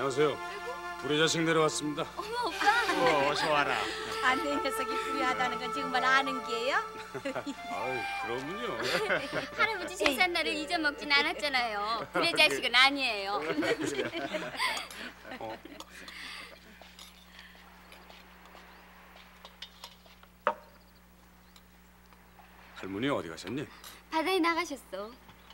안녕하세요. 우리 자식 내려왔습니다. 어머 오빠. 어서 와라. 아내 녀석이 불효하다는 건 정말 아는 게요? 아유, 그러면요. 할아버지 제삿날을 잊어먹진 않았잖아요. 불의 자식은 아니에요. 할머니 어디 가셨니? 바다에 나가셨어.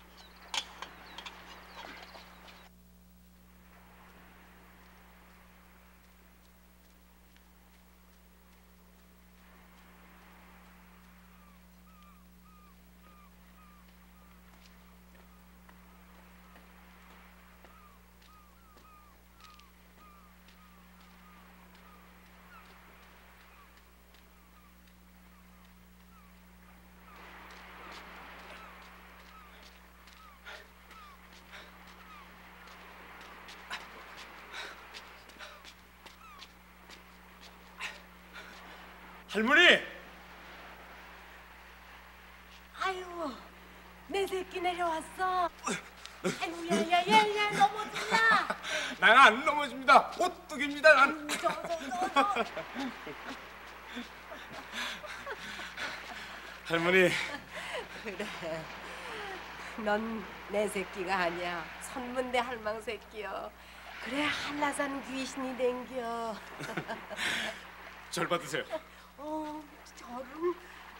할머니! 아이고 내 새끼 내려왔어. 아이고 야야야야 넘어진다. 난 안 넘어집니다. 호떡입니다. 난. 저. 할머니. 그래. 넌 내 새끼가 아니야. 선문대 할망 새끼여. 그래 한라산 귀신이 댕겨. 절 받으세요. 저런.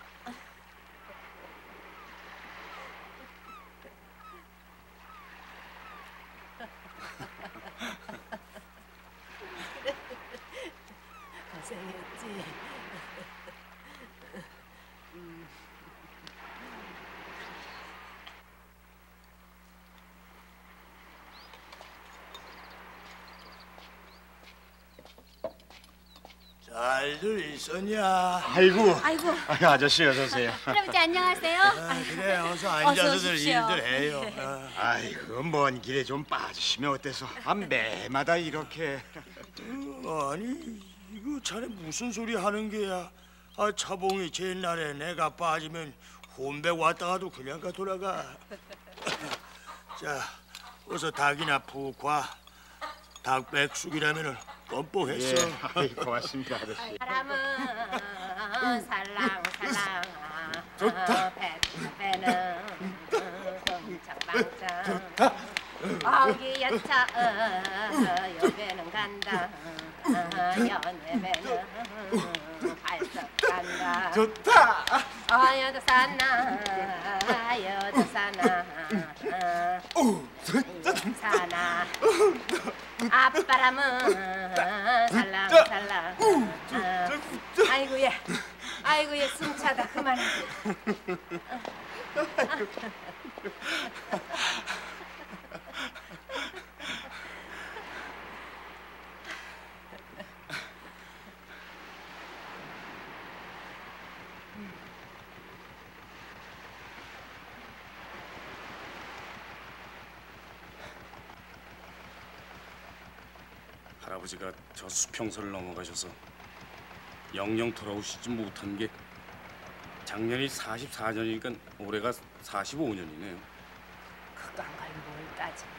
고생했지. 잘들 있었냐? 아이고. 아이고. 아저씨 어서 오세요. 할아버지 안녕하세요. 그래 어서 앉아서들 오십시오. 일들 해요. 아이고 먼 길에 좀 빠지시면 어때서? 매마다 이렇게. 아니 이거 자네 무슨 소리 하는 게야? 차봉이 옛날에 내가 빠지면 혼백 왔다가도 그냥 가 돌아가. 자 어서 닭이나 푹 과. 닭 백숙이라면은 껌뻑했어. 예. 아이, 고맙습니다 아저씨. 사람은 살랑살랑 좋다. 배는 공창방창 좋다. 어기여차 여배는 간다. 연애배는 발석 간다. 좋다. 여도 사나 여도 사나 사나 앞바람은 살랑살랑. 아이고 얘 숨차다 그만해. 할아버지가 저 수평선을 넘어가셔서 영영 돌아오시지 못한 게 작년이 44년이니까 올해가 45년이네요. 그건 걸 뭘 따지냐.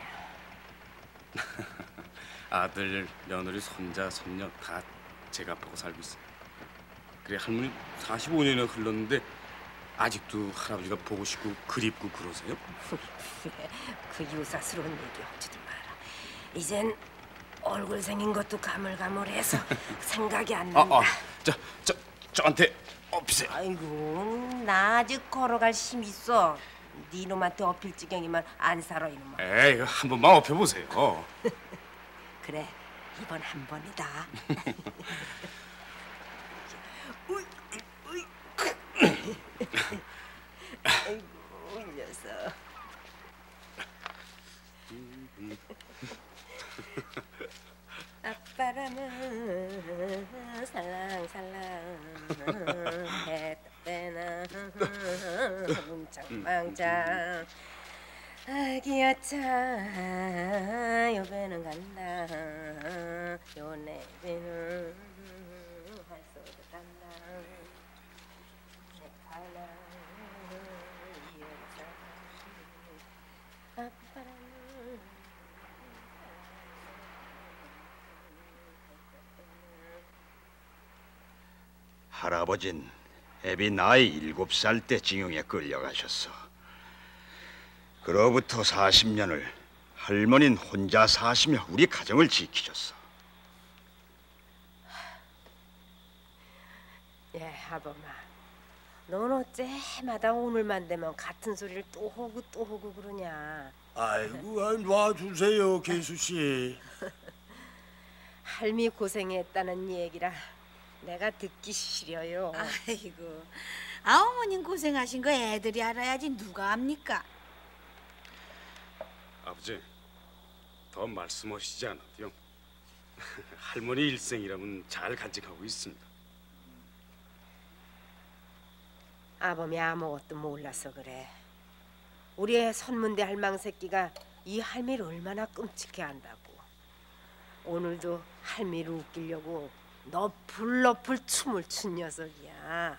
아들, 며느리, 손자, 손녀 다 제가 보고 살고 있어요. 그래 할머니 45년이나 흘렀는데 아직도 할아버지가 보고 싶고 그립고 그러세요? 그 유사스러운 얘기 하지도 마라. 이젠 얼굴 생긴 것도 가물가물해서 생각이 안 난다. 저한테 엎으세요. 아이고 나 아직 걸어갈 힘 있어. 네 놈한테 엎힐 지경이면 안 살아 이놈아. 에이, 한 번만 엎여보세요. 그래 이번 한 번이다. 아이고 이 녀석. 앞바람은 살랑살랑 해때나 뭉창망창 아기야차 요배는 간다 요내배는 할소도 간다 내팔랑 이어서 앞바람은 할아버진 애비 나이 7살 때 징용에 끌려가셨어. 그로부터 40년을 할머니는 혼자 사시며 우리 가정을 지키셨어. 예, 아범아. 넌 어째 해마다 오늘만 되면 같은 소리를 또 하고 그러냐. 아이고, 놔두세요, 개수 씨. 할미 고생했다는 얘기라 내가 듣기 싫어요. 아이고, 어머님 고생하신 거 애들이 알아야지 누가 압니까? 아버지, 더 말씀하시지 않아도요. 할머니 일생이라면 잘 간직하고 있습니다. 아범이 아무것도 몰라서 그래. 우리 선문대 할망 새끼가 이 할미를 얼마나 끔찍해 한다고. 오늘도 할미를 웃기려고 너풀너풀 춤을 춘 녀석이야.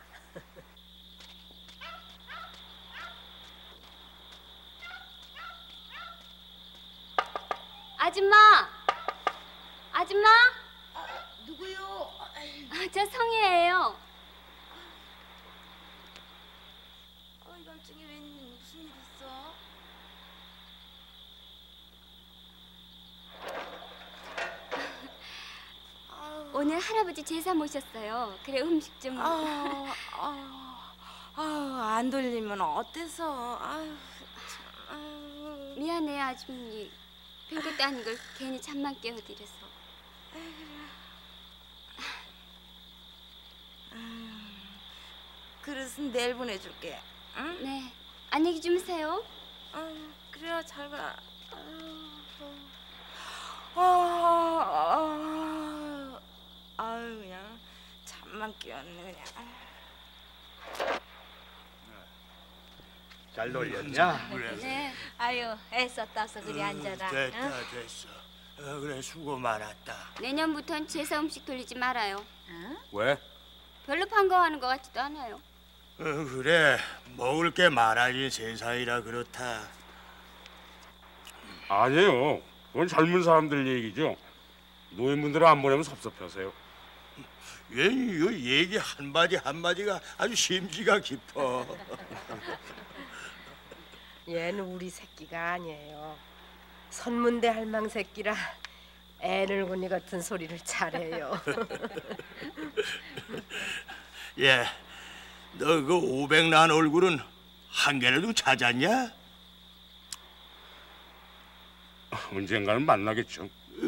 아줌마! 아줌마! 누구요? 저 성희예요. 이 밤중에 웬 무슨 일 있어? 오늘 할아버지 제사 모셨어요. 그래 음식 좀. 안 돌리면 어때서? 아유, 참. 미안해요 아줌니. 별것도 아닌 걸 괜히 잠만 깨워드려서. 그릇은 내일 보내줄게. 응? 네. 안녕히 주무세요. 그래요, 잘 가. 아유, 그냥 잠만 깨웠네 그냥. 잘 놀렸냐? 네. 아유, 애썼다서 그리 앉아라. 됐다, 됐어. 그래, 수고 많았다. 내년부턴 제사 음식 돌리지 말아요. 왜? 별로 반가워하는 것 같지도 않아요. 그래, 먹을 게 많아진 세상이라 그렇다. 아니에요. 그건 젊은 사람들 얘기죠. 노인분들은 안 보내면 섭섭해서요. 이 얘기 한마디 한마디가 아주 심지가 깊어. 얘는 우리 새끼가 아니에요. 선문대 할망 새끼라 애늙은이 같은 소리를 잘해요. 예, 너 그 500난 얼굴은 한 개라도 찾았냐? 언젠가는 만나겠죠.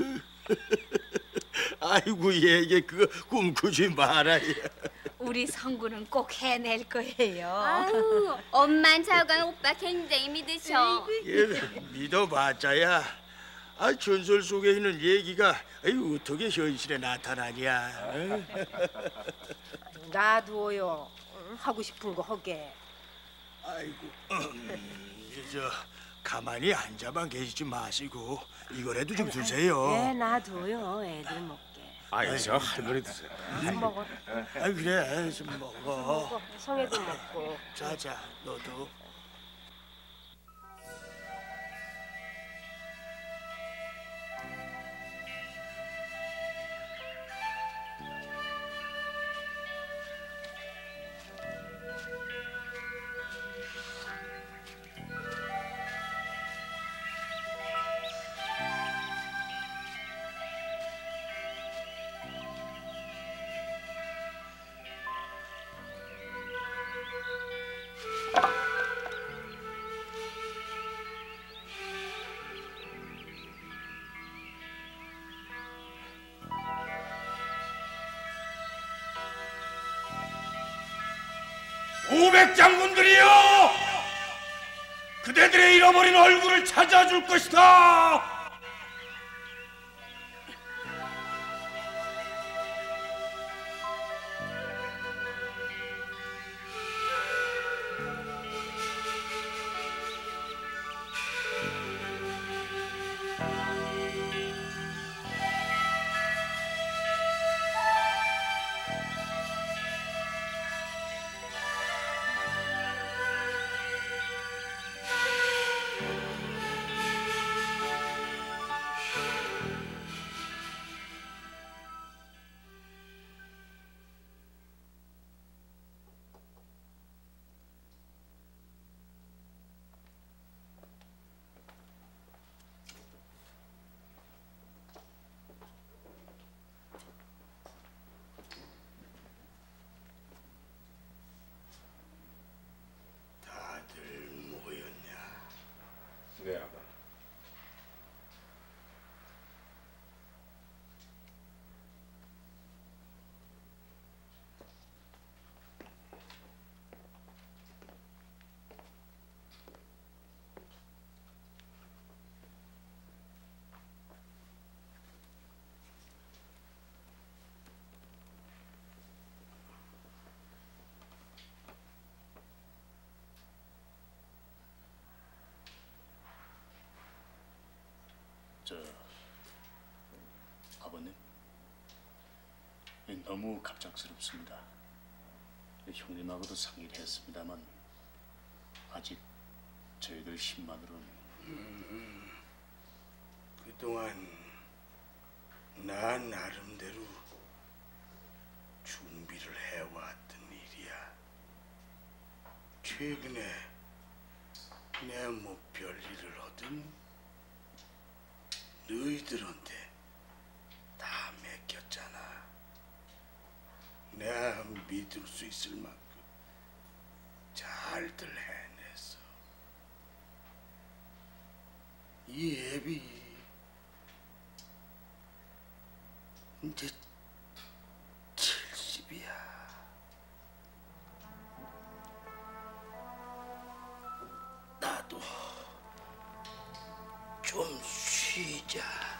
아이고, 얘게 그거 꿈꾸지 마라. 우리 성구는 꼭 해낼 거예요. 아유, 엄만 좌우간 오빠 굉장히 믿으셔. 예, 믿어봤자야. 전설 속에 있는 얘기가 어떻게 현실에 나타나냐? 놔두어요. 하고 싶은 거 하게. 아이고, 저 가만히 앉아만 계시지 마시고 이거라도 좀 주세요. 예, 놔둬요. 애들 먹게. 아이, 저 할머니 드세요. 먹어. 그래, 좀 먹어. 먹어. 성애도 먹고. 자자, 너도. 오백 장군들이여, 그대들의 잃어버린 얼굴을 찾아줄 것이다. 너무 갑작스럽습니다. 형님하고도 상의를 했습니다만 아직 저희들 힘만으로는. 그동안 나 나름대로 준비를 해왔던 일이야. 최근에 내 뭐 별일을 하든 너희들한테 다 맡겼잖아. 내가 믿을 수 있을 만큼 잘들 해냈어. 이 애비 이제 70이야. 나도 좀 쉬자.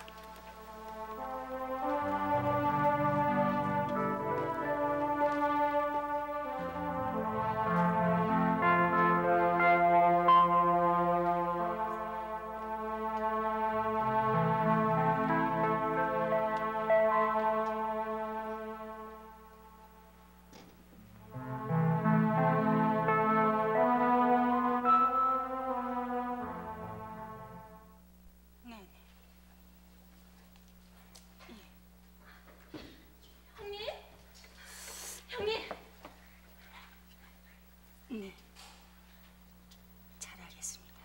네. 형님? 형님? 네. 잘하겠습니다.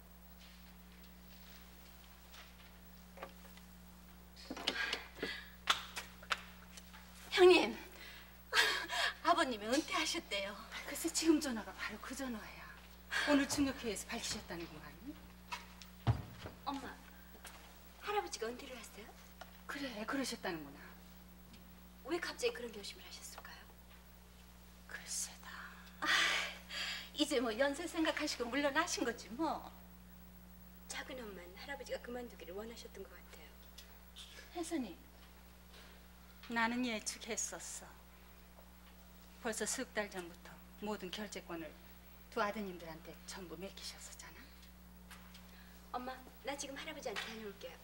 형님, 아버님이 은퇴하셨대요. 글쎄 지금 전화가 바로 그 전화야. 오늘 중역회에서 밝히셨다는구만. 엄마, 할아버지가 은퇴를 했어요? 그래 그러셨다는구나. 왜 갑자기 그런 결심을 하셨을까요? 글쎄다. 이제 뭐 연세 생각하시고 물러나신 거지 뭐. 작은 엄마는 할아버지가 그만두기를 원하셨던 것 같아요. 혜선이, 나는 예측했었어. 벌써 석 달 전부터 모든 결재권을 두 아드님들한테 전부 맡기셨었잖아. 엄마, 나 지금 할아버지한테 다녀올게요.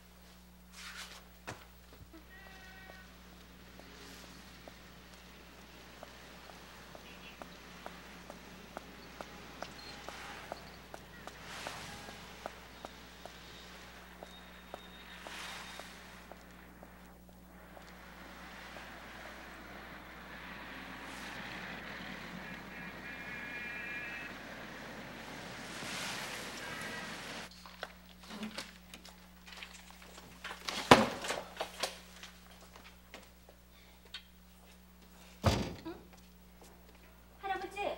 할아버지.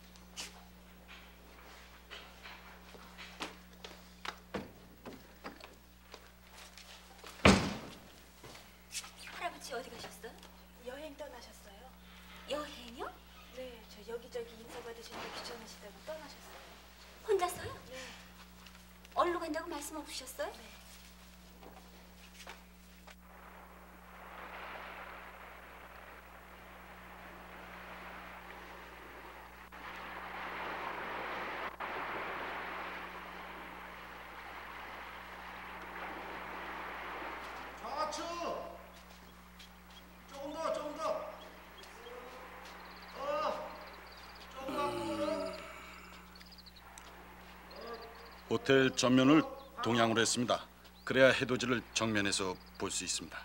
할아버지 어디 가셨어요? 여행 떠나셨어요? 여행요? 네, 저 여기저기 인사 받으시는데 귀찮으시다고 떠나셨어요. 혼자서요? 네. 어디로 간다고 말씀 없으셨어요? 네. 좌측! 조금 더, 조금 더. 조금 앞으로. 호텔 전면을 동향으로 했습니다. 그래야 해돋이를 정면에서 볼 수 있습니다.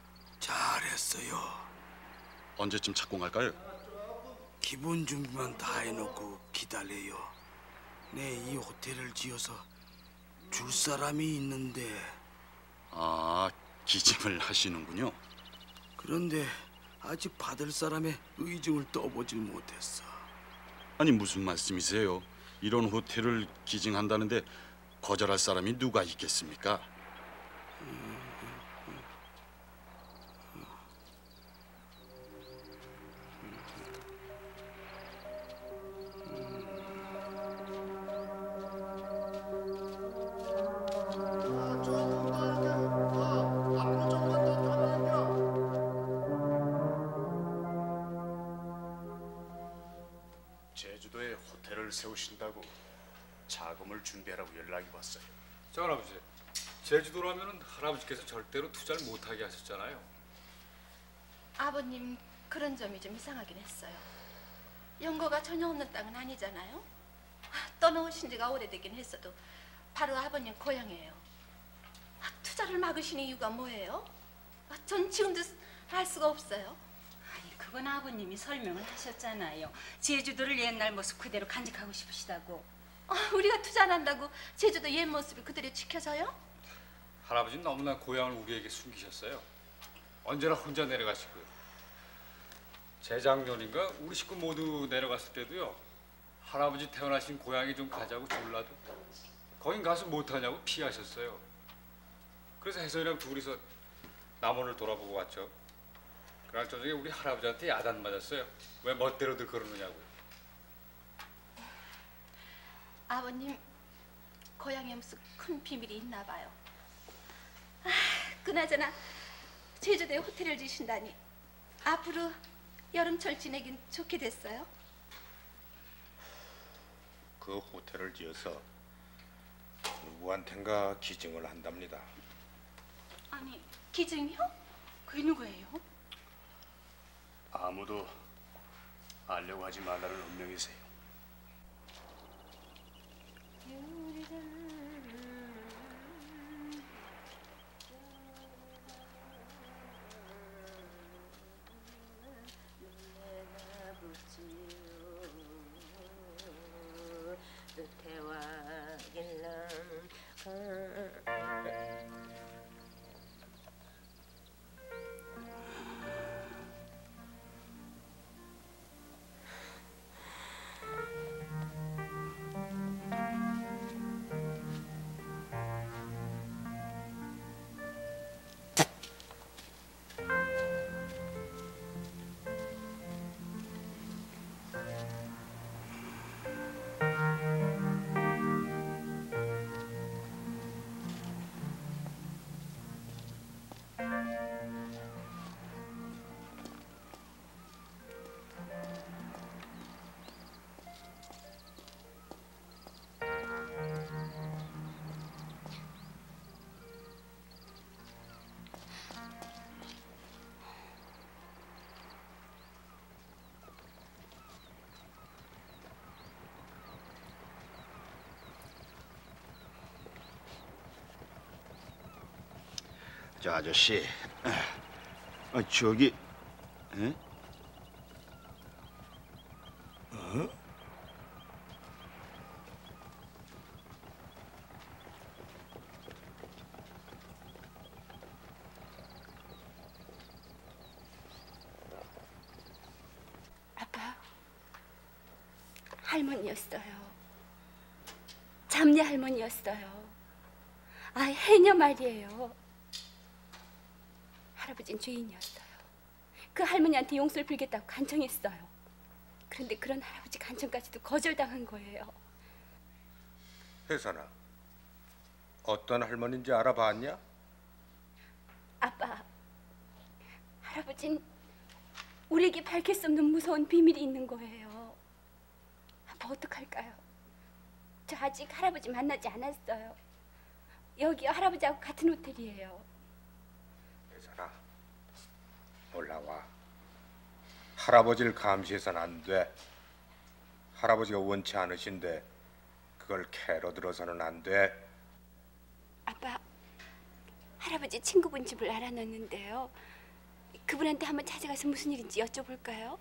잘했어요. 언제쯤 착공할까요? 기본 준비만 다 해놓고 기다려요. 내 이 호텔을 지어서 줄 사람이 있는데. 아, 기증을 하시는군요. 그런데 아직 받을 사람의 의중을 떠보질 못했어. 아니 무슨 말씀이세요? 이런 호텔을 기증한다는데 거절할 사람이 누가 있겠습니까? 제주도에 호텔을 세우신다고 자금을 준비하라고 연락이 왔어요. 장할아버지, 제주도라면은 할아버지께서 절대로 투자를 못하게 하셨잖아요. 아버님 그런 점이 좀 이상하긴 했어요. 연고가 전혀 없는 땅은 아니잖아요. 떠나오신 지가 오래되긴 했어도 바로 아버님 고향이에요. 투자를 막으시는 이유가 뭐예요? 전 지금도 알 수가 없어요. 아니 그건 아버님이 설명을 하셨잖아요. 제주도를 옛날 모습 그대로 간직하고 싶으시다고. 우리가 투자를 한다고 제주도 옛 모습이 그대로 지켜져요? 할아버지는 너무나 고향을 우리에게 숨기셨어요. 언제나 혼자 내려가시고요. 재작년인가 우리 식구 모두 내려갔을 때도요. 할아버지 태어나신 고향에 좀 가자고 졸라도 거긴 가서 못하냐고 피하셨어요. 그래서 혜선이랑 둘이서 남원을 돌아보고 왔죠. 그날 저녁에 우리 할아버지한테 야단 맞았어요. 왜 멋대로들 그러느냐고요. 아버님 고향에 무슨 큰 비밀이 있나 봐요. 그나저나 제주도에 호텔을 지신다니 앞으로 여름철 지내긴 좋게 됐어요? 그 호텔을 지어서 누구한텐가 기증을 한답니다. 아니 기증이요? 그게 누구예요? 아무도 알려고 하지 말라는 운명이세요. 저 아저씨, 저기, 에? 아빠, 할머니였어요. 잡내 할머니였어요. 해녀 말이에요. 할아버지는 죄인이었어요. 그 할머니한테 용서를 빌겠다고 간청했어요. 그런데 그런 할아버지 간청까지도 거절당한 거예요. 혜선아, 어떤 할머니인지 알아봤냐? 아빠, 할아버진 우리에게 밝힐 수 없는 무서운 비밀이 있는 거예요. 아빠 어떡할까요? 저 아직 할아버지 만나지 않았어요. 여기 할아버지하고 같은 호텔이에요. 혜선아, 올라와. 할아버지를 감시해서는 안 돼. 할아버지가 원치 않으신데 그걸 캐러 들어서는 안 돼. 아빠, 할아버지 친구분 집을 알아놨는데요. 그분한테 한번 찾아가서 무슨 일인지 여쭤볼까요?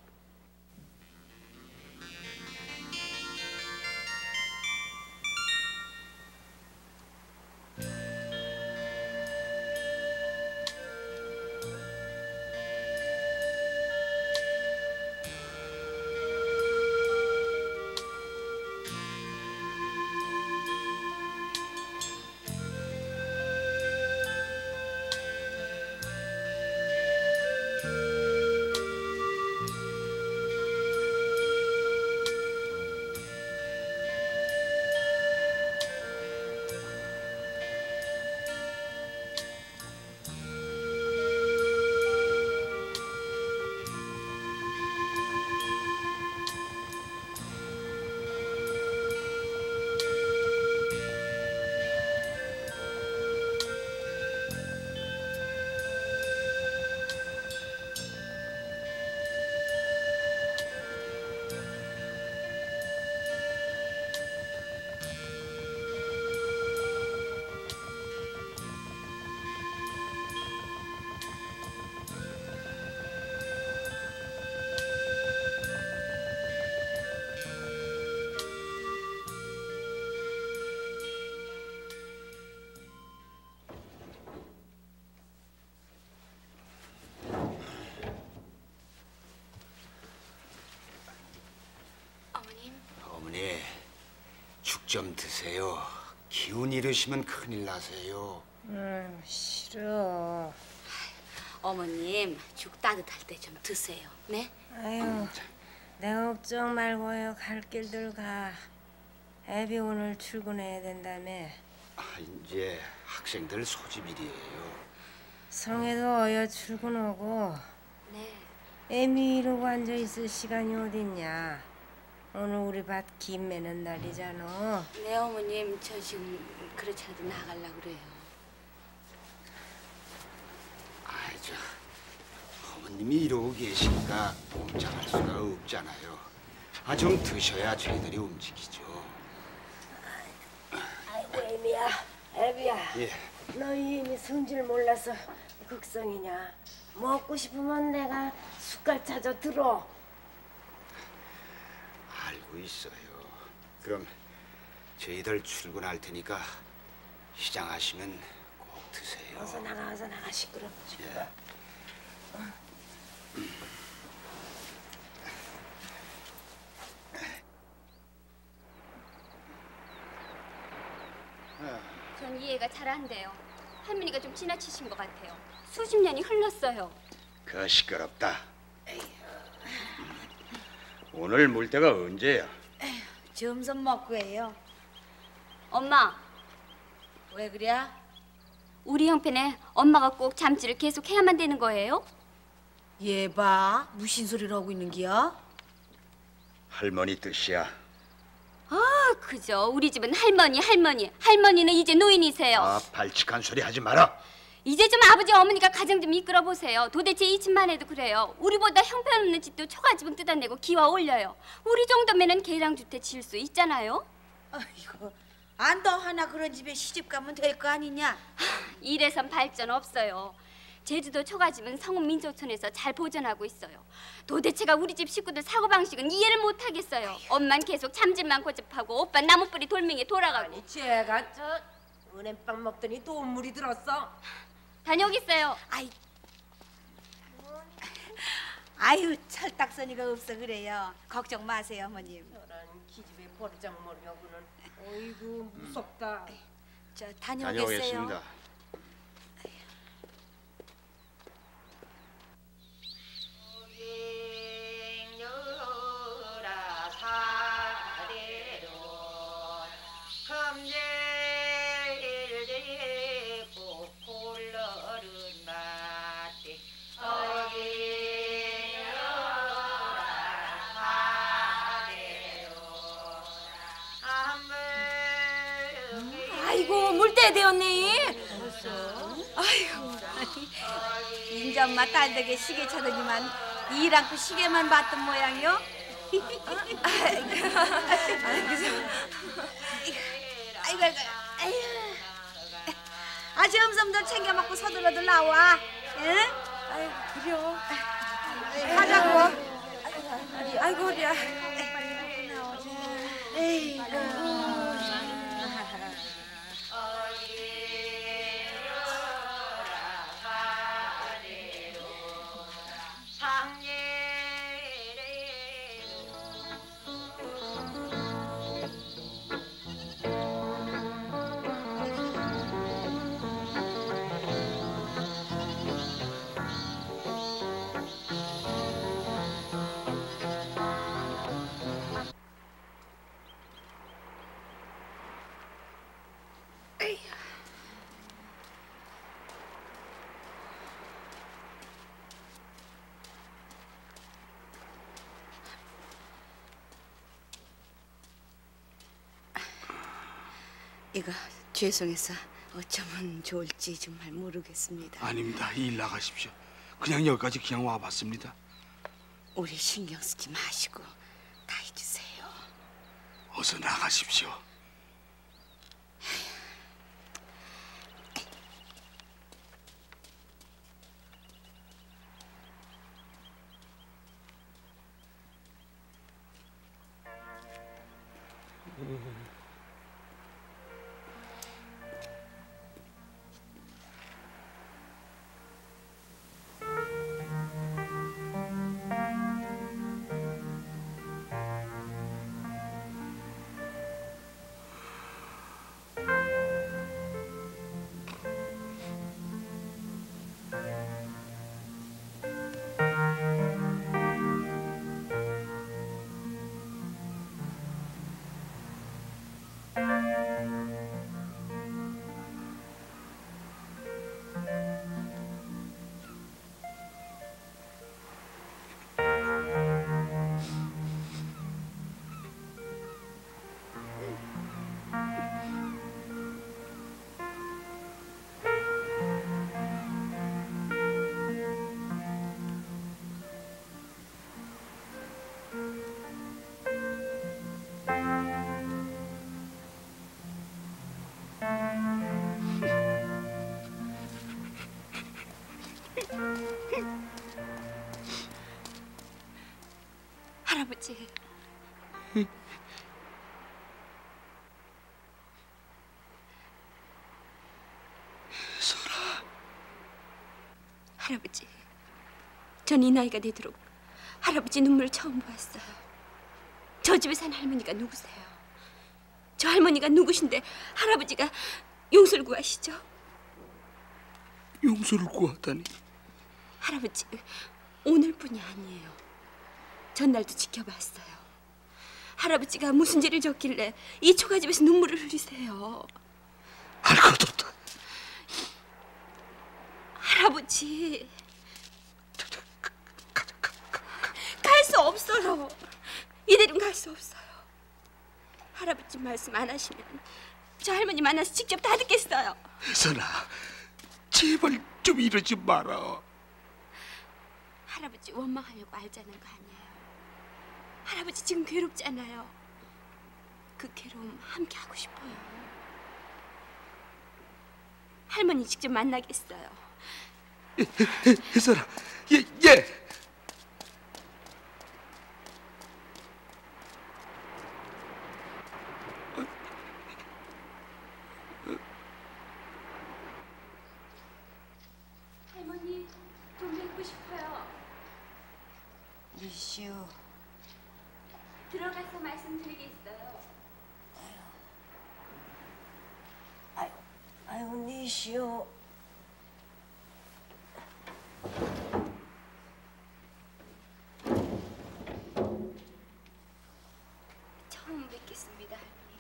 좀 드세요. 기운 잃으시면 큰일 나세요. 싫어. 어머님 죽 따뜻할 때 좀 드세요. 네? 아유, 내 걱정 말고요. 갈 길들 가. 애비 오늘 출근해야 된다며. 이제 학생들 소집일이에요. 성에도 어여 출근하고 네. 애미 이러고 앉아 있을 시간이 어딨냐. 오늘 우리 밭 김 매는 날이잖아. 네 어머님 저 지금 그렇지라도 나가려고 그래요. 아이 저 어머님이 이러고 계시니까 꼼짝할 수가 없잖아요. 좀 드셔야 저희들이 움직이죠. 아이고 애미야, 애비야. 예. 너희 이미 성질 몰라서 극성이냐. 먹고 싶으면 내가 숟갈 찾아 들어. 알고 있어요. 그럼 저희들 출근할 테니까 시장하시면 꼭 드세요. 어서 나가 시끄러. 예. 전 이해가 잘 안 돼요. 할머니가 좀 지나치신 것 같아요. 수십 년이 흘렀어요. 그 시끄럽다. 오늘 물 때가 언제야? 점심 먹고 해요. 엄마, 왜 그래? 우리 형편에 엄마가 꼭 잠질을 계속 해야만 되는 거예요? 얘 봐. 무슨 소리를 하고 있는 기야? 할머니 뜻이야. 아, 그죠. 우리 집은 할머니는 이제 노인이세요. 발칙한 소리 하지 마라. 이제 좀 아버지 어머니가 가정 좀 이끌어 보세요. 도대체 이 집만 해도 그래요. 우리보다 형편없는 집도 초가집은 뜯어내고 기와 올려요. 우리 정도면은 계량주택 지을 수 있잖아요. 아이고 안 더 하나 그런 집에 시집 가면 될 거 아니냐? 이래선 발전 없어요. 제주도 초가집은 성읍 민속촌에서 잘 보존하고 있어요. 도대체가 우리 집 식구들 사고방식은 이해를 못하겠어요. 엄만 계속 잠질만 고집하고 오빠 나무뿌리 돌멩이에 돌아가고. 아니 쟤가 저 은행빵 먹더니 또 물이 들었어. 다녀오겠어요. 아유 철딱서니가 없어 그래요. 걱정 마세요 어머님. 저런 기집애 버르장머리하고는. 어이구 무섭다. 저 다녀오겠어요. 다녀오겠습니다. 아이고 물때 되었네. 아이고 인자 엄마 딸에게 시계 차더니만 이랑그 시계만 봤던 모양이요. 아이고 점심들 챙겨 먹고 서둘러들 나와. 응? 아이고 그려. 가자고. 아이고 허리야. 이거 죄송해서 어쩌면 좋을지 정말 모르겠습니다. 아닙니다. 일 나가십시오. 그냥 여기까지 그냥 와봤습니다. 우리 신경 쓰지 마시고 다 해주세요. 어서 나가십시오. 할아버지. 설아. 할아버지, 전 이 나이가 되도록 할아버지 눈물을 처음 보았어요. 저 집에 사는 할머니가 누구세요? 저 할머니가 누구신데 할아버지가 용서를 구하시죠? 용서를 구하다니. 할아버지, 오늘뿐이 아니에요. 전날도 지켜봤어요. 할아버지가 무슨 죄를 졌길래 이 초가집에서 눈물을 흘리세요? 알 것 없다. 할아버지, 갈 수 없어요. 이대로는 갈 수 없어요. 할아버지 말씀 안 하시면 저 할머니 만나서 직접 다 듣겠어요. 혜선아, 제발 좀 이러지 마라. 할아버지 원망하려고 알자는 거 아니에요. 할아버지 지금 괴롭잖아요. 그 괴로움 함께 하고 싶어요. 할머니 직접 만나겠어요. 혜선아, 예. 할머니 좀 뵙고 싶어요. 이시우. 들어가서 말씀드리겠어요. 아유, 니시오. 처음 뵙겠습니다, 할머니.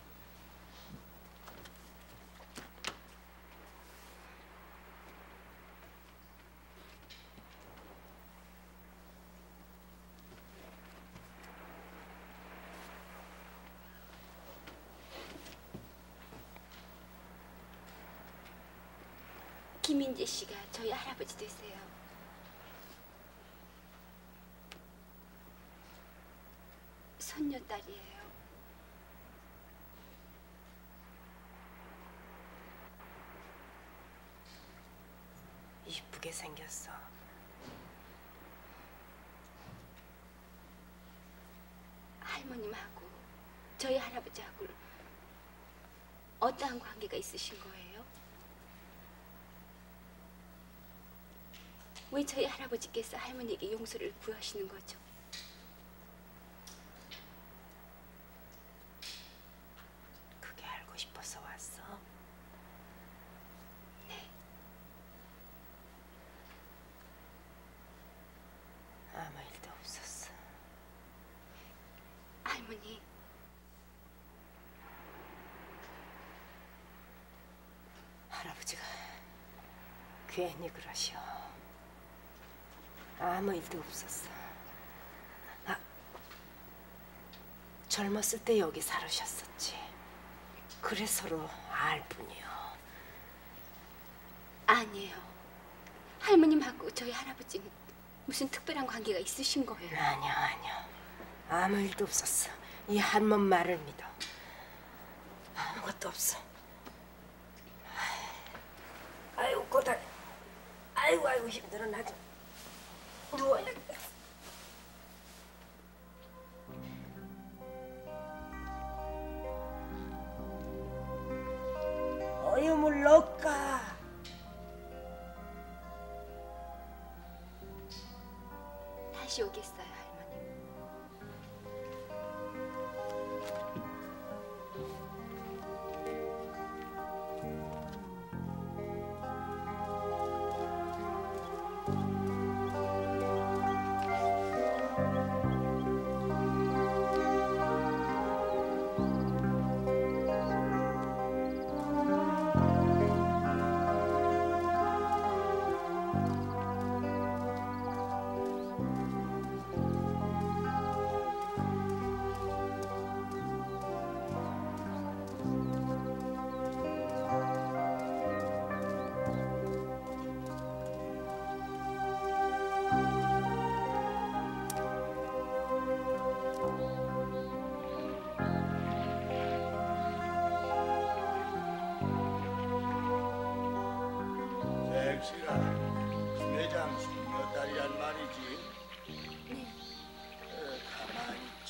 김인재 씨가 저희 할아버지 되세요. 손녀딸이에요. 이쁘게 생겼어. 할머님하고 저희 할아버지하고 어떠한 관계가 있으신 거예요? 왜 저희 할아버지께서 할머니에게 용서를 구하시는 거죠? 그게 알고 싶어서 왔어? 네. 아무 일도 없었어. 할머니, 할아버지가 괜히 그러셔. 아무 일도 없었어. 젊었을 때 여기 살으셨었지. 그래 서로 알 뿐이요. 아니에요. 할머님하고 저희 할아버지는 무슨 특별한 관계가 있으신 거예요? 아니요. 아무 일도 없었어. 이 한 몸 말을 믿어. 아무것도 없어. 아이고 고달. 아이고 힘들어. 나 좀 누워야겠다. 어여물 넣을까? 다시 오겠어요, 할머니.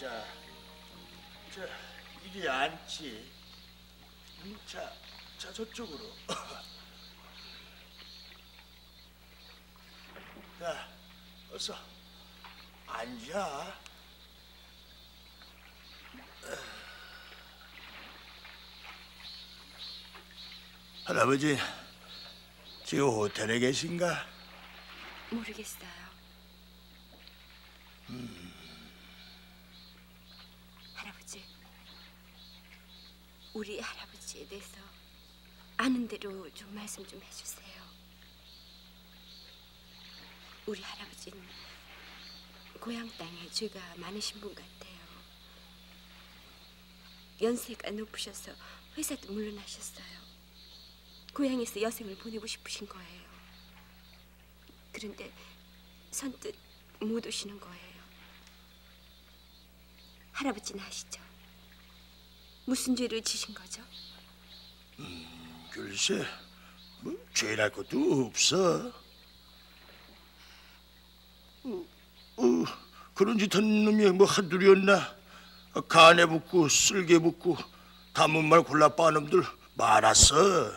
자, 이리 앉지. 자, 저쪽으로. 자, 어서 앉아. 할아버지, 지금 호텔에 계신가? 모르겠어요. 할아버지, 우리 할아버지에 대해서 아는 대로 좀 말씀 좀 해주세요. 우리 할아버지는 고향 땅에 죄가 많으신 분 같아요. 연세가 높으셔서 회사도 물러나셨어요. 고향에서 여생을 보내고 싶으신 거예요. 그런데 선뜻 못 오시는 거예요. 할아버지는 아시죠? 무슨 죄를 지신 거죠? 글쎄, 뭐 죄랄 것도 없어. 그런 짓 한 놈이 뭐 한둘이었나? 간에 붙고 쓸개 붙고 담은 말 골라 빠는 놈들 많았어.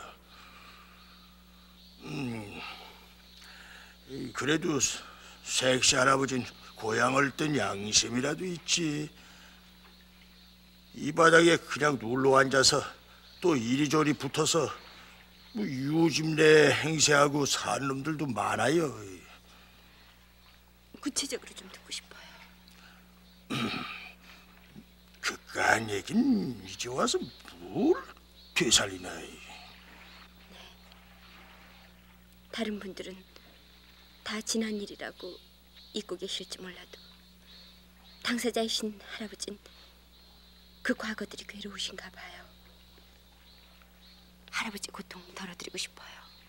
그래도 색시 할아버진 고향을 뜬 양심이라도 있지. 이 바닥에 그냥 눌러 앉아서 또 이리저리 붙어서 뭐 유심내 행세하고 사는 놈들도 많아요. 구체적으로 좀 듣고 싶어요. 그깟 얘긴 이제 와서 뭘 되살리나. 네. 다른 분들은 다 지난 일이라고 잊고 계실지 몰라도 당사자이신 할아버진 그 과거들이 괴로우신가 봐요. 할아버지 고통 덜어드리고 싶어요.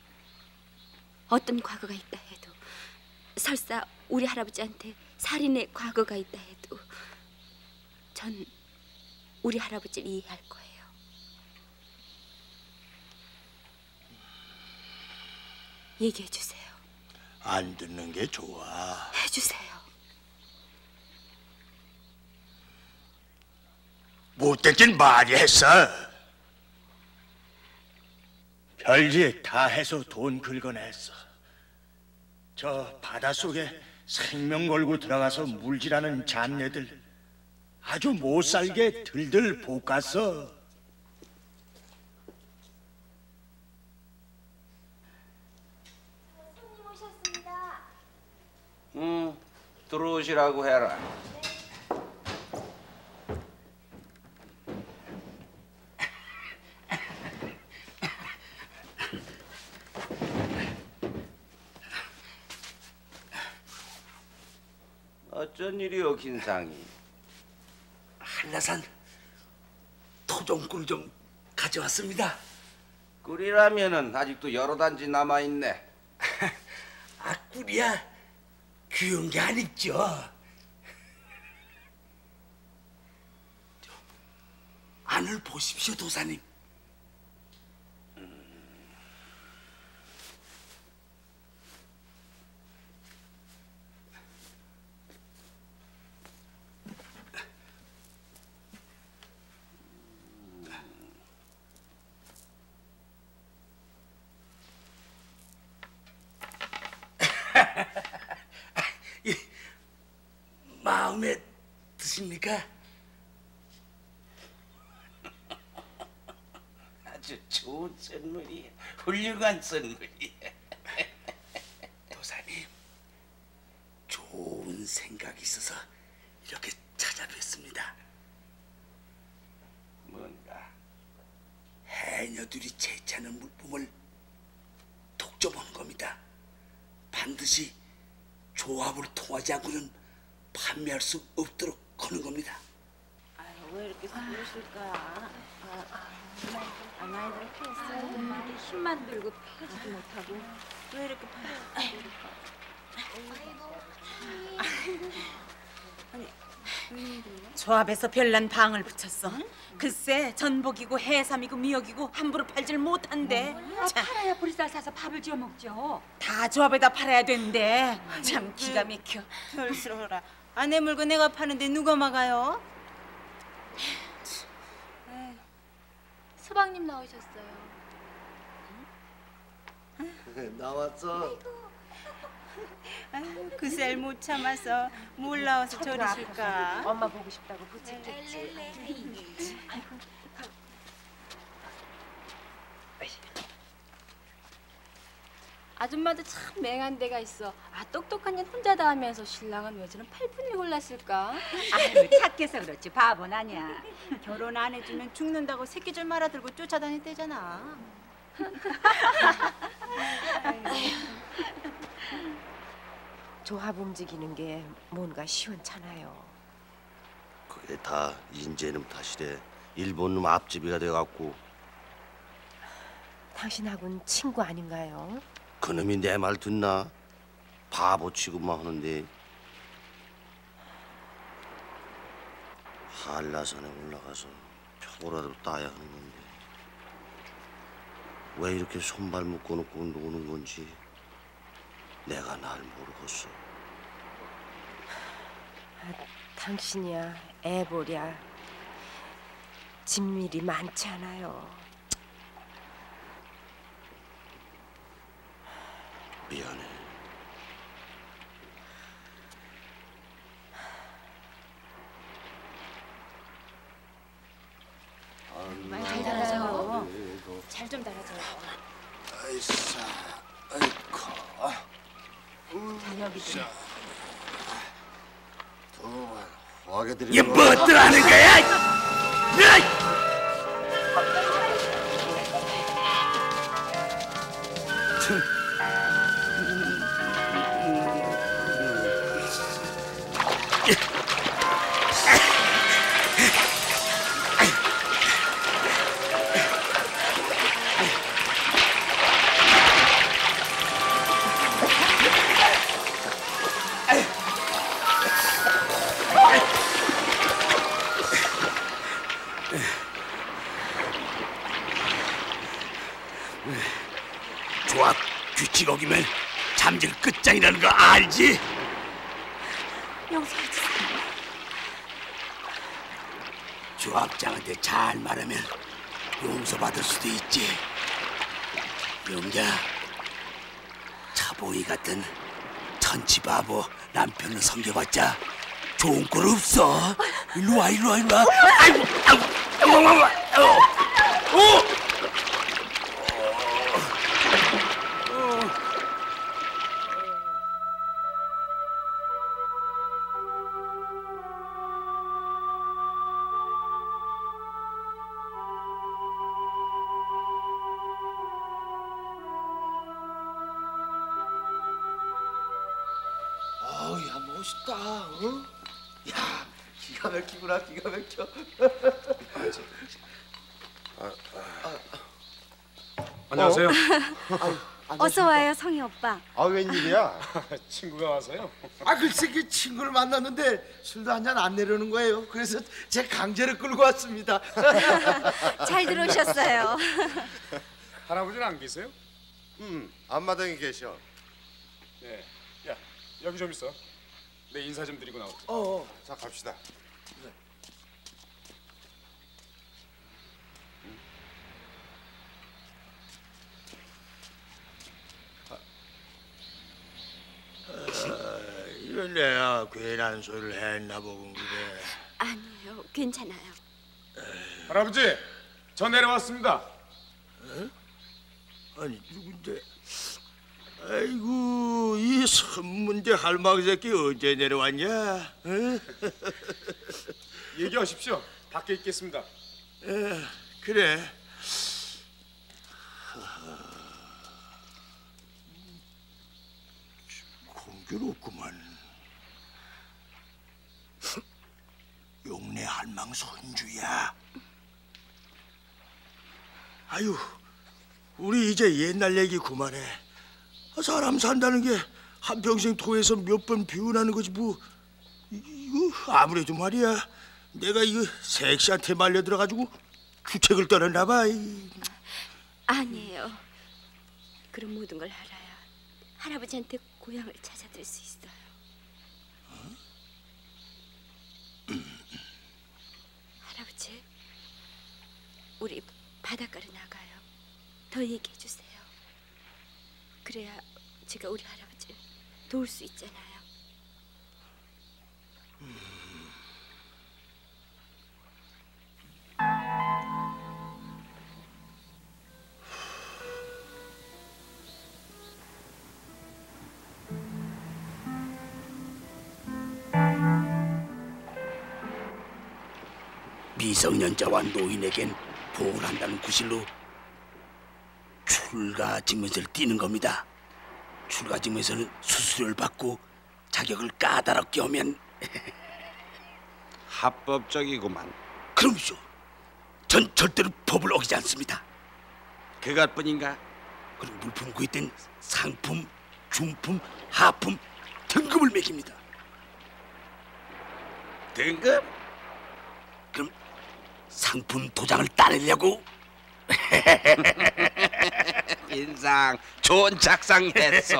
어떤 과거가 있다 해도, 설사 우리 할아버지한테 살인의 과거가 있다 해도 전 우리 할아버지를 이해할 거예요. 얘기해 주세요. 안 듣는 게 좋아. 해주세요. 못되긴 많이 했어. 별일 다 해서 돈 긁어냈어. 저 바닷속에 생명 걸고 들어가서 물질하는 잡내들 아주 못살게 들들 볶았어. 손님 오셨습니다. 들어오시라고 해라. 어쩐 일이요, 긴상이? 한라산 토종꿀 좀 가져왔습니다. 꿀이라면은 아직도 여러 단지 남아 있네. 아, 꿀이야 귀여운 게 아니죠. 안을 보십시오, 도사님. 마음에 드십니까? 아주 좋은 선물이야. 훌륭한 선물이야. 도사님, 좋은 생각이 있어서 이렇게 찾아뵙습니다. 뭔가? 해녀들이 채취하는 물품을 독점하는 겁니다. 반드시 조합을 통하지 않고는 판매할 수 없도록 하는 겁니다. 아유, 왜 이렇게 부르실까? 많이 이렇게 했어요. 힘만 들고 패지도 못하고 왜 이렇게 조합에서 별난 방을 붙였어. 글쎄, 전복이고 해삼이고 미역이고 함부로 팔질 못한대. 팔아야 보리쌀 사서 밥을 지어 먹죠. 다 조합에다 팔아야 된대. 참 기가 막혀. 별스러워라. 아내 물건 내가 파는데 누가 막아요? 서방님 나오셨어요. 나왔어. 아유, 그새 못 참아서 물 나와서 저리실까? 엄마 보고 싶다고 부책했지. 아줌마도 참 맹한 데가 있어. 똑똑한 일 혼자 다 하면서 신랑은 왜 저런 팔분이 골랐을까? 아유, 착해서 그렇지 바보는 아니야. 결혼 안 해주면 죽는다고 새끼줄 말아들고 쫓아다녔대잖아. 조합 움직이는 게 뭔가 시원찮아요. 그게 다 인재놈 탓이래. 일본 놈 앞집이가 돼갖고. 당신하고는 친구 아닌가요? 그놈이 내 말 듣나? 바보 취급만 하는데. 한라산에 올라가서 표고라도 따야 하는 건데 왜 이렇게 손발 묶어놓고 노는 건지 내가 날 모르겠어. 당신이야 애보랴 집일이 많지 않아요. 미안해. 잘 달아줘. 잘 좀 달아줘. 아이싸, 아이코. 여기 좀. 도만 화게 드리는 이게 뭐들 하는 거야? 조합 규칙 어기면 잠질 끝장이라는 거 알지? 용서해 주세요. 조합장한테 잘 말하면 용서받을 수도 있지. 영자, 차보이 같은 천치바보 남편을 섬겨봤자 좋은 꼴 없어. 일로 와, 일로 와, 일로 와. 아이고, 아이고, 야 멋있다. 응? 야 기가 막히구나 기가 막혀. 안녕하세요. 어서 와요, 성희 오빠. 아 웬일이야? 친구가 와서요. 아 글쎄 그 친구를 만났는데 술도 한 잔 안 내려는 거예요. 그래서 제 강제로 끌고 왔습니다. 잘 들어오셨어요. 할아버지는 안 계세요? 앞마당에 계셔. 네. 야 여기 좀 있어. 내 인사 좀 드리고 나올게. 자 갑시다. 이건 내가 괜한 소리를 했나 보군 그래. 아니에요, 괜찮아요. 할아버지, 저 내려왔습니다. 아니 누군데? 아이고 이 선문대 할망 새끼 언제 내려왔냐? 응? 얘기하십시오. 밖에 있겠습니다. 그래. 공교롭구만. 용내 할망 손주야. 아유, 우리 이제 옛날 얘기 그만해. 사람 산다는 게 한평생 토해서 몇 번 비운하는 거지 뭐. 이거 아무래도 말이야. 내가 이거 색시한테 말려 들어가지고 규책을 떨었나 봐. 아니에요. 그런 모든 걸 알아야 할아버지한테 고향을 찾아들 수 있어요. 더 얘기해 주세요. 그래야 제가 우리 할아버지를 도울 수 있잖아요. 미성년자와 노인에겐 보호를 한다는 구실로 출가 증명서를 띄는 겁니다. 출가 증명서는 수수료를 받고 자격을 까다롭게 하면 합법적이구만. 그럼요. 전 절대로 법을 어기지 않습니다. 그것뿐인가? 그리고 물품 구입 땐 상품, 중품, 하품 등급을 매깁니다. 등급? 그럼 상품 도장을 따내려고? 인상 좋은 작상했어.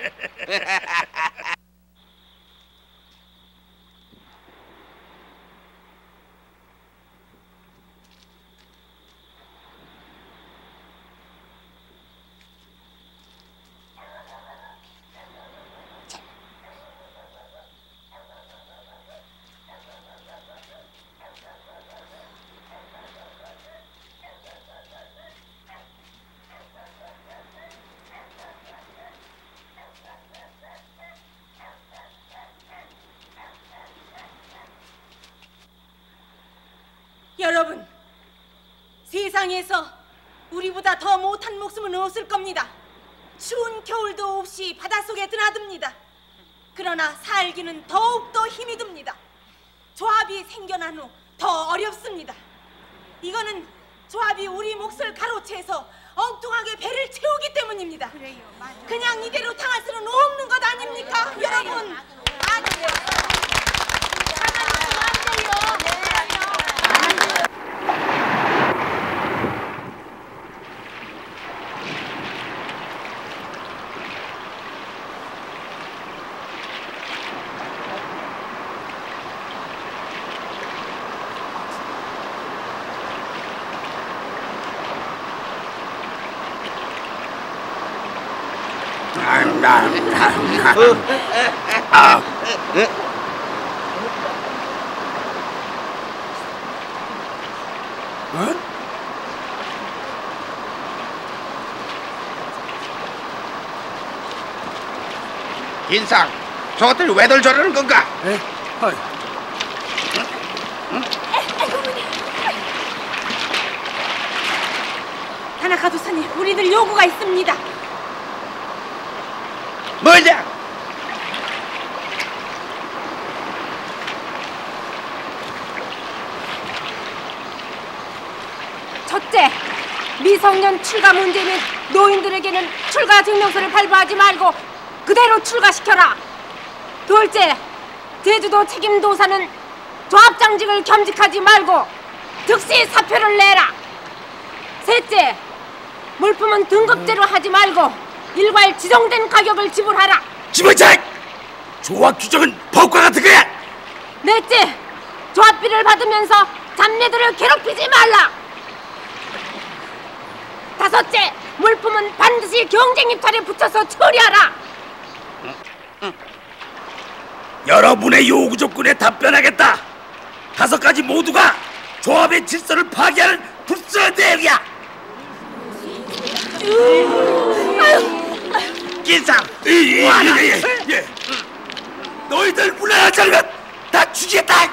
여러분, 세상에서 우리보다 더 못한 목숨은 없을 겁니다. 추운 겨울도 없이 바닷속에 드나듭니다. 그러나 살기는 더욱더 힘이 듭니다. 조합이 생겨난 후 더 어렵습니다. 이거는 조합이 우리 몫을 가로채서 엉뚱하게 배를 채우기 때문입니다. 그냥 이대로 당할 수는 없는 것 아닙니까? 여러분, 인상, 저것들이 왜들 저러는 건가? 타나카 도사님, 우리들 요구가 있습니다. 뭐냐? 첫째, 미성년 출가 문제 및 노인들에게는 출가 증명서를 발부하지 말고 그대로 출가시켜라. 둘째, 제주도 책임도사는 조합장직을 겸직하지 말고 즉시 사표를 내라. 셋째, 물품은 등급제로 하지 말고 일괄 지정된 가격을 지불하라. 지불자! 조합 규정은 법과 같은 거야! 넷째, 조합비를 받으면서 잡내들을 괴롭히지 말라. 다섯째, 물품은 반드시 경쟁 입찰에 붙여서 처리하라. 여러분의 요구 조건에 답변하겠다. 5가지 모두가 조합의 질서를 파괴하는 불순한 대응이야. 인상, 예. 너희들 물러나지 않으면 다 죽이겠다.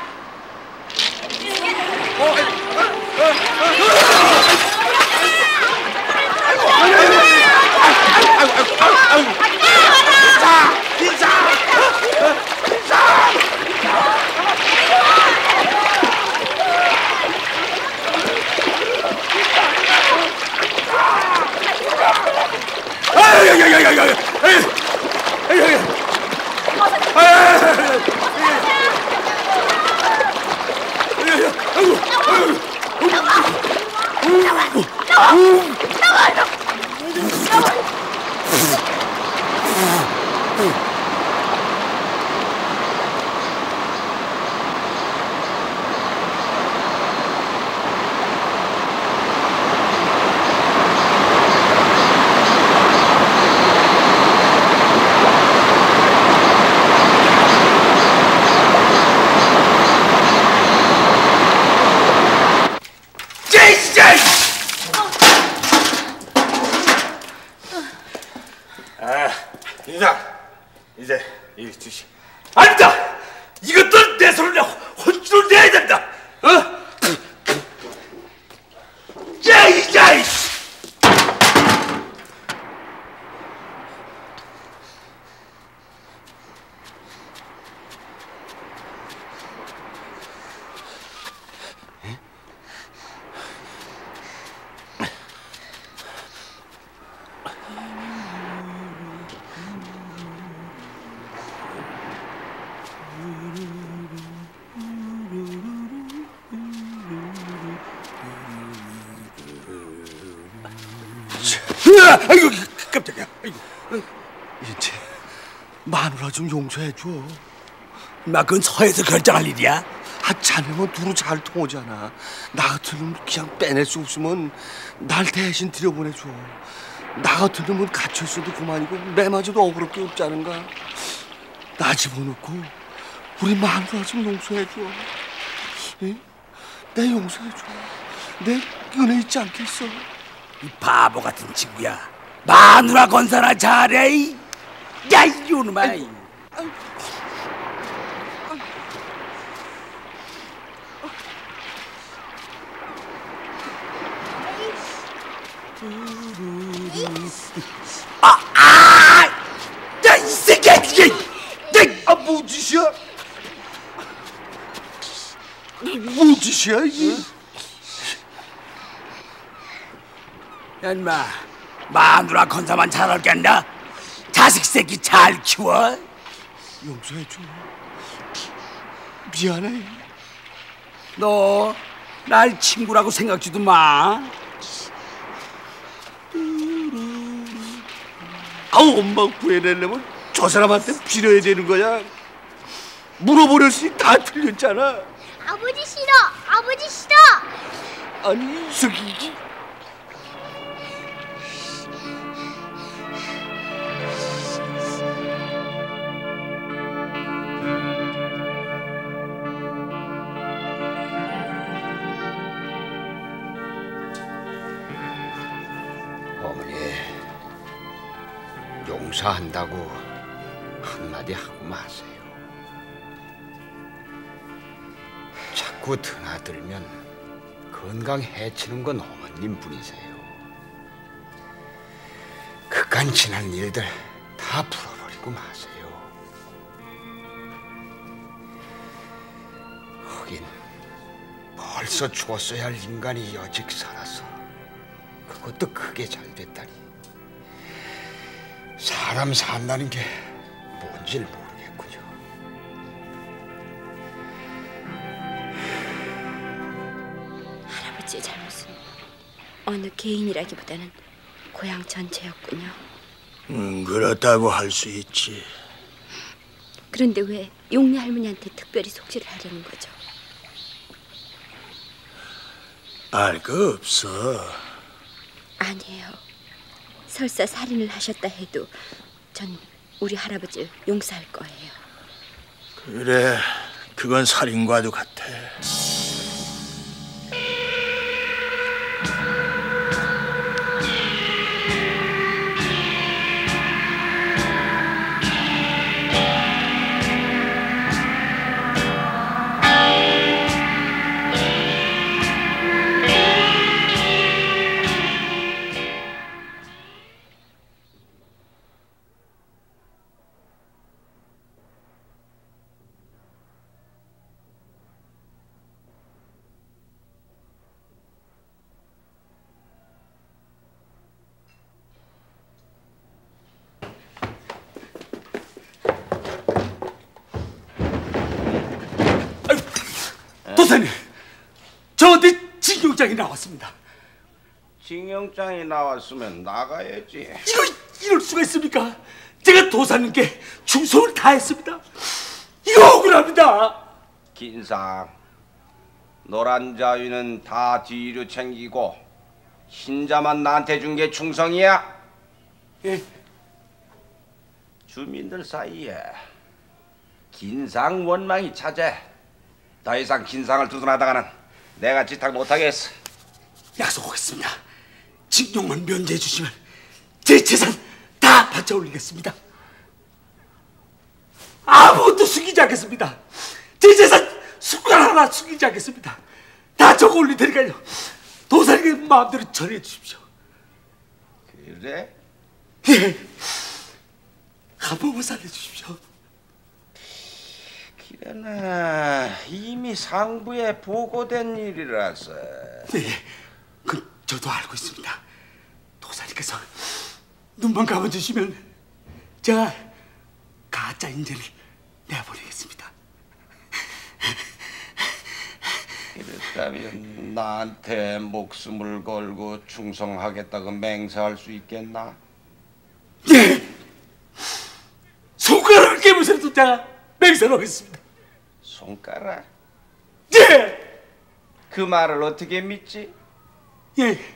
아이고야, 아이고 깜짝이야. 아이고. 이제 마누라 좀 용서해줘. 나 그건 서에서 결정할 일이야. 자네만 두루 잘 통하잖아. 나 같은 놈 그냥 빼낼 수 없으면 날 대신 들여보내줘. 나 같은 놈은 갇혀있어도 그만이고 매마저도 억울할 게 없지 않은가. 나 집어넣고 우리 마누라 좀 용서해줘. 응? 내 용서해줘. 내 은혜 잊지 않겠어. 이 바보 같은 친구야. 마누라 건사나 잘해. 야 이놈아. 야, 이 새끼야, 이게, 뭔 짓이야? 뭔 짓이야, 이게? 야, 인마, 마누라 건사만 잘하겠나? 자식 새끼 잘 키워. 용서해줘. 미안해. 너 날 친구라고 생각지도 마. 엄마 구해내려면 저 사람한테 빌어야 되는 거야. 물어보렸으니 다 틀렸잖아. 아버지 싫어. 아버지 싫어. 아니 이 새끼. 용서한다고 한마디 하고 마세요. 자꾸 드나들면 건강 해치는 건 어머님 뿐이세요. 그간 지난 일들 다 풀어버리고 마세요. 하긴 벌써 죽었어야 할 인간이 여직 살아서 그것도 크게 잘 됐다니. 사람 산다는 게 뭔지를 모르겠군요. 할아버지의 잘못은 어느 개인이라기보다는 고향 전체였군요. 그렇다고 할 수 있지. 그런데 왜 용래 할머니한테 특별히 속죄를 하려는 거죠? 알 거 없어. 아니에요. 설사 살인을 하셨다 해도 전 우리 할아버지를 용서할 거예요. 그래, 그건 살인과도 같아. 도사님, 저 어디 징용장이 나왔습니다. 징용장이 나왔으면 나가야지. 이럴 수가 있습니까? 제가 도사님께 충성을 다했습니다. 이거 억울합니다. 긴상, 노란 자위는 다 뒤로 챙기고 흰자만 나한테 준 게 충성이야? 예. 주민들 사이에 긴상 원망이 차제. 더 이상 긴상을 두둔하다가는 내가 지탁 못하겠어. 약속하겠습니다. 징용만 면제해 주시면 제 재산 다 바쳐 올리겠습니다. 아무것도 숨기지 않겠습니다. 제 재산 숟가락 하나 숨기지 않겠습니다. 다 적어 올릴 테니까요. 도사님의 마음대로 전해 주십시오. 그래? 예. 한 번만 살려주십시오. 기래나 이미 상부에 보고된 일이라서. 네, 그 저도 알고 있습니다. 도사님께서 눈만 감아주시면 제가 가짜 인재를 내보내겠습니다. 그랬다면 나한테 목숨을 걸고 충성하겠다고 맹세할 수 있겠나? 예! 손가락을 깨무셔도 제가 맹세를 하겠습니다. 손가락? 예! 그 말을 어떻게 믿지? 예.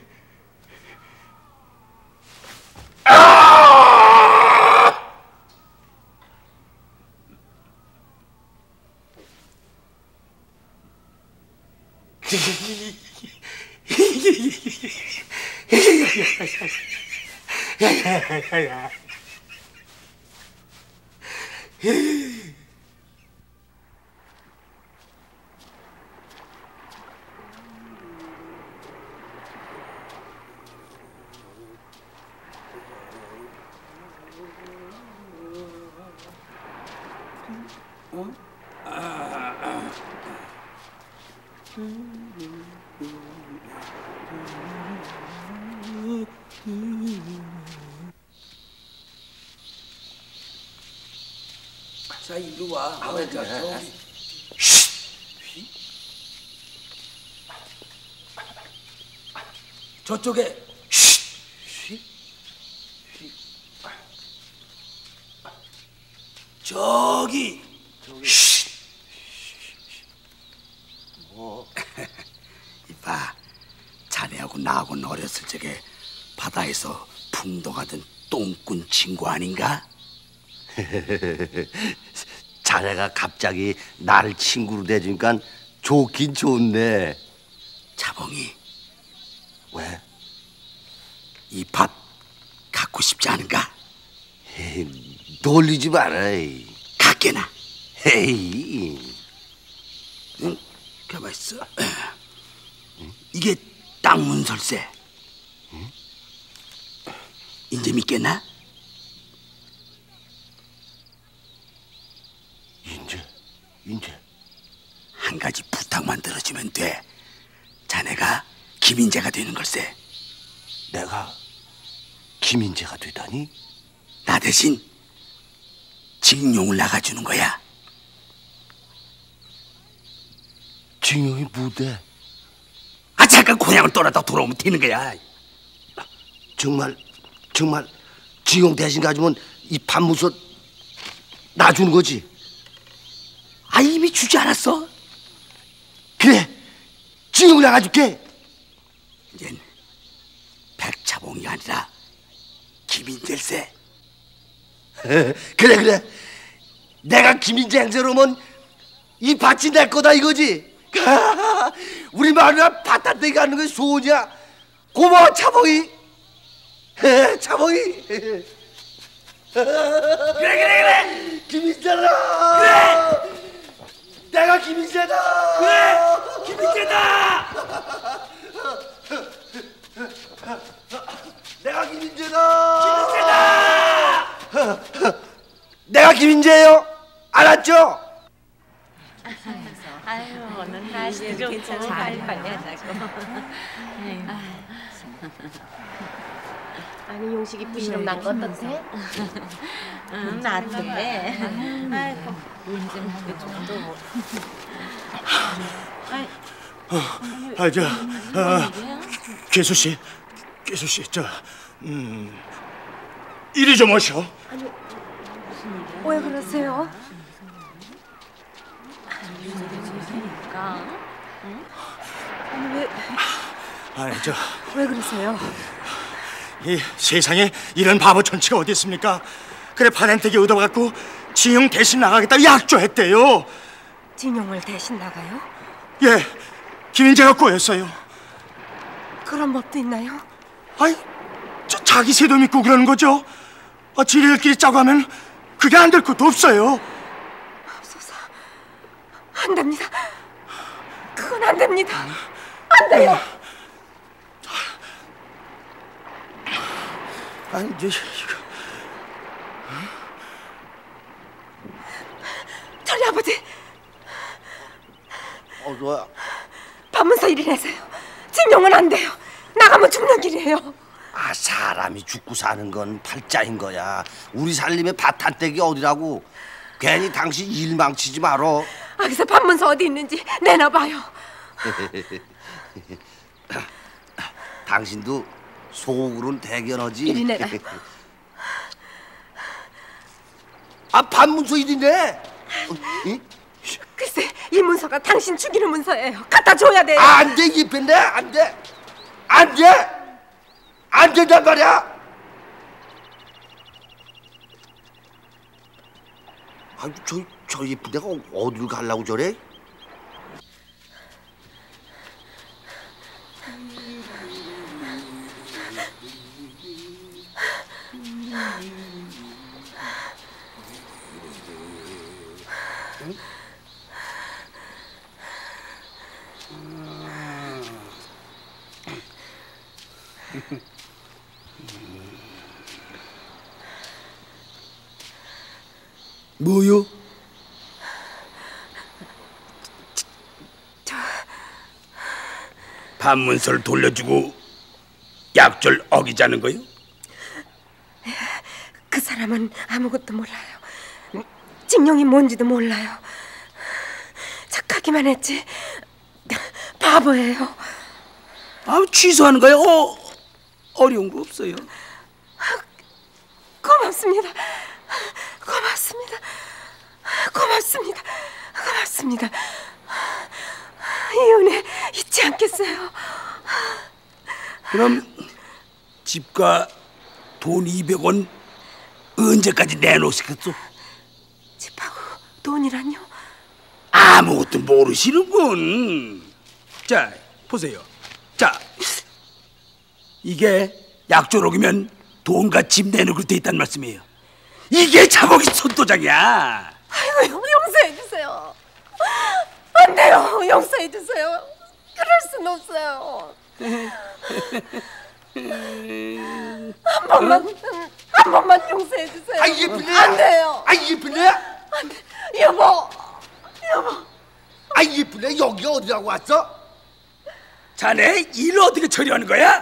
자, 이리 와. 저쪽에. 저기. 뭐? 이봐, 자네하고 나하고는 어렸을 적에 바다에서 풍덩하던 똥꾼 친구 아닌가? 자네가 갑자기 나를 친구로 대주니까 좋긴 좋네. 자봉이, 왜? 이 밥 갖고 싶지 않은가? 놀리지 마라. 갖게나. 헤이. 응? 가만 있어. 이게 땅 문설세. 응? 이제 믿겠나? 인제. 한 가지 부탁만 들어주면 돼. 자네가 김인재가 되는 걸세. 내가 김인재가 되다니? 나 대신 징용을 나가주는 거야. 징용이 뭐대? 아, 잠깐 고향을 떠나다 돌아오면 되는 거야. 정말 징용 대신 가지면 이 판무소 놔주는 거지? 아, 이미 주지 않았어? 그래, 징용 나가줄게. 이젠 백차봉이 아니라 김인재일세. 그래. 내가 김인재 행세로 오면 이 밭이 내 거다 이거지? 우리 마누라 밭한테 가는 게 소원이야. 고마워, 차봉이. 차봉이. 그래. 김인재다. 그래. 내가 김인재다. 그래. 김인재다. 내가 김인재다. 내가 김인재예요. 알았죠? 아유, 오늘 날씨도 좀 괜찮아. 빨리 하자고. 아니, 용식이 부시럼 난 거 어떻대? 나한테. 아이고, 요즘 그게 좀 또. 괴수 씨, 이리 좀 오셔. 아니, 왜 그러세요? 아니, 왜 그러세요? 이 세상에 이런 바보 천치가 어디 있습니까? 그래, 파렌텍이 얻어갖고 징용 대신 나가겠다 약조했대요. 징용을 대신 나가요? 예, 김인재가 꼬였어요. 그런 법도 있나요? 아이, 자기 새도 믿고 그러는 거죠. 지들끼리 짜고 하면 그게 안 될 것도 없어요. 맙소사, 안 됩니다. 그건 안 됩니다. 안 돼요. 아니, 이제 저리 아버지. 뭐야? 밤문서 일이 내세요. 징용은 안 돼요. 나가면 죽는 길이에요. 아, 사람이 죽고 사는 건 팔자인 거야. 우리 살림에 밭 한 떼기 어디라고. 괜히 당신 일 망치지 말어. 거기서 밤문서 어디 있는지 내놔봐요. 당신도 속으로는 대견하지. 이리 내가. 아, 반문서 일이네. 글쎄, 이 문서가 당신 죽이는 문서예요. 갖다 줘야 돼요. 안 돼, 이쁜데, 안 돼, 안 돼, 안 된단 말이야. 아, 저 이쁜 데가 어디를 가려고 저래? 뭐요? 반문서를 돌려주고 약절 어기자는 거요? 그 사람은 아무것도 몰라요. 징용이 뭔지도 몰라요. 착하기만 했지 바보예요. 아, 취소하는 거요? 어려운 거 없어요. 고맙습니다. 고맙습니다. 고맙습니다. 고맙습니다. 이 은혜 잊지 않겠어요. 그럼 집과 돈 200원 언제까지 내놓으시겠소? 집하고 돈이란요? 아무것도 모르시는군. 자, 보세요. 자, 이게 약조록이면 돈과 집 내놓을 돼 있단 말씀이에요. 이게 자복이 손도장이야. 아이고, 용서해 주세요. 안 돼요. 용서해 주세요. 그럴 순 없어요. 한 번만 용서해 주세요. 아, 예쁜데? 안 돼요. 아, 예쁜데? 안 돼. 여보. 아, 예쁜데? 여기가 어디라고 왔어? 자네 일 어떻게 처리하는 거야?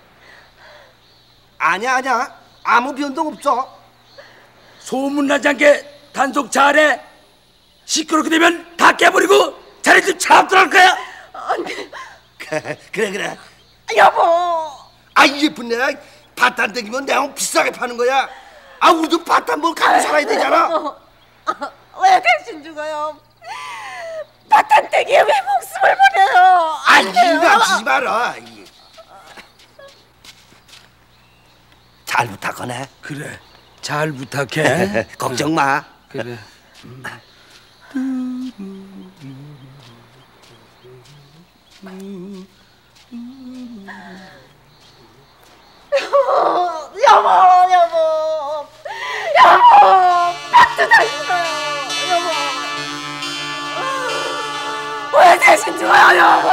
아니야. 아무 변동 없어. 소문나지 않게 단속 잘해. 시끄럽게 되면 다 깨버리고 자네 집 잡들어갈 거야. 안 돼. 그래. 여보. 아, 예쁜데? 밭한 땡기면 내가 비싸게 파는 거야. 아, 우리도 밭한 번 갖고 살아야 되잖아. 왜 당신 죽어요? 밭한떼기에 왜 목숨을 버려요? 아, 일 맞추지 마라. 잘 부탁하네. 그래, 잘 부탁해. 걱정 마. 그래. 여보, 밭도 당신어요, 여보. 왜 대신 죽어요, 여보?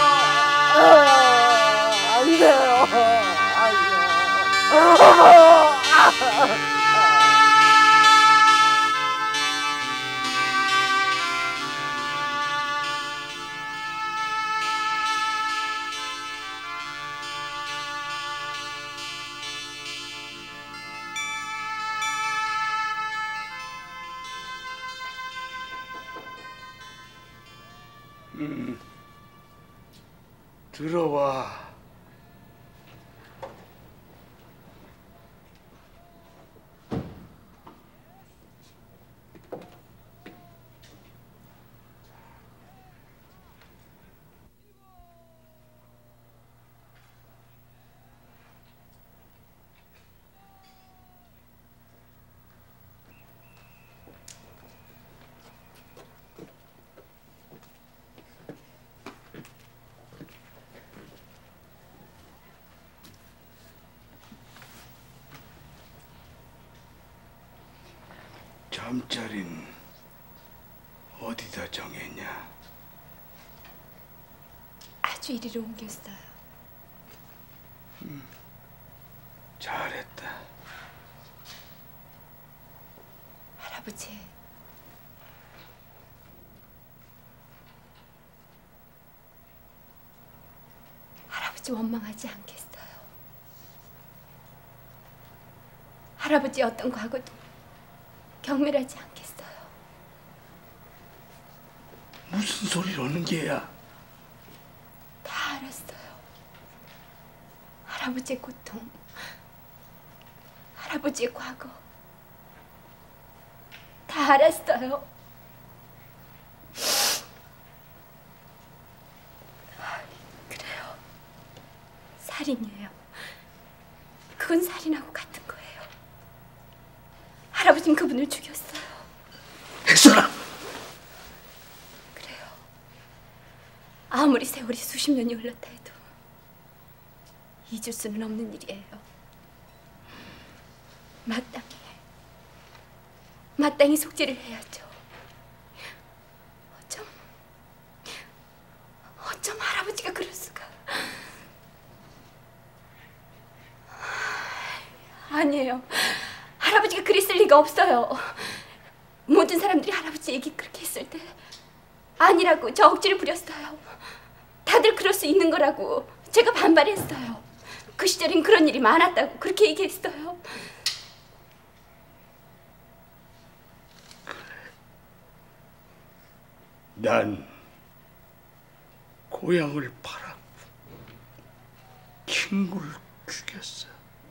안 돼요, 들어와. 잠자리는 어디다 정했냐? 아주 이리로 옮겼어요. 잘했다. 할아버지, 할아버지 원망하지 않겠어요. 할아버지 어떤 과거도 경멸하지 않겠어요. 무슨 소리를 하는 게야? 알았어요. 할아버지의 고통, 할아버지의 과거 다 알았어요. 그래요. 살인이에요. 그건 살인하고 같은 거예요. 할아버지는 그분을 죽였어요. 혜선아! 그래요. 아무리 세월이 수십 년이 흘렀다 해도 잊을 수는 없는 일이에요. 마땅히 속죄를 해야죠. 어쩜 할아버지가 그럴 수가. 아니에요. 할아버지가 그랬을 리가 없어요. 모든 사람들이 할아버지 얘기 그렇게 했을 때 아니라고 저 억지를 부렸어요. 다들 그럴 수 있는 거라고 제가 반발했어요. 그 시절엔 그런 일이 많았다고 그렇게 얘기했어요. 난 고향을 팔아 친구를 죽였어.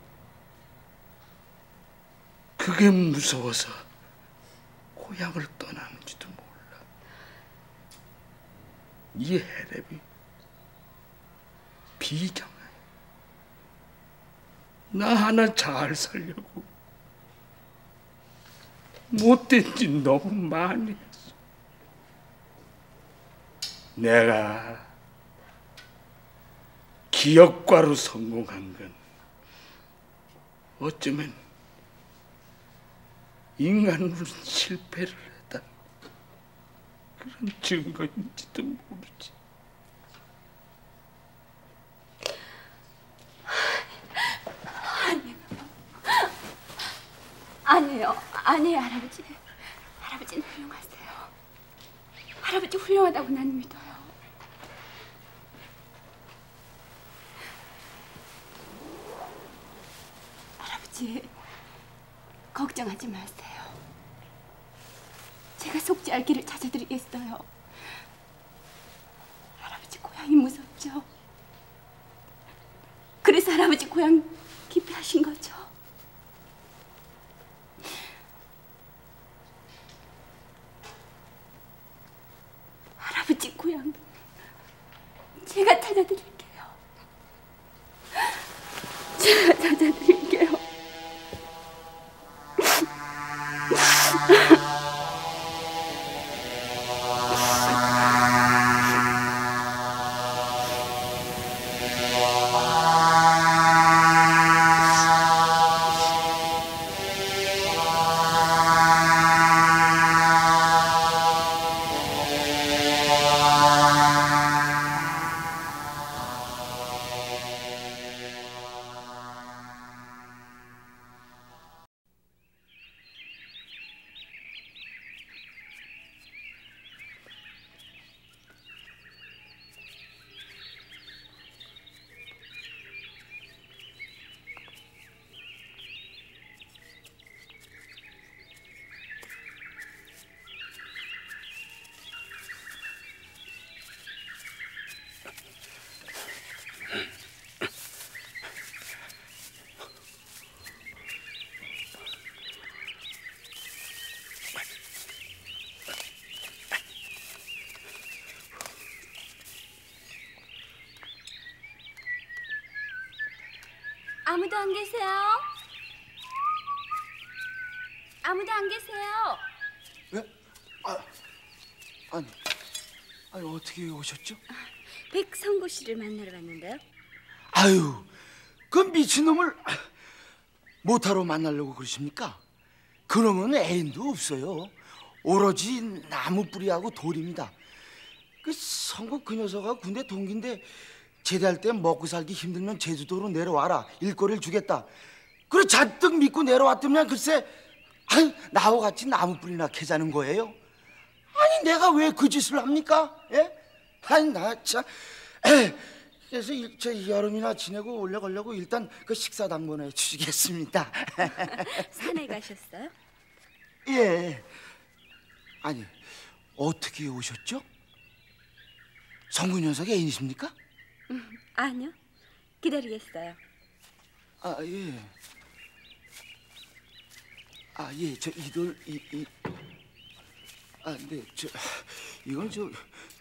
그게 무서워서 고향을 떠나는지도 몰라. 이 해랩이 비장해. 나 하나 잘 살려고 못된 짓 너무 많이 했어. 내가 기업가로 성공한 건 어쩌면 인간으로 실패를 했다 그런 증거인지도 모르지. 아니에요, 할아버지. 할아버지는 훌륭하세요. 할아버지 훌륭하다고 난 믿어요. 할아버지, 걱정하지 마세요. 제가 속죄할 길을 찾아드리겠어요. 할아버지 고향이 무섭죠? 그래서 할아버지 고향 기피하신 거죠? 할아버지 고향 제가 찾아드릴게요. 제가 찾아드릴게요. 아무도 안 계세요? 아무도 안 계세요? 왜? 아니 어떻게 오셨죠? 백성구 씨를 만나러 왔는데요. 아유, 그 미친놈을 모타로 만나려고 그러십니까? 그놈은 애인도 없어요. 오로지 나무 뿌리하고 돌입니다. 그 성국 그 녀석하고 군대 동기인데 제대할 때 먹고 살기 힘들면 제주도로 내려와라. 일거리를 주겠다. 그래 잔뜩 믿고 내려왔더니 글쎄 나하고 같이 나무 뿌리나 캐자는 거예요. 아니 내가 왜 그 짓을 합니까? 예? 아니 나 참. 그래서 저 여름이나 지내고 올려가려고 일단 그 식사 당번해 주시겠습니다. 산에 가셨어요? 예. 아니 어떻게 오셨죠? 성구 녀석 애인이십니까? 아니요. 기다리겠어요. 아, 예. 아, 예. 저 이돌 아, 네. 저 이건 저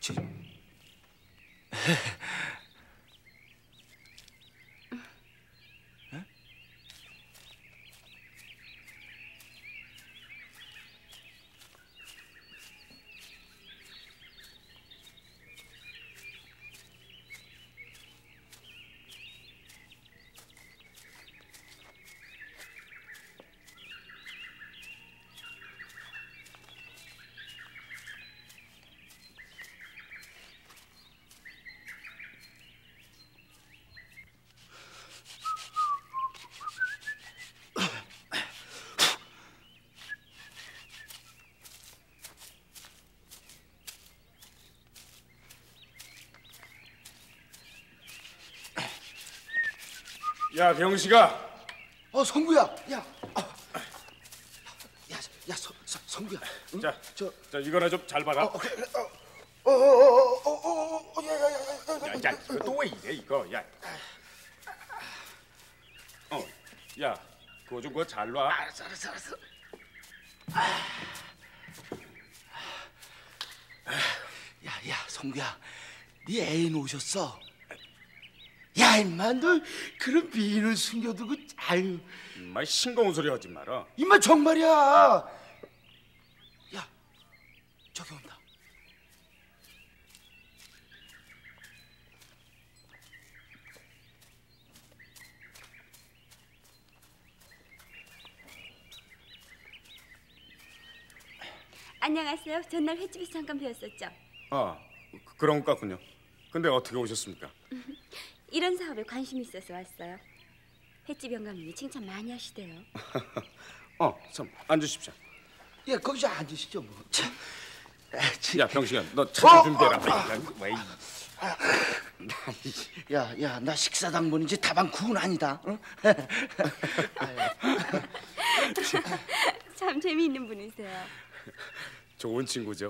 야, 병식아. 성구야. 야. 야, 성구야. 응? 자, 이거나 좀 잘 받아. 야, 이거 또 왜 이래 이거? 야. 야, 그거 좀 그거 잘 놔. 알았어. 야, 성구야. 네 애인 오셨어? 야, 임마, 너 그런 미인을 숨겨두고, 아유. 임마, 싱거운 소리 하지 마라. 임마, 정말이야. 야, 저기 온다. 안녕하세요. 전날 횟집에서 잠깐 뵈었었죠. 아, 그런 것 같군요. 근데 어떻게 오셨습니까? 이런 사업에 관심이 있어서 왔어요. 횟집 영감님이 칭찬 많이 하시대요. 참, 앉으십시오. 예, 거기서 앉으시죠, 뭐. 야, 병식아, 너 차좀 준비해라. 야, 나 식사당번이지 다방국은 아니다. 응? 참 재미있는 분이세요. 좋은 친구죠.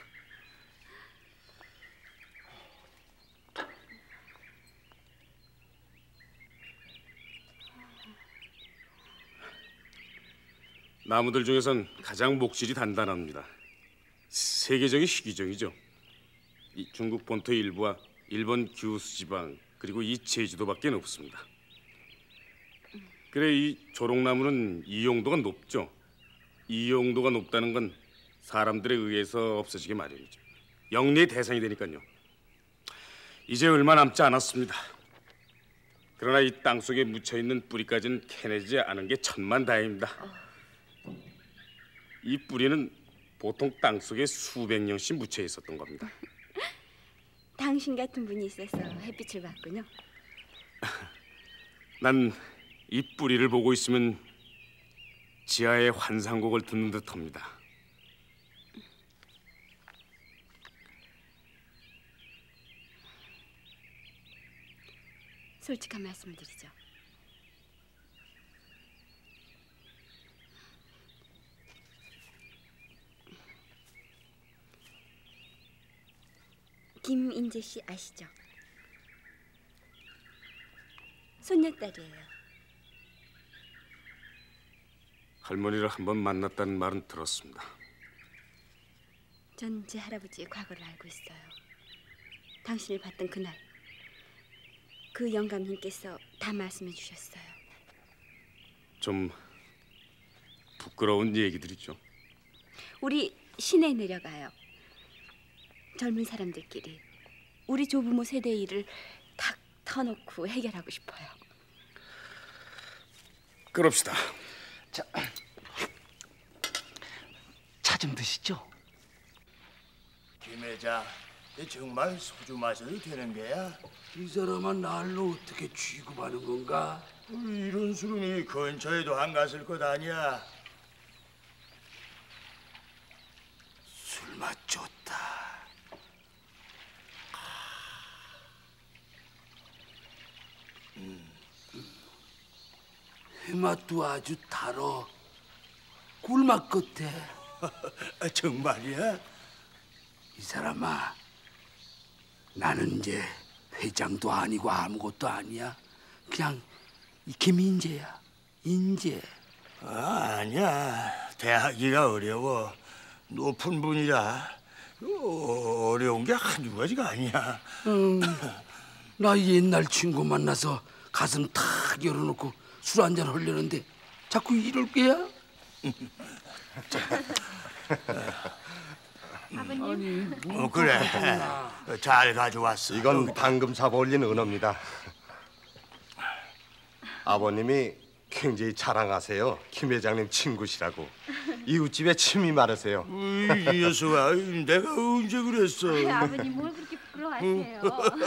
나무들 중에선 가장 목질이 단단합니다. 세계적인 희귀종이죠. 이 중국 본토 일부와 일본 규슈 지방 그리고 이 제주도밖에 없습니다. 그래 이 조롱나무는 이용도가 높죠. 이용도가 높다는 건 사람들에 의해서 없어지게 마련이죠. 영리의 대상이 되니까요. 이제 얼마 남지 않았습니다. 그러나 이 땅속에 묻혀있는 뿌리까지는 캐내지 않은 게 천만다행입니다. 이 뿌리는 보통 땅속에 수백 년씩 묻혀 있었던 겁니다. 당신 같은 분이 있어서 햇빛을 봤군요. 난 이 뿌리를 보고 있으면 지하의 환상곡을 듣는 듯합니다. 솔직한 말씀을 드리죠. 김인재 씨 아시죠? 손녀딸이에요. 할머니를 한번 만났다는 말은 들었습니다. 전 제 할아버지의 과거를 알고 있어요. 당신을 봤던 그날 그 영감님께서 다 말씀해 주셨어요. 좀 부끄러운 얘기들이죠. 우리 시내에 내려가요. 젊은 사람들끼리 우리 조부모 세대의 일을 탁 터놓고 해결하고 싶어요. 그럽시다. 차 좀 드시죠. 김 회장, 정말 소주 마셔도 되는 거야? 이 사람은 날로 어떻게 취급하는 건가? 이런 술은 이 근처에도 안 갔을 것 아니야. 술맛 좋다. 회맛도 아주 달어. 꿀맛 같아. 정말이야? 이 사람아, 나는 이제 회장도 아니고 아무것도 아니야. 그냥 이 김인재야. 인재. 아니야. 대하기가 어려워. 높은 분이라 어려운 게 한두 가지가 아니야. 나 옛날 친구 만나서 가슴 탁 열어놓고 술 한잔 하려는데 자꾸 이럴 게야? 아버님. 그래. 잘 가져왔어. 이건 방금 잡아올린 은어입니다. 아버님이 굉장히 자랑하세요. 김 회장님 친구시라고. 이웃집에 침이 마르세요. 이 녀석아, 내가 언제 그랬어? 아버님 뭘 그렇게 부끄러워하세요?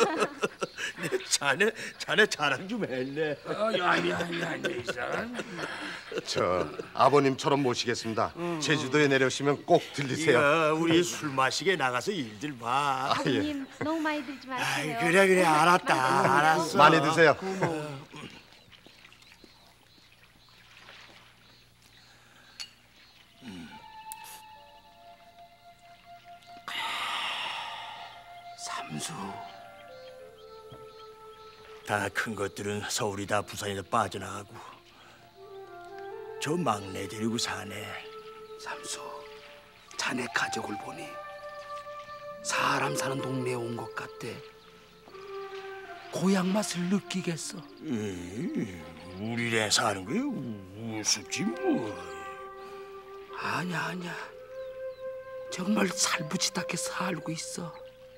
자네 자랑 좀 했네. 아니야 이 사람. 저 아버님처럼 모시겠습니다. 제주도에 내려오시면 꼭 들리세요. 야, 우리 술 마시게 나가서 일들 봐. 아버님 너무 많이 들지 마세요. 그래 알았다. 알았어. 많이 드세요. 삼수. 다 큰 것들은 서울이다 부산에다 빠져나가고 저 막내 데리고 사네. 삼수, 자네 가족을 보니 사람 사는 동네에 온 것 같대. 고향 맛을 느끼겠어. 우리네 사는 게 우습지 뭐. 아니야. 정말 살부지답게 살고 있어.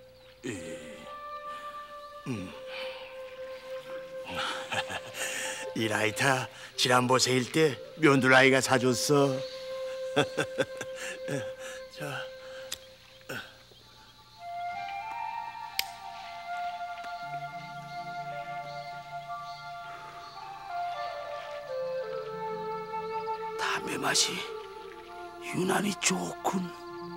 이 라이터 지난번 생일 때 며느라이가 사줬어. 자. 담배 맛이 유난히 좋군.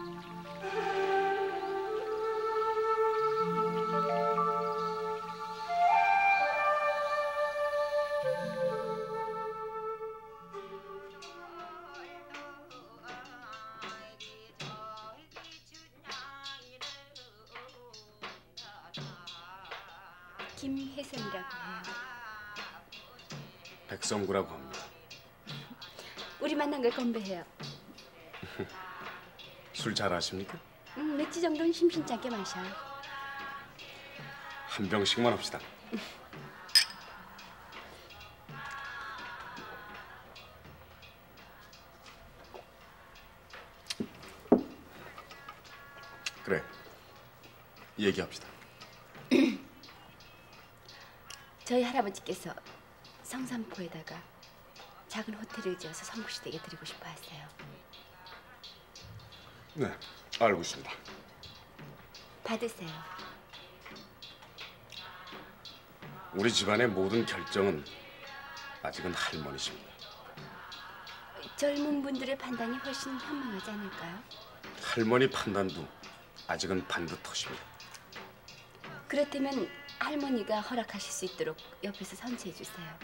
김혜선이라고 해요. 백성구라고 합니다. 우리 만난 걸 건배해요. 술 잘하십니까? 맥주 정도는 심심찮게 마셔요. 한 병씩만 합시다. 그래, 얘기합시다. 저희 할아버지께서 성산포에다가 작은 호텔을 지어서 성구시댁에 드리고 싶어 하세요. 네, 알고 있습니다. 받으세요. 우리 집안의 모든 결정은 아직은 할머니십니다. 젊은 분들의 판단이 훨씬 현명하지 않을까요? 할머니 판단도 아직은 반듯하십니다. 그렇다면 할머니가 허락하실 수 있도록 옆에서 선처해 주세요.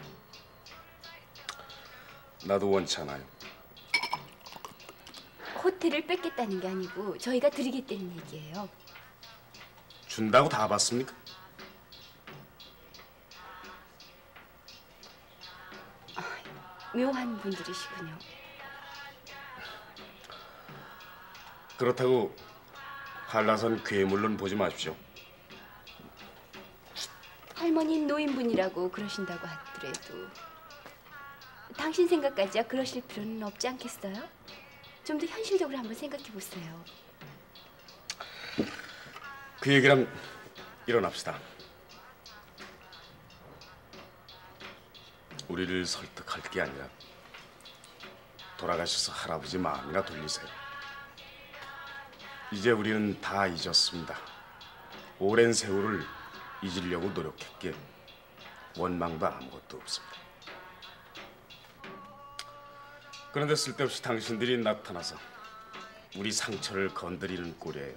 나도 원치 않아요. 호텔을 뺏겠다는 게 아니고 저희가 드리겠다는 얘기예요. 준다고 다 받습니까? 묘한 분들이시군요. 그렇다고 한라산 괴물론 보지 마십시오. 할머니 노인분이라고 그러신다고 하더라도 당신 생각까지야 그러실 필요는 없지 않겠어요? 좀 더 현실적으로 한번 생각해 보세요. 그 얘기랑 일어납시다. 우리를 설득할 게 아니라 돌아가셔서 할아버지 마음이나 돌리세요. 이제 우리는 다 잊었습니다. 오랜 세월을 잊으려고 노력했기에 원망도 아무것도 없습니다. 그런데 쓸데없이 당신들이 나타나서 우리 상처를 건드리는 꼴이에요.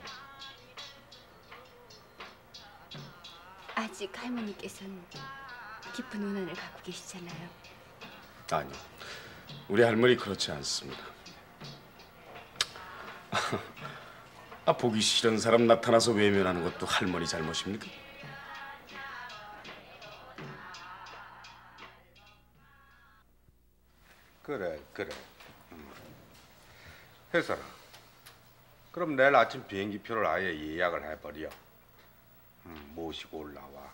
아직 할머니께서는 깊은 원한을 갖고 계시잖아요. 아니요, 우리 할머니 그렇지 않습니다. 보기 싫은 사람 나타나서 외면하는 것도 할머니 잘못입니까? 그래. 혜선아, 그럼 내일 아침 비행기표를 아예 예약을 해버려. 모시고 올라와.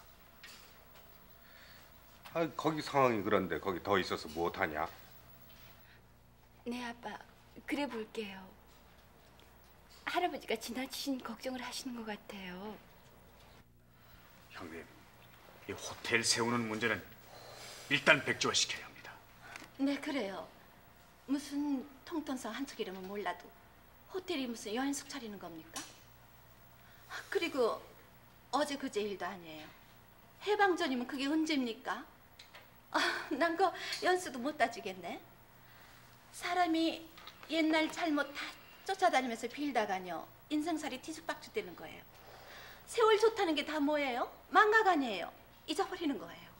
거기 상황이 그런데 거기 더 있어서 못하냐? 네, 아빠. 그래 볼게요. 할아버지가 지나치신 걱정을 하시는 것 같아요. 형님, 이 호텔 세우는 문제는 일단 백지화시켜야 합니다. 네, 그래요. 무슨 통통성 한쪽 이름은 몰라도 호텔이 무슨 여인숙 차리는 겁니까? 그리고 어제 그제 일도 아니에요. 해방전이면 그게 언제입니까? 난 그 연수도 못 따지겠네. 사람이 옛날 잘못 다 쫓아다니면서 빌다가요 인생살이 뒤죽박죽 되는 거예요. 세월 좋다는 게 다 뭐예요? 망각 아니에요. 잊어버리는 거예요.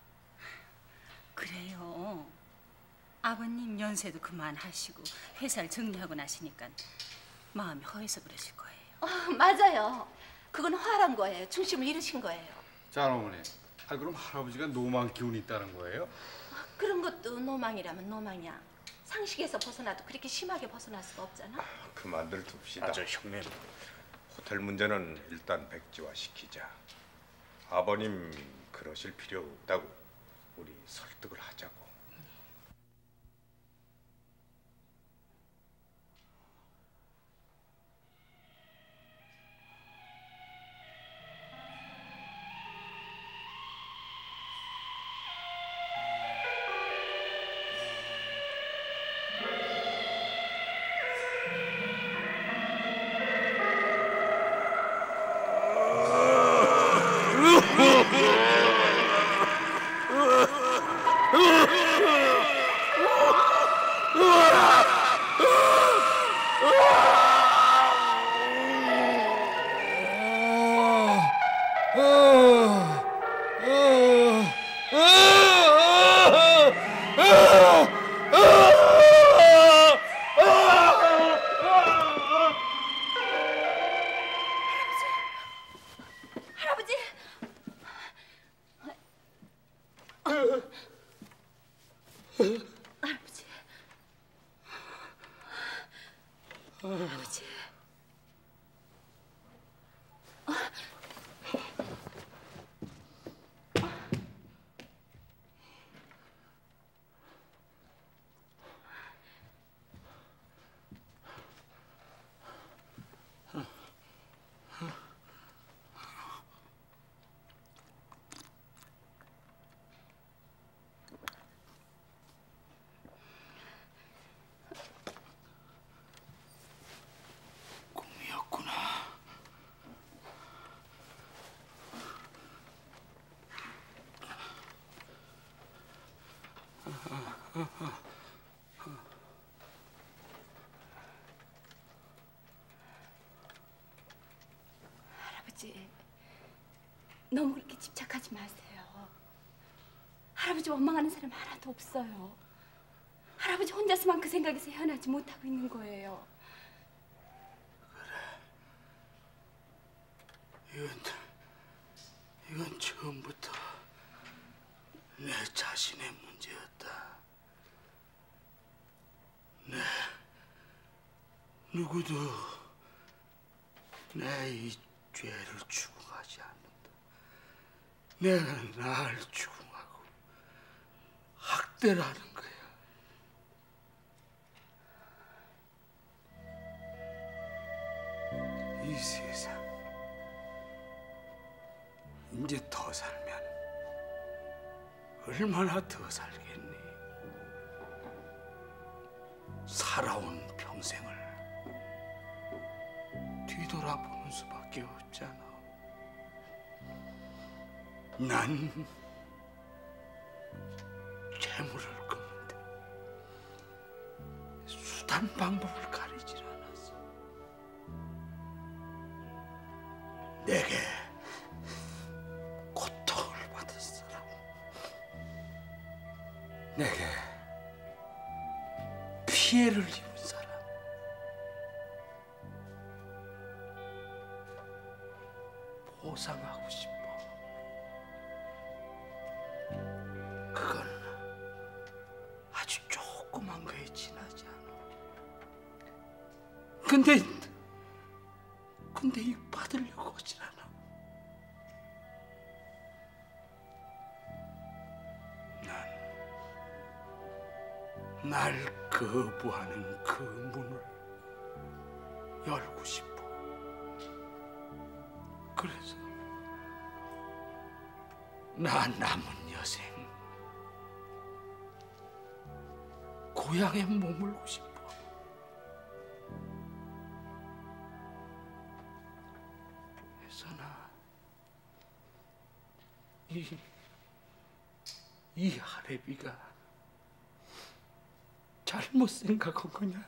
그래요. 아버님 연세도 그만하시고 회사를 정리하고 나시니까 마음이 허해서 그러실 거예요. 맞아요. 그건 화란 거예요. 중심을 잃으신 거예요. 자, 어머니. 그럼 할아버지가 노망 기운이 있다는 거예요? 그런 것도 노망이라면 노망이야. 상식에서 벗어나도 그렇게 심하게 벗어날 수가 없잖아. 그만들 둡시다. 저 형님. 호텔 문제는 일단 백지화시키자. 아버님 그러실 필요 없다고 우리 설득을 하자고. 할아버지, 너무 그렇게 집착하지 마세요. 할아버지 원망하는 사람 하나도 없어요. 할아버지 혼자서만 그 생각에서 헤어나지 못하고 있는 거예요. 이건 처음부터 내 자신의 문제였다. 누구도 내 이 죄를 추궁하지 않는다. 내가 나를 추궁하고 학대라는 거야. 이 세상 이제 더 살면 얼마나 더 살겠니? 살아온 평생을 뒤돌아보는 수밖에 없잖아. 난 재물을 끄는데 수단 방법을 가리질 않았어. 내게 고통을 받은 사람, 내게 피해를 입은 사람, 보상하고 싶어. 그건 아주 조그만 근데 이 받으려고 하질 않아. 날 거부하는 그 문을 열고 싶어. 그래서 나 남은 여생 고향에 머물고 싶어. 그래서 이 하래비가 잘못 생각한 거냐?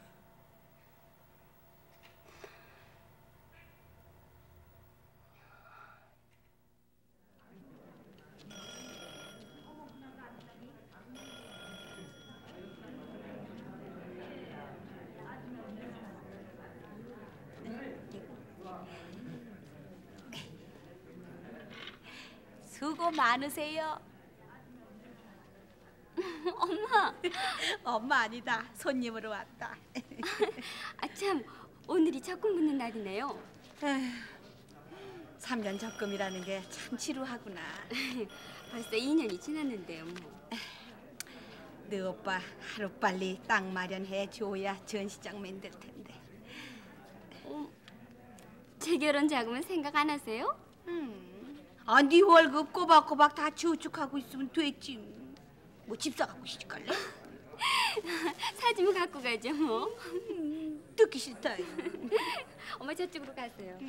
수고 많으세요. 엄마. 엄마 아니다. 손님으로 왔다. 참, 오늘이 적금 붙는 날이네요. 3년 적금이라는 게 참 지루하구나. 벌써 2년이 지났는데요, 뭐. 네 오빠 하루빨리 땅 마련해 줘야 전시장 만들 텐데. 제 결혼 자금은 생각 안 하세요? 네 월급 꼬박꼬박 다 저축하고 있으면 됐지. 뭐 집 사갖고 시집갈래? 사주면 갖고 가죠, 뭐. 듣기 싫다. 엄마 저쪽으로 가세요.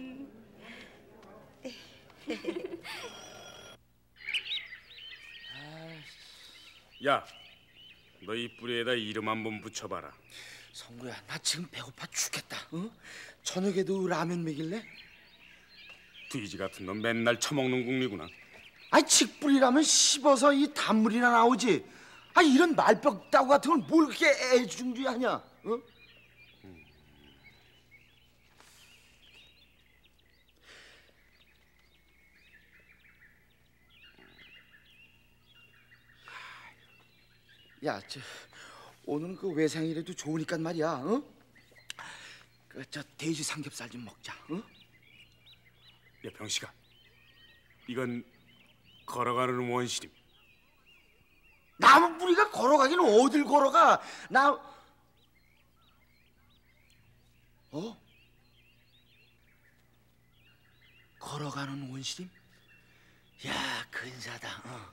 야, 너 이 뿌리에다 이름 한번 붙여봐라. 성구야, 나 지금 배고파 죽겠다. 어? 저녁에도 라면 먹일래? 돼지 같은 놈 맨날 처먹는 국리구나. 아이, 칡뿌리라면 씹어서 이 단물이나 나오지. 아, 이런 말벽 따구 같은 걸 뭘 그렇게 애중주의하냐? 어? 야, 오늘은 그 외상이라도 좋으니까 말이야. 어? 저 돼지 삼겹살 좀 먹자. 어? 야, 병식아, 이건 걸어가는 원시림. 나무 뿌리가 걸어가기는 어딜 걸어가? 걸어가는 원시림? 야, 근사다.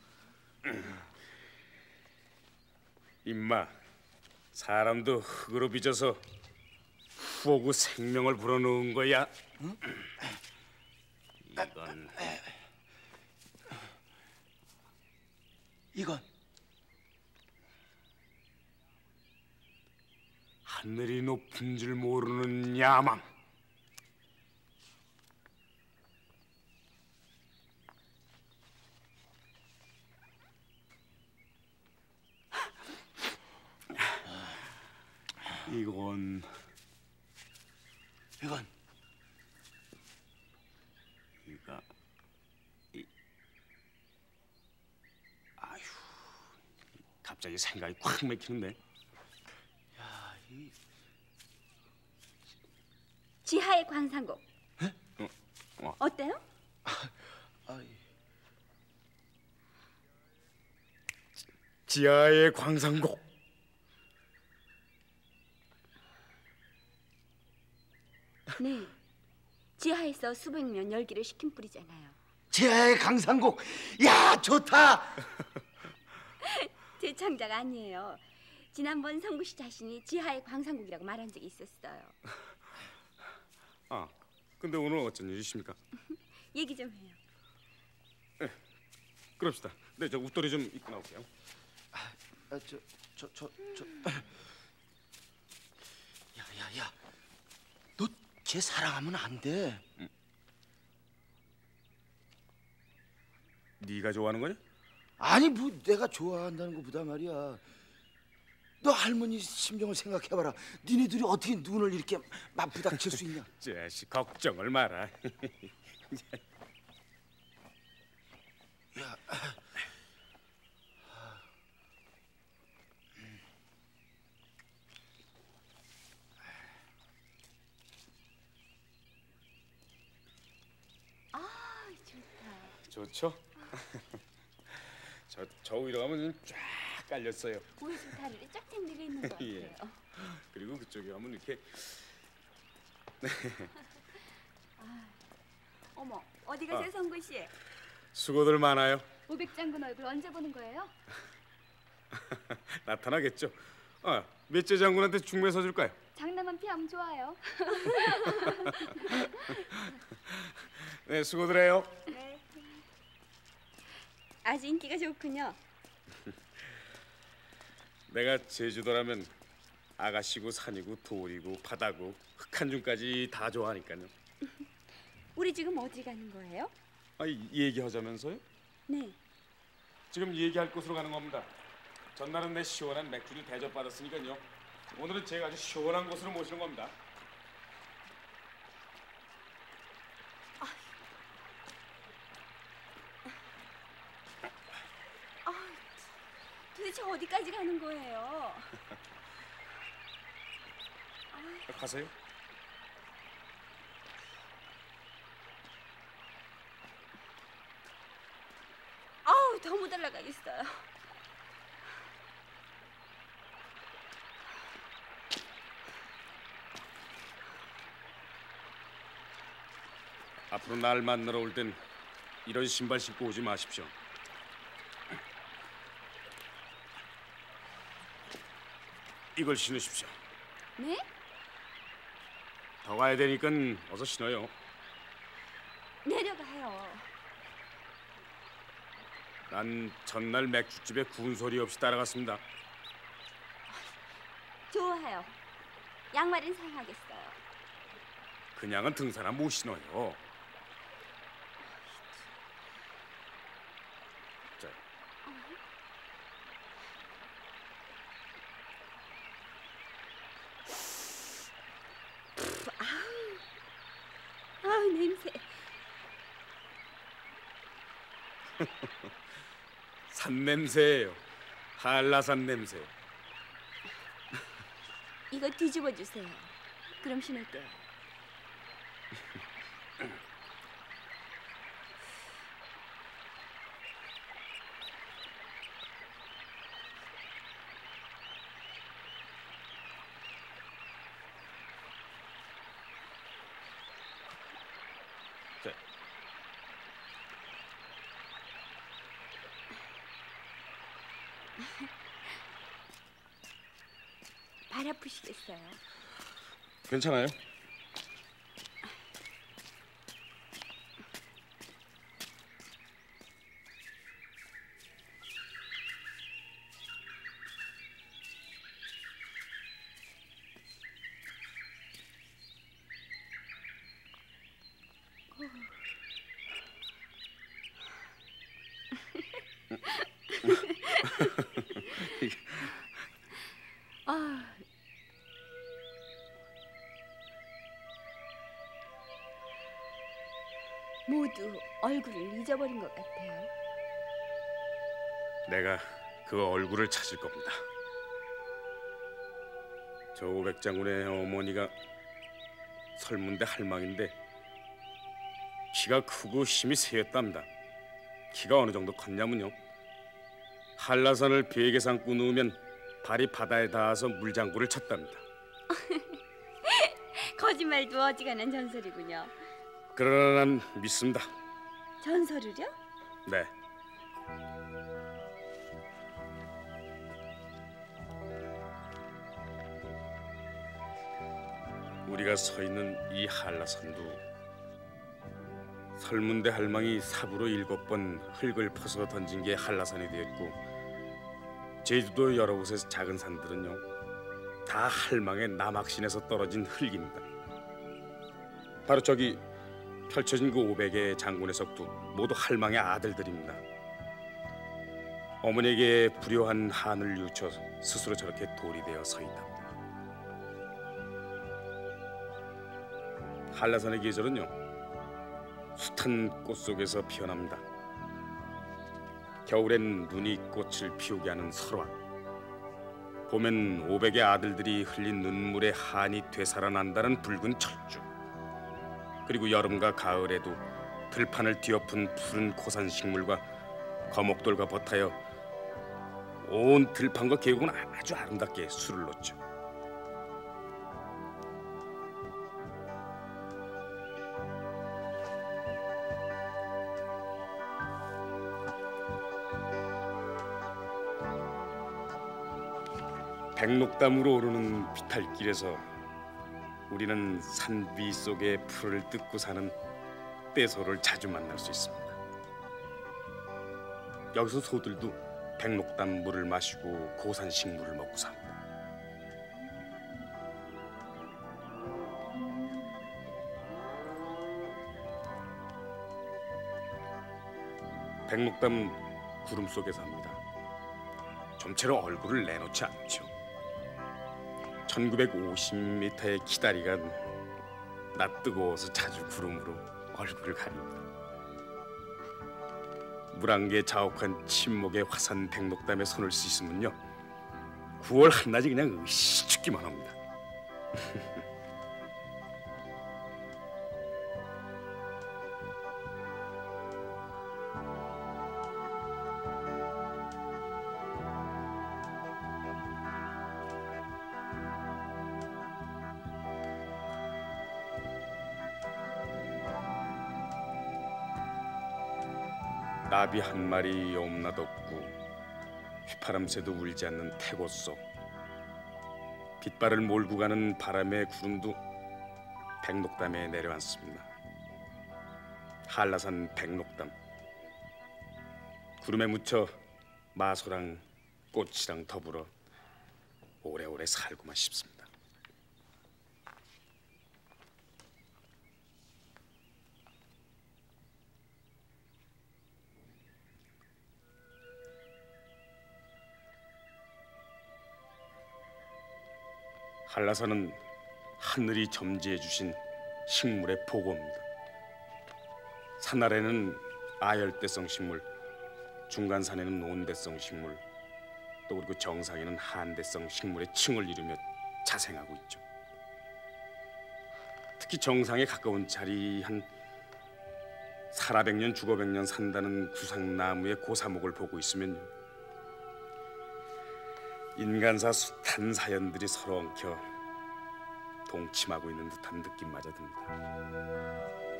임마, 사람도 흙으로 빚어서 후오고 생명을 불어넣은 거야. 응? 이건 하늘이 높은 줄 모르는 야망. 이건 아휴, 갑자기 생각이 콱 막히는데. 지하의 광산곡. 어때요? 지하의 광산곡. 네, 지하에서 수백 년 열기를 식힌 뿌리잖아요. 지하의 광산곡. 야, 좋다. 제 창작 아니에요. 지난번 성구 씨 자신이 지하의 광산곡이라고 말한 적이 있었어요. 아, 근데 오늘 어쩐 일이십니까? 얘기 좀 해요. 네, 그럽시다. 네, 저 웃돌이 좀 입고 나올게요. 야, 너 쟤 사랑하면 안 돼. 네가 좋아하는 거냐? 아니, 뭐 내가 좋아한다는 것보다 말이야. 너 할머니 심정을 생각해봐라. 니네들이 어떻게 눈을 이렇게 맞부닥칠 수 있냐? 자식, 걱정을 마라. 야, 좋죠? 저 위로 가면 쫙 깔렸어요. 오른쪽 다리를 쫙 당기고 있는 것 같아요. 예. 그리고 그쪽에 가면 이렇게. 네. 어머, 어디 가세요, 성구 씨? 수고들 많아요. 오백장군 얼굴 언제 보는 거예요? 나타나겠죠. 몇째 장군한테 중매 서줄까요? 장남한 피하면 좋아요. 네, 수고들 해요. 네. 아주 인기가 좋군요. 내가 제주도라면 아가씨고 산이고 돌이고 바다고 흑한중까지 다 좋아하니까요. 우리 지금 어디 가는 거예요? 얘기하자면서요? 네. 지금 얘기할 곳으로 가는 겁니다. 전날은 내 시원한 맥주를 대접받았으니까요. 오늘은 제가 아주 시원한 곳으로 모시는 겁니다. 도대체 어디까지 가는 거예요? 가세요. 아우, 더 못 올라가겠어요. 앞으로 날 만나러 올 땐 이런 신발 신고 오지 마십시오. 이걸 신으십시오. 네? 더 가야 되니까 어서 신어요. 내려가요. 난 전날 맥주집에 군소리 없이 따라갔습니다. 좋아요. 양말은 사용하겠어요. 그냥은 등산화 못 신어요. 자, 아우, 냄새. 산 냄새예요. 한라산 냄새. 이거 뒤집어 주세요. 그럼 신을게요. 자. 발 아프시겠어요? 괜찮아요? 아, 모두 얼굴을 잊어버린 것 같아요. 내가 그 얼굴을 찾을 겁니다. 저 오백장군의 어머니가 설문대 할망인데 키가 크고 힘이 세였답니다. 키가 어느 정도 컸냐면요, 한라산을 베개 삼고 누우면 발이 바다에 닿아서 물장구를 쳤답니다. 거짓말도 어지간한 전설이군요. 그러나 난 믿습니다. 전설을요? 네. 우리가 서 있는 이 한라산도 설문대 할망이 삽으로 7번 흙을 퍼서 던진 게 한라산이 되었고, 제주도 여러 곳의 작은 산들은요 다 할망의 남학신에서 떨어진 흙입니다. 바로 저기 펼쳐진 그 500의 장군의 석도 모두 할망의 아들들입니다. 어머니에게 불효한 한을 뉘우쳐 스스로 저렇게 돌이 되어 서 있답니다. 한라산의 계절은요 숱한 꽃 속에서 피어납니다. 겨울엔 눈이 꽃을 피우게 하는 설화, 봄엔 500의 아들들이 흘린 눈물에 한이 되살아난다는 붉은 철쭉, 그리고 여름과 가을에도 들판을 뒤엎은 푸른 고산 식물과 거목돌과 버타여 온 들판과 계곡은 아주 아름답게 술을 놓죠. 백록담으로 오르는 비탈길에서 우리는 산 위 속에 풀을 뜯고 사는 떼소를 자주 만날 수 있습니다. 여기서 소들도 백록담 물을 마시고 고산 식물을 먹고 삽니다. 백록담은 구름 속에 삽니다. 좀처럼 얼굴을 내놓지 않죠. 1950m의 기다리가 낯 뜨거워서 자주 구름으로 얼굴을 가립니다. 물안개 자욱한 침묵의 화산 백록담에 손을 씻으면요 9월 한낮이 그냥 으시 춥기만 합니다. 나비 한 마리 염라덥고 휘파람 새도 울지 않는 태고 속 빗발을 몰고 가는 바람의 구름도 백록담에 내려앉습니다. 한라산 백록담 구름에 묻혀 마소랑 꽃이랑 더불어 오래오래 살고만 싶습니다. 한라산은 하늘이 점지해 주신 식물의 보고입니다. 산 아래는 아열대성 식물, 중간산에는 온대성 식물, 또 그리고 정상에는 한대성 식물의 층을 이루며 자생하고 있죠. 특히 정상에 가까운 자리 한 살아 100년 죽어 100년 산다는 구상나무의 고사목을 보고 있으면 인간사 숱한 사연들이 서로 엉켜 동침하고 있는 듯한 느낌마저 듭니다.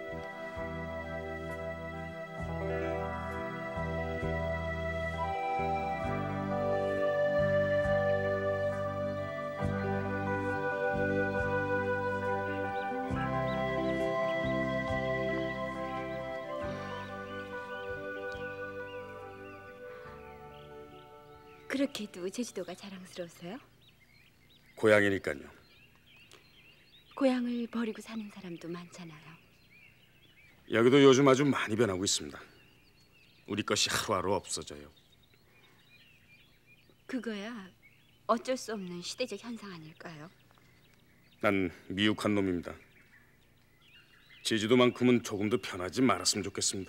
그렇게도 제주도가 자랑스러우세요? 고향이니까요. 고향을 버리고 사는 사람도 많잖아요. 여기도 요즘 아주 많이 변하고 있습니다. 우리 것이 하루하루 없어져요. 그거야 어쩔 수 없는 시대적 현상 아닐까요? 난 미혹한 놈입니다. 제주도만큼은 조금 더 편하지 말았으면 좋겠습니다.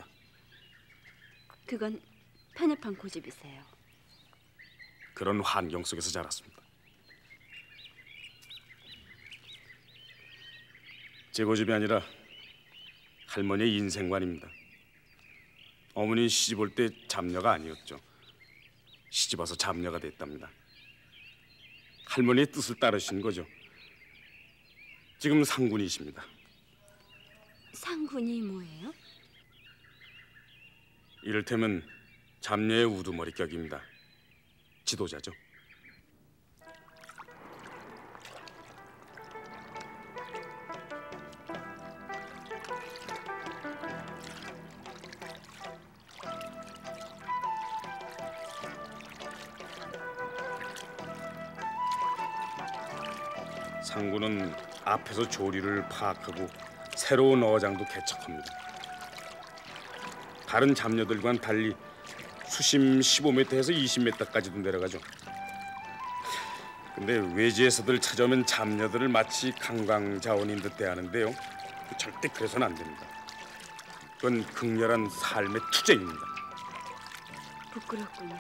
그건 편협한 고집이세요. 그런 환경 속에서 자랐습니다. 제 고집이 아니라 할머니의 인생관입니다. 어머니 시집 올 때 잡녀가 아니었죠. 시집 와서 잡녀가 됐답니다. 할머니의 뜻을 따르신 거죠. 지금 상군이십니다. 상군이 뭐예요? 이를테면 잡녀의 우두머리 격입니다. 지도자죠. 상군은 앞에서 조리를 파악하고 새로운 어장도 개척합니다. 다른 잡녀들과는 달리 수심 15m에서 20m까지도 내려가죠. 근데 외지에서들 찾아오면 잡녀들을 마치 관광자원인 듯 대하는데요. 절대 그래서는 안 됩니다. 그건 극렬한 삶의 투쟁입니다. 부끄럽군요.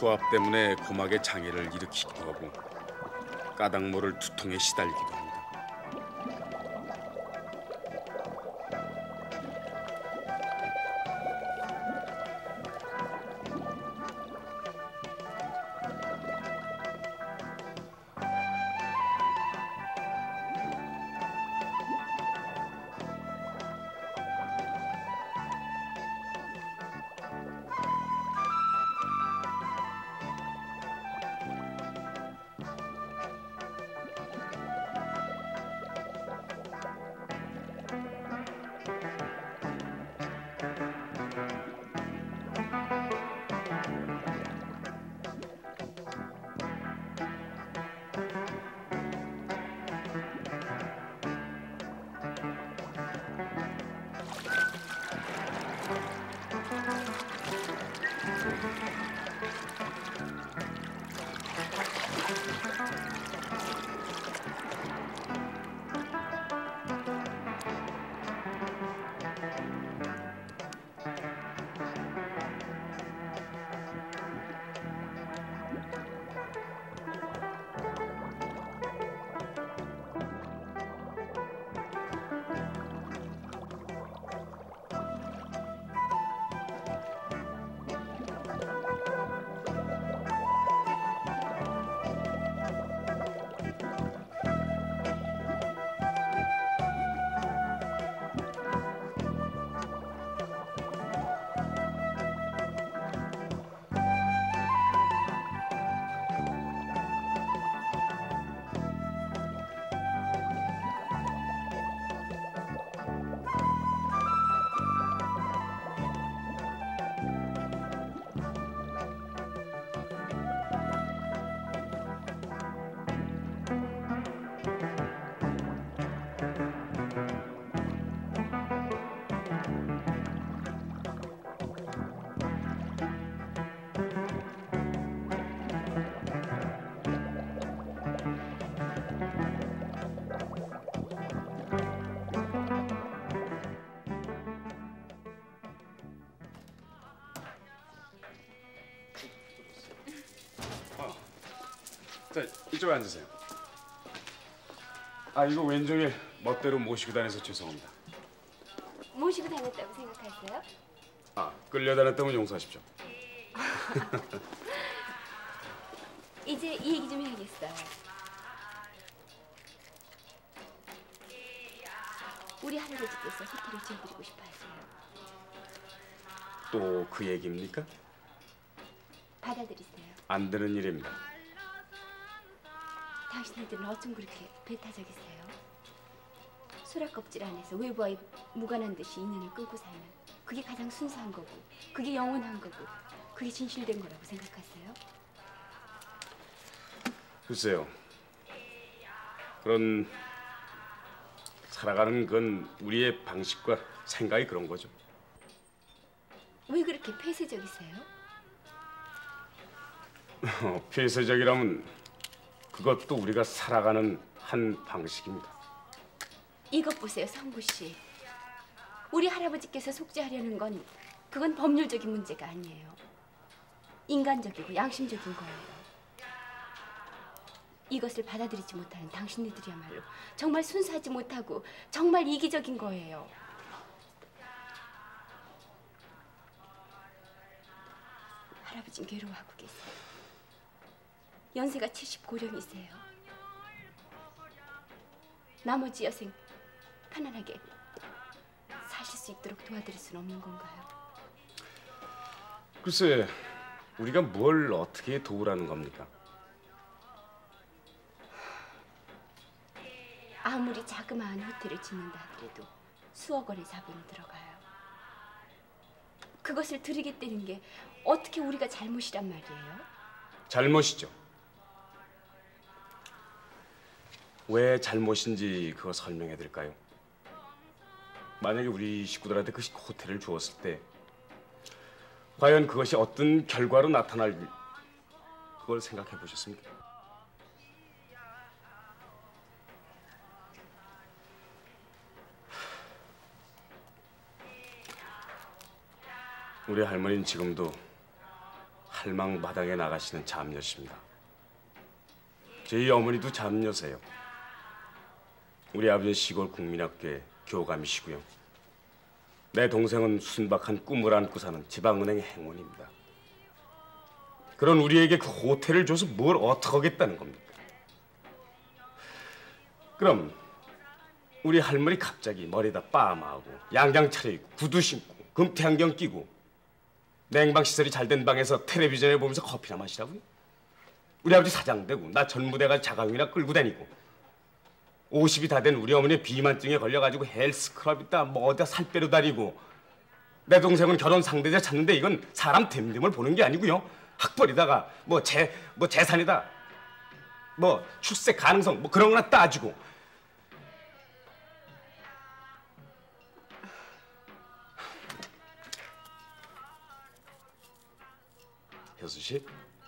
수압 때문에 고막에 장애를 일으키기도 하고 까닭모를 두통에 시달리기도 합니다. 자, 이쪽에 앉으세요. 아, 이거 왼종일 멋대로 모시고 다녀서 죄송합니다. 모시고 다녔다고 생각하세요? 아, 끌려다녔다면 용서하십시오. 이제 이 얘기 좀 해야겠어요. 우리 할아버지께서 호텔을 지어드리고 싶어 하세요. 또 그 얘기입니까? 받아들이세요. 안 되는 일입니다. 당신네들은 어쩜 그렇게 배타적이세요? 소라껍질 안에서 외부와 무관한 듯이 인연을 끊고 살면 그게 가장 순수한 거고, 그게 영원한 거고, 그게 진실된 거라고 생각하세요? 글쎄요. 그런 살아가는 건 우리의 방식과 생각이 그런 거죠. 왜 그렇게 폐쇄적이세요? 폐쇄적이라면 그것도 우리가 살아가는 한 방식입니다. 이것 보세요, 성구 씨. 우리 할아버지께서 속죄하려는 건 그건 법률적인 문제가 아니에요. 인간적이고 양심적인 거예요. 이것을 받아들이지 못하는 당신네들이야말로 정말 순수하지 못하고 정말 이기적인 거예요. 할아버지는 괴로워하고 계세요. 연세가 70고령이세요. 나머지 여생 편안하게 사실 수 있도록 도와드릴 수는 없는 건가요? 글쎄, 우리가 뭘 어떻게 도우라는 겁니까? 아무리 자그마한 호텔을 짓는다 하더라도 수억 원의 자본이 들어가요. 그것을 드리겠다는 게 어떻게 우리가 잘못이란 말이에요? 잘못이죠. 왜 잘못인지 그거 설명해 드릴까요? 만약에 우리 식구들한테 그 호텔을 주었을 때 과연 그것이 어떤 결과로 나타날 그걸 생각해 보셨습니까? 우리 할머니는 지금도 팔망바닥에 나가시는 잠녀십니다. 저희 어머니도 잠녀세요. 우리 아버지는 시골 국민학교의 교감이시고요. 내 동생은 순박한 꿈을 안고 사는 지방은행의 행원입니다. 그런 우리에게 그 호텔을 줘서 뭘 어떻게 하겠다는 겁니까? 그럼 우리 할머니 갑자기 머리에다 빠마하고 양장 차려입고 구두 신고 금태안경 끼고 냉방 시설이 잘 된 방에서 텔레비전을 보면서 커피나 마시라고요? 우리 아버지 사장되고 나 전무대가 자강이나 끌고 다니고 50이 다 된 우리 어머니 비만증에 걸려가지고 헬스클럽 있다 뭐 어디다 살 빼러 다니고 내 동생은 결혼 상대자 찾는데 이건 사람 됨됨을 보는 게 아니고요. 학벌이다가 뭐 재산이다 뭐 출세 가능성 뭐 그런 거나 따지고 혜수 씨,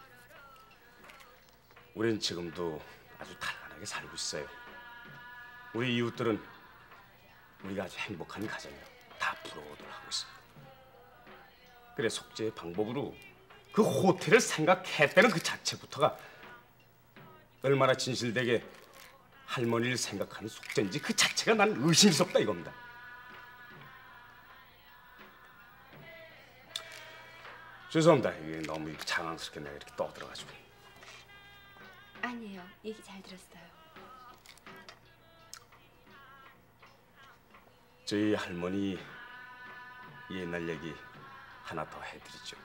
우린 지금도 아주 단란하게 살고 있어요. 우리 이웃들은 우리가 아주 행복한 가정이라 다 부러워들 하고 있습니다. 그래 속죄의 방법으로 그 호텔을 생각했다는 그 자체부터가 얼마나 진실되게 할머니를 생각하는 속죄인지 그 자체가 난 의심스럽다 이겁니다. 죄송합니다. 이게 너무 장황스럽게 내가 이렇게 떠들어가지고. 아니에요. 얘기 잘 들었어요. 저희 할머니 옛날 얘기 하나 더 해드리죠.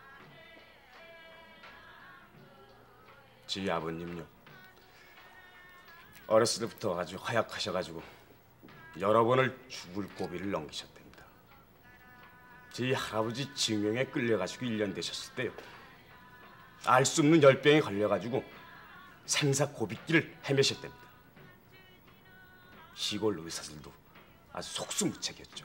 저희 아버님요. 어렸을 때부터 아주 허약하셔가지고 여러 번을 죽을 고비를 넘기셨답니다. 저희 할아버지 징용에 끌려가지고 1년 되셨을 때요. 알 수 없는 열병에 걸려가지고 생사 고비길을 헤매셨답니다. 시골 의사들도 아주 속수무책이었죠.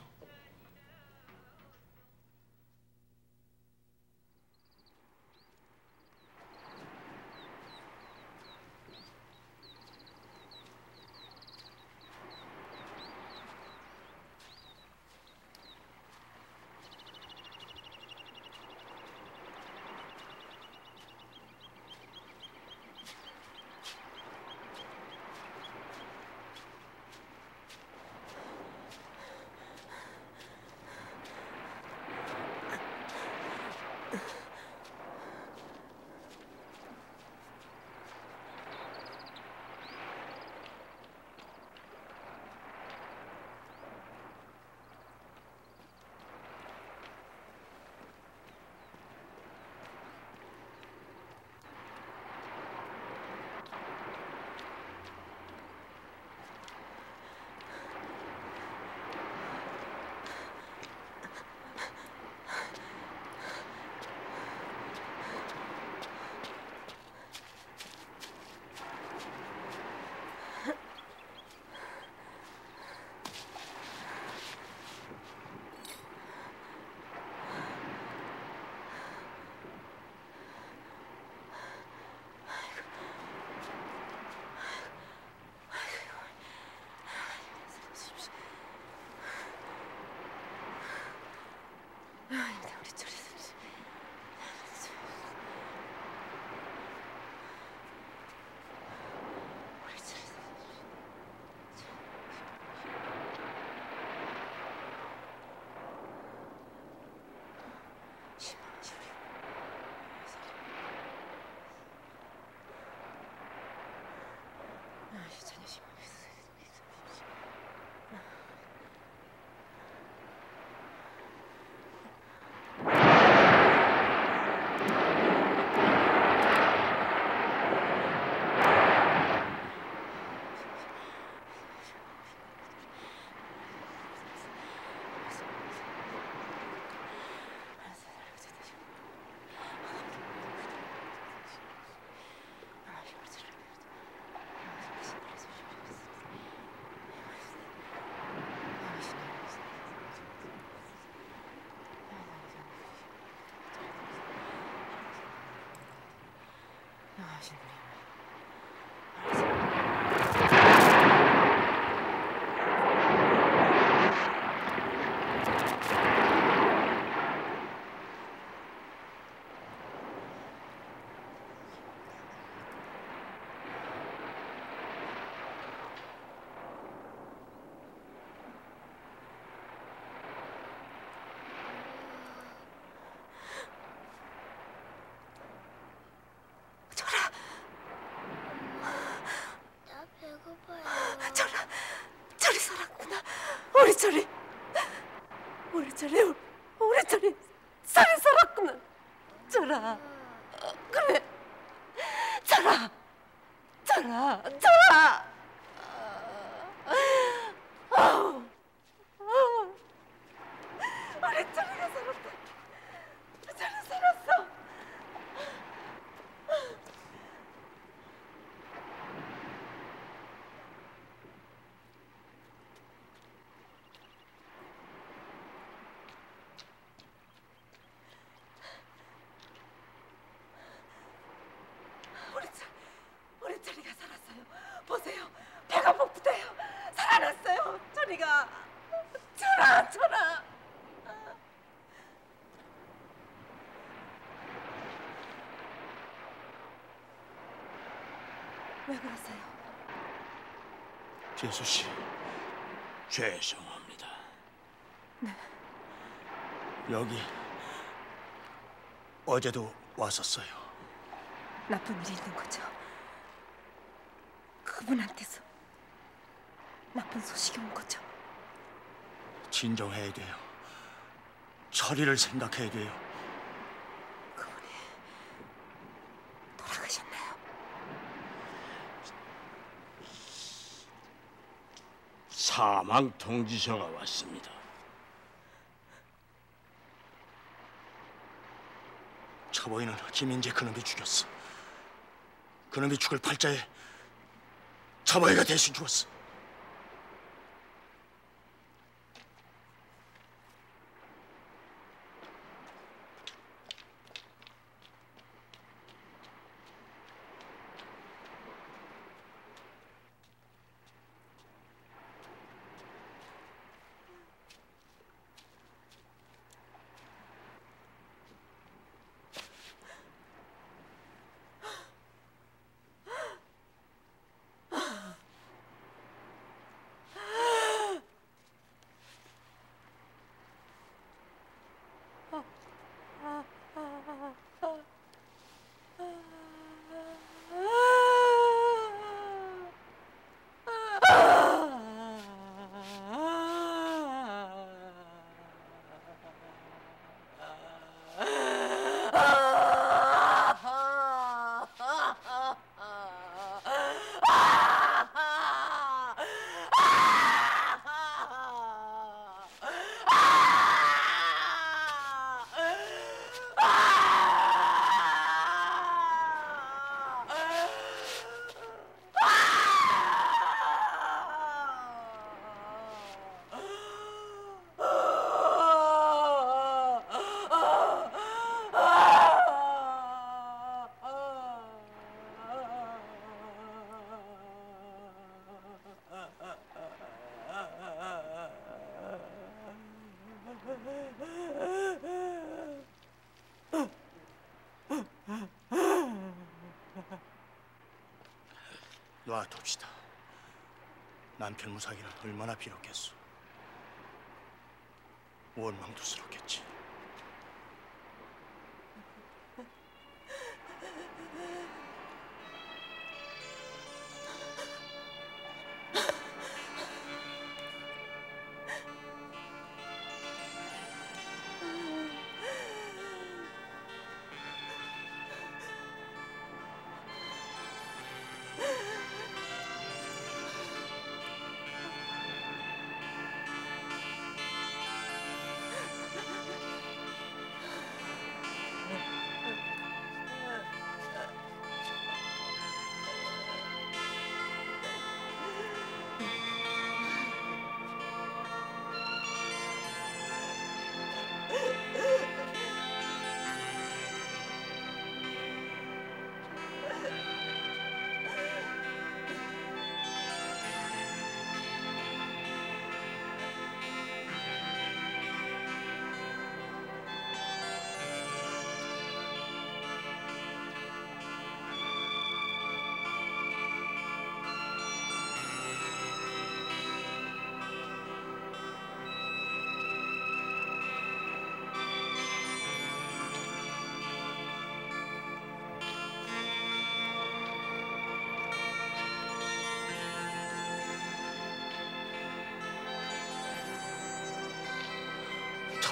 우리 철이 살이 살았구나. 철아, 그래. 철아. 우리 철이가 살았다. 철이 살았어. 우리 철이가 살았어요. 보세요. 배가 고프대요. 살아났어요. 철이가. 철아. 왜 그러세요? 재수 씨, 죄송합니다. 네. 여기 어제도 왔었어요. 나쁜 일이 있는 거죠? 그분한테서 나쁜 소식이 온 거죠? 진정해야 돼요. 철이를 생각해야 돼요. 그분이 돌아가셨나요? 사망 통지서가 왔습니다. 처보이는 김인재 그놈이 죽였어. 그놈이 죽을 팔자에 처보이가 대신 죽었어. 놔둡시다. 남편 무사기는 얼마나 비롭겠소. 원망도스럽겠지.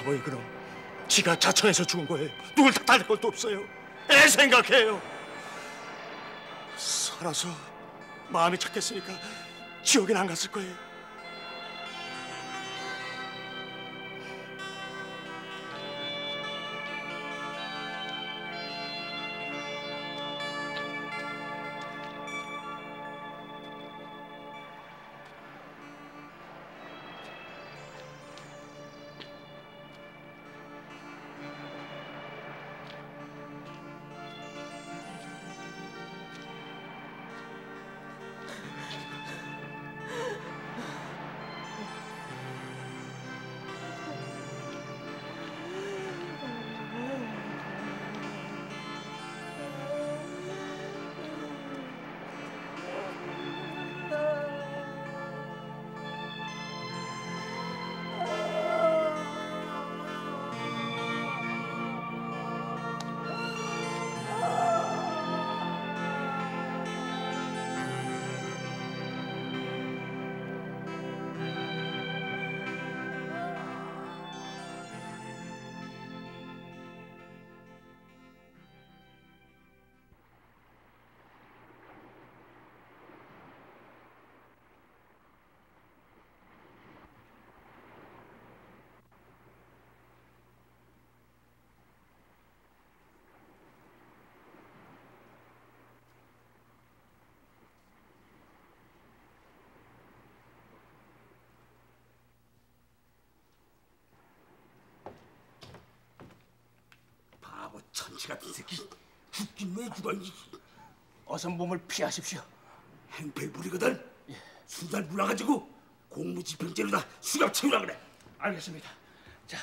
차보이 그럼 지가 자청해서 죽은 거예요. 누굴 탓할 것도 없어요. 애 생각해요. 살아서 마음이 착했으니까 지옥엔 안 갔을 거예요. 천치 같은 새끼 죽긴 왜 죽어? 어서 몸을 피하십시오. 행패부리거든. 수달 불러가지고 공무집행죄로 다 수갑 채우라 그래. 알겠습니다. 자.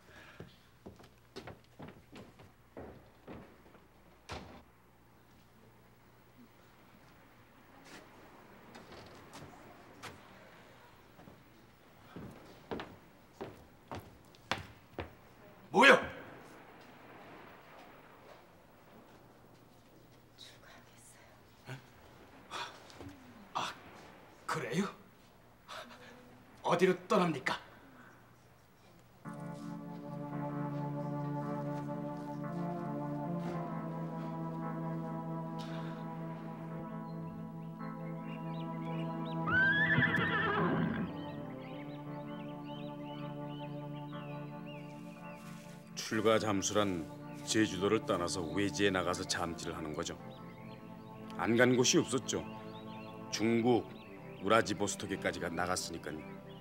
뭐요? 그래요? 어디로 떠납니까? 출가 잠수란 제주도를 떠나서 외지에 나가서 잠질을 하는 거죠. 안 간 곳이 없었죠. 중국, 우라지보스토크까지가 나갔으니까요.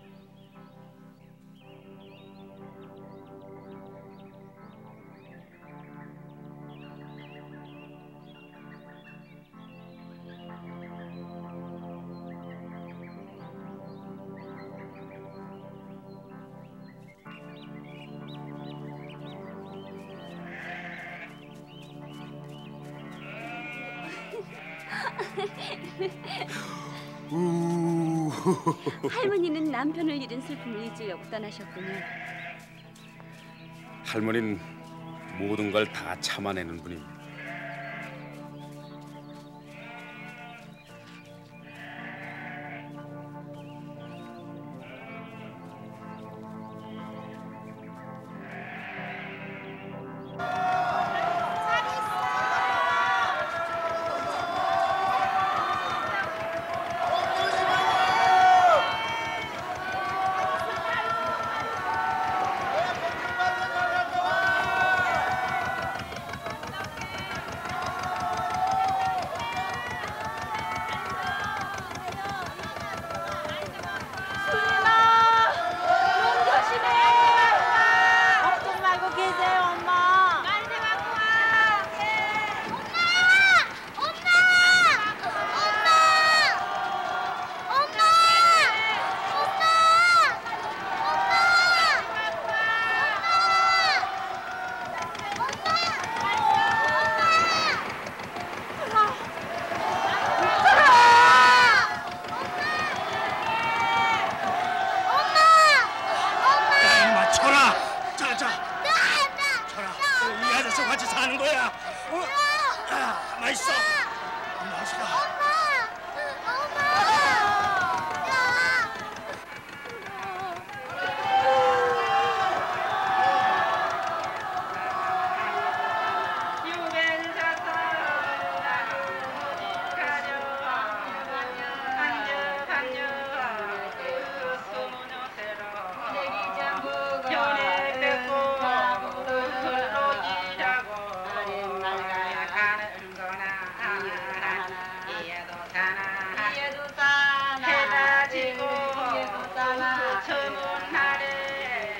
할머니는 남편을 잃은 슬픔을 잊으려고 떠나셨군요. 할머니는 모든 걸 다 참아내는 분입니다. 위에도 싸나 해다 지고 위에도 싸나 추운 날에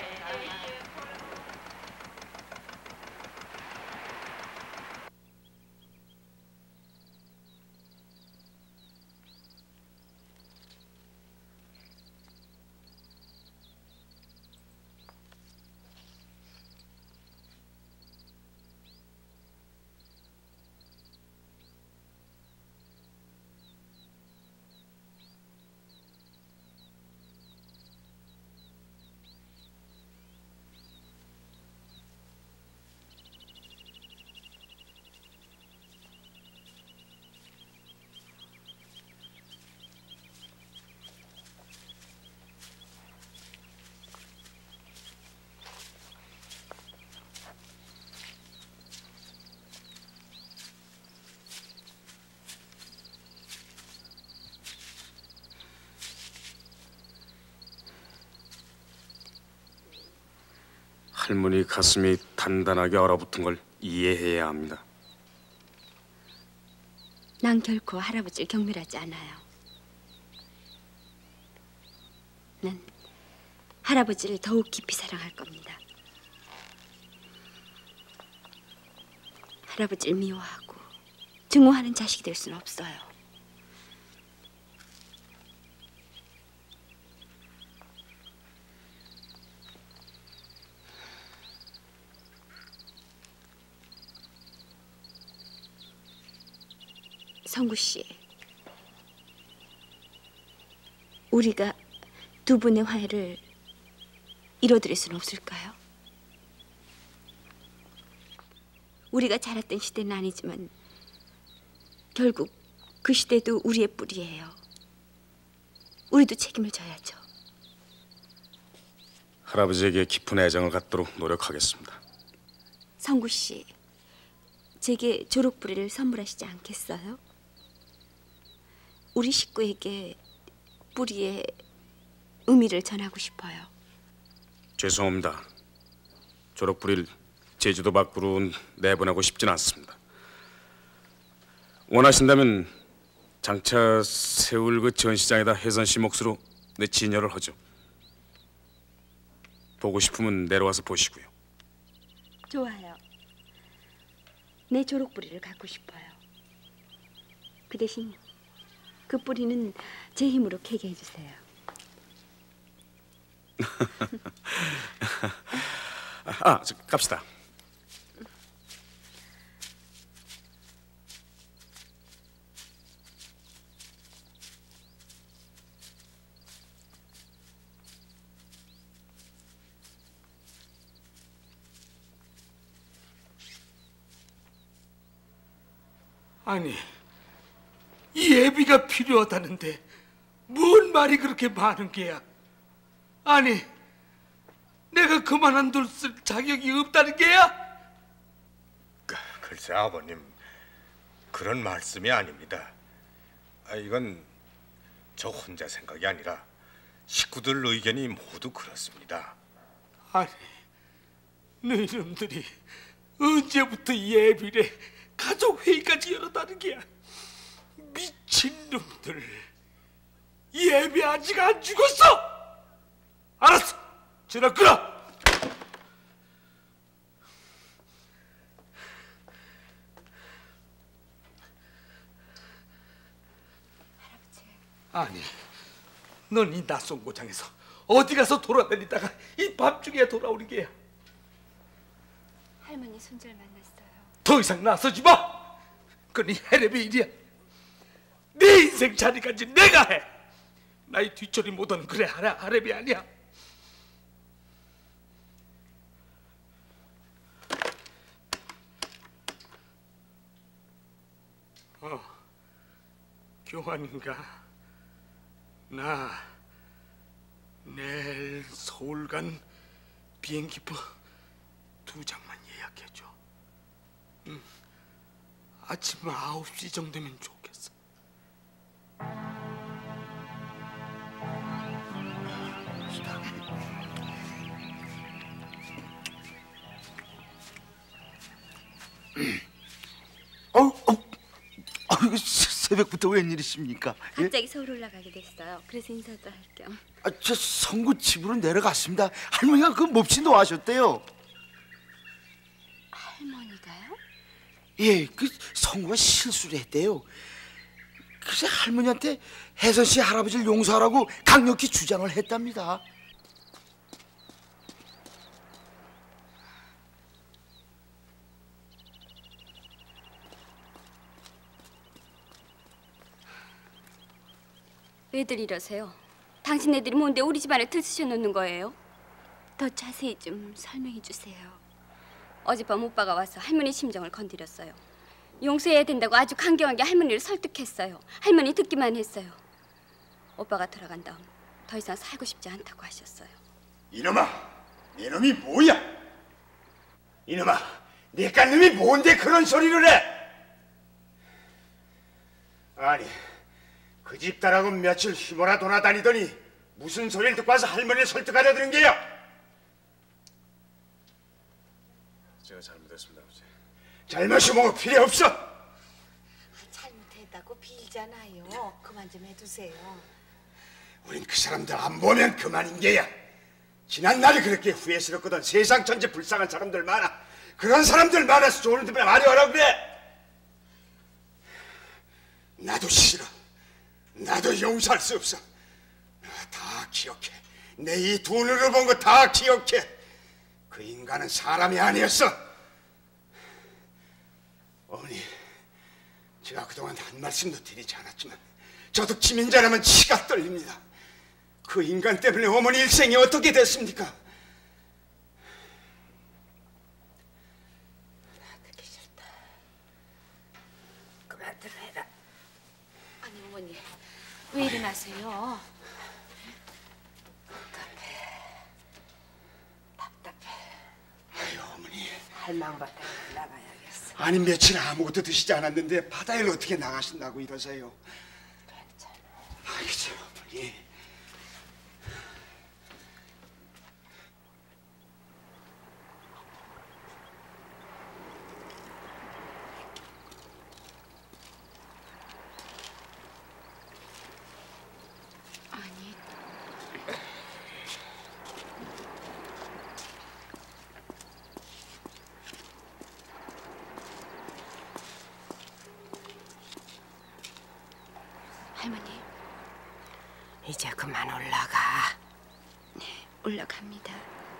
할머니 가슴이 단단하게 얼어붙은 걸 이해해야 합니다. 난 결코 할아버지를 경멸하지 않아요. 난 할아버지를 더욱 깊이 사랑할 겁니다. 할아버지를 미워하고 증오하는 자식이 될 수는 없어요. 성구 씨, 우리가 두 분의 화해를 이뤄드릴 수는 없을까요? 우리가 자랐던 시대는 아니지만 결국 그 시대도 우리의 뿌리예요. 우리도 책임을 져야죠. 할아버지에게 깊은 애정을 갖도록 노력하겠습니다. 성구 씨, 제게 조록뿌리를 선물하시지 않겠어요? 우리 식구에게 뿌리의 의미를 전하고 싶어요. 죄송합니다. 조록뿌리를 제주도 밖으로 내보내고 싶진 않습니다. 원하신다면 장차 세울 그 전시장에다 혜선 씨 몫으로 내 진열을 하죠. 보고 싶으면 내려와서 보시고요. 좋아요. 내 조록뿌리를 갖고 싶어요. 그 대신 그 뿌리는 제 힘으로 캐게 해주세요. 갑시다. 아니, 예비가 필요하다는데 뭔 말이 그렇게 많은 게야? 아니, 내가 그만한 돈 쓸 자격이 없다는 게야? 글쎄 아버님, 그런 말씀이 아닙니다. 이건 저 혼자 생각이 아니라 식구들 의견이 모두 그렇습니다. 아니, 너희놈들이 언제부터 예비래 가족 회의까지 열었다는 게야? 미친놈들, 예비 아직 안 죽었어! 알았어, 전화 끊어! 아니, 넌 이 낯선 고장에서 어디 가서 돌아다니다가 이 밤중에 돌아오는 게야? 할머니 손절 만났어요. 더 이상 나서지 마! 그건 이 해랩의 일이야. 내 인생 자리까지 내가 해. 나의 뒷처리 못하는 그래 하랩이 아니야. 교환인가? 나 내일 서울 간 비행기표 2장만 예약해줘. 아침 9시 정도면 좋겠어. 새벽부터 웬일이십니까? 예? 갑자기 서울 올라가게 됐어요. 그래서 인사도 할 겸. 저 성구 집으로 내려갔습니다. 할머니가 그 몹시 노하셨대요. 할머니가요? 예, 그 성구가 실수를 했대요. 그래서 할머니한테 혜선 씨 할아버지를 용서하라고 강력히 주장을 했답니다. 왜들 이러세요? 당신네들이 뭔데 우리 집안에 들쑤셔 놓는 거예요? 더 자세히 좀 설명해 주세요. 어젯밤 오빠가 와서 할머니 심정을 건드렸어요. 용서해야 된다고 아주 강경하게 할머니를 설득했어요. 할머니 듣기만 했어요. 오빠가 돌아간 다음 더 이상 살고 싶지 않다고 하셨어요. 이놈아, 네 놈이 뭐야? 이놈아, 네가 놈이 뭔데 그런 소리를 해? 아니, 그 집 딸하고 며칠 휘몰아 돌아다니더니 무슨 소리를 듣고 와서 할머니를 설득하려 드는 게야? 제가 잘못했습니다, 아버지. 잘못이 뭐 필요 없어. 잘못했다고 빌잖아요. 그만 좀 해두세요. 우린 그 사람들 안 보면 그만인 게야. 지난 날이 그렇게 후회스럽거든. 세상 전체 불쌍한 사람들 많아. 그런 사람들 많아서 좋은 데만 말이 하라 그래. 나도 싫어. 나도 용서할 수 없어. 다 기억해. 내 이 눈으로 본 거 다 기억해. 그 인간은 사람이 아니었어. 어머니, 제가 그동안 한 말씀도 드리지 않았지만 저도 김인자라면 치가 떨립니다. 그 인간 때문에 어머니 일생이 어떻게 됐습니까? 듣기 싫다. 그만 들어해라. 아니 어머니 왜 일어나세요? 답답해. 아유 어머니. 할망바닥에 나가야겠어. 아니 며칠 아무것도 드시지 않았는데 바다에 어떻게 나가신다고 이러세요? 괜찮아. 알겠어요 어머니. 할머니, 이제 그만 올라가. 네, 올라갑니다.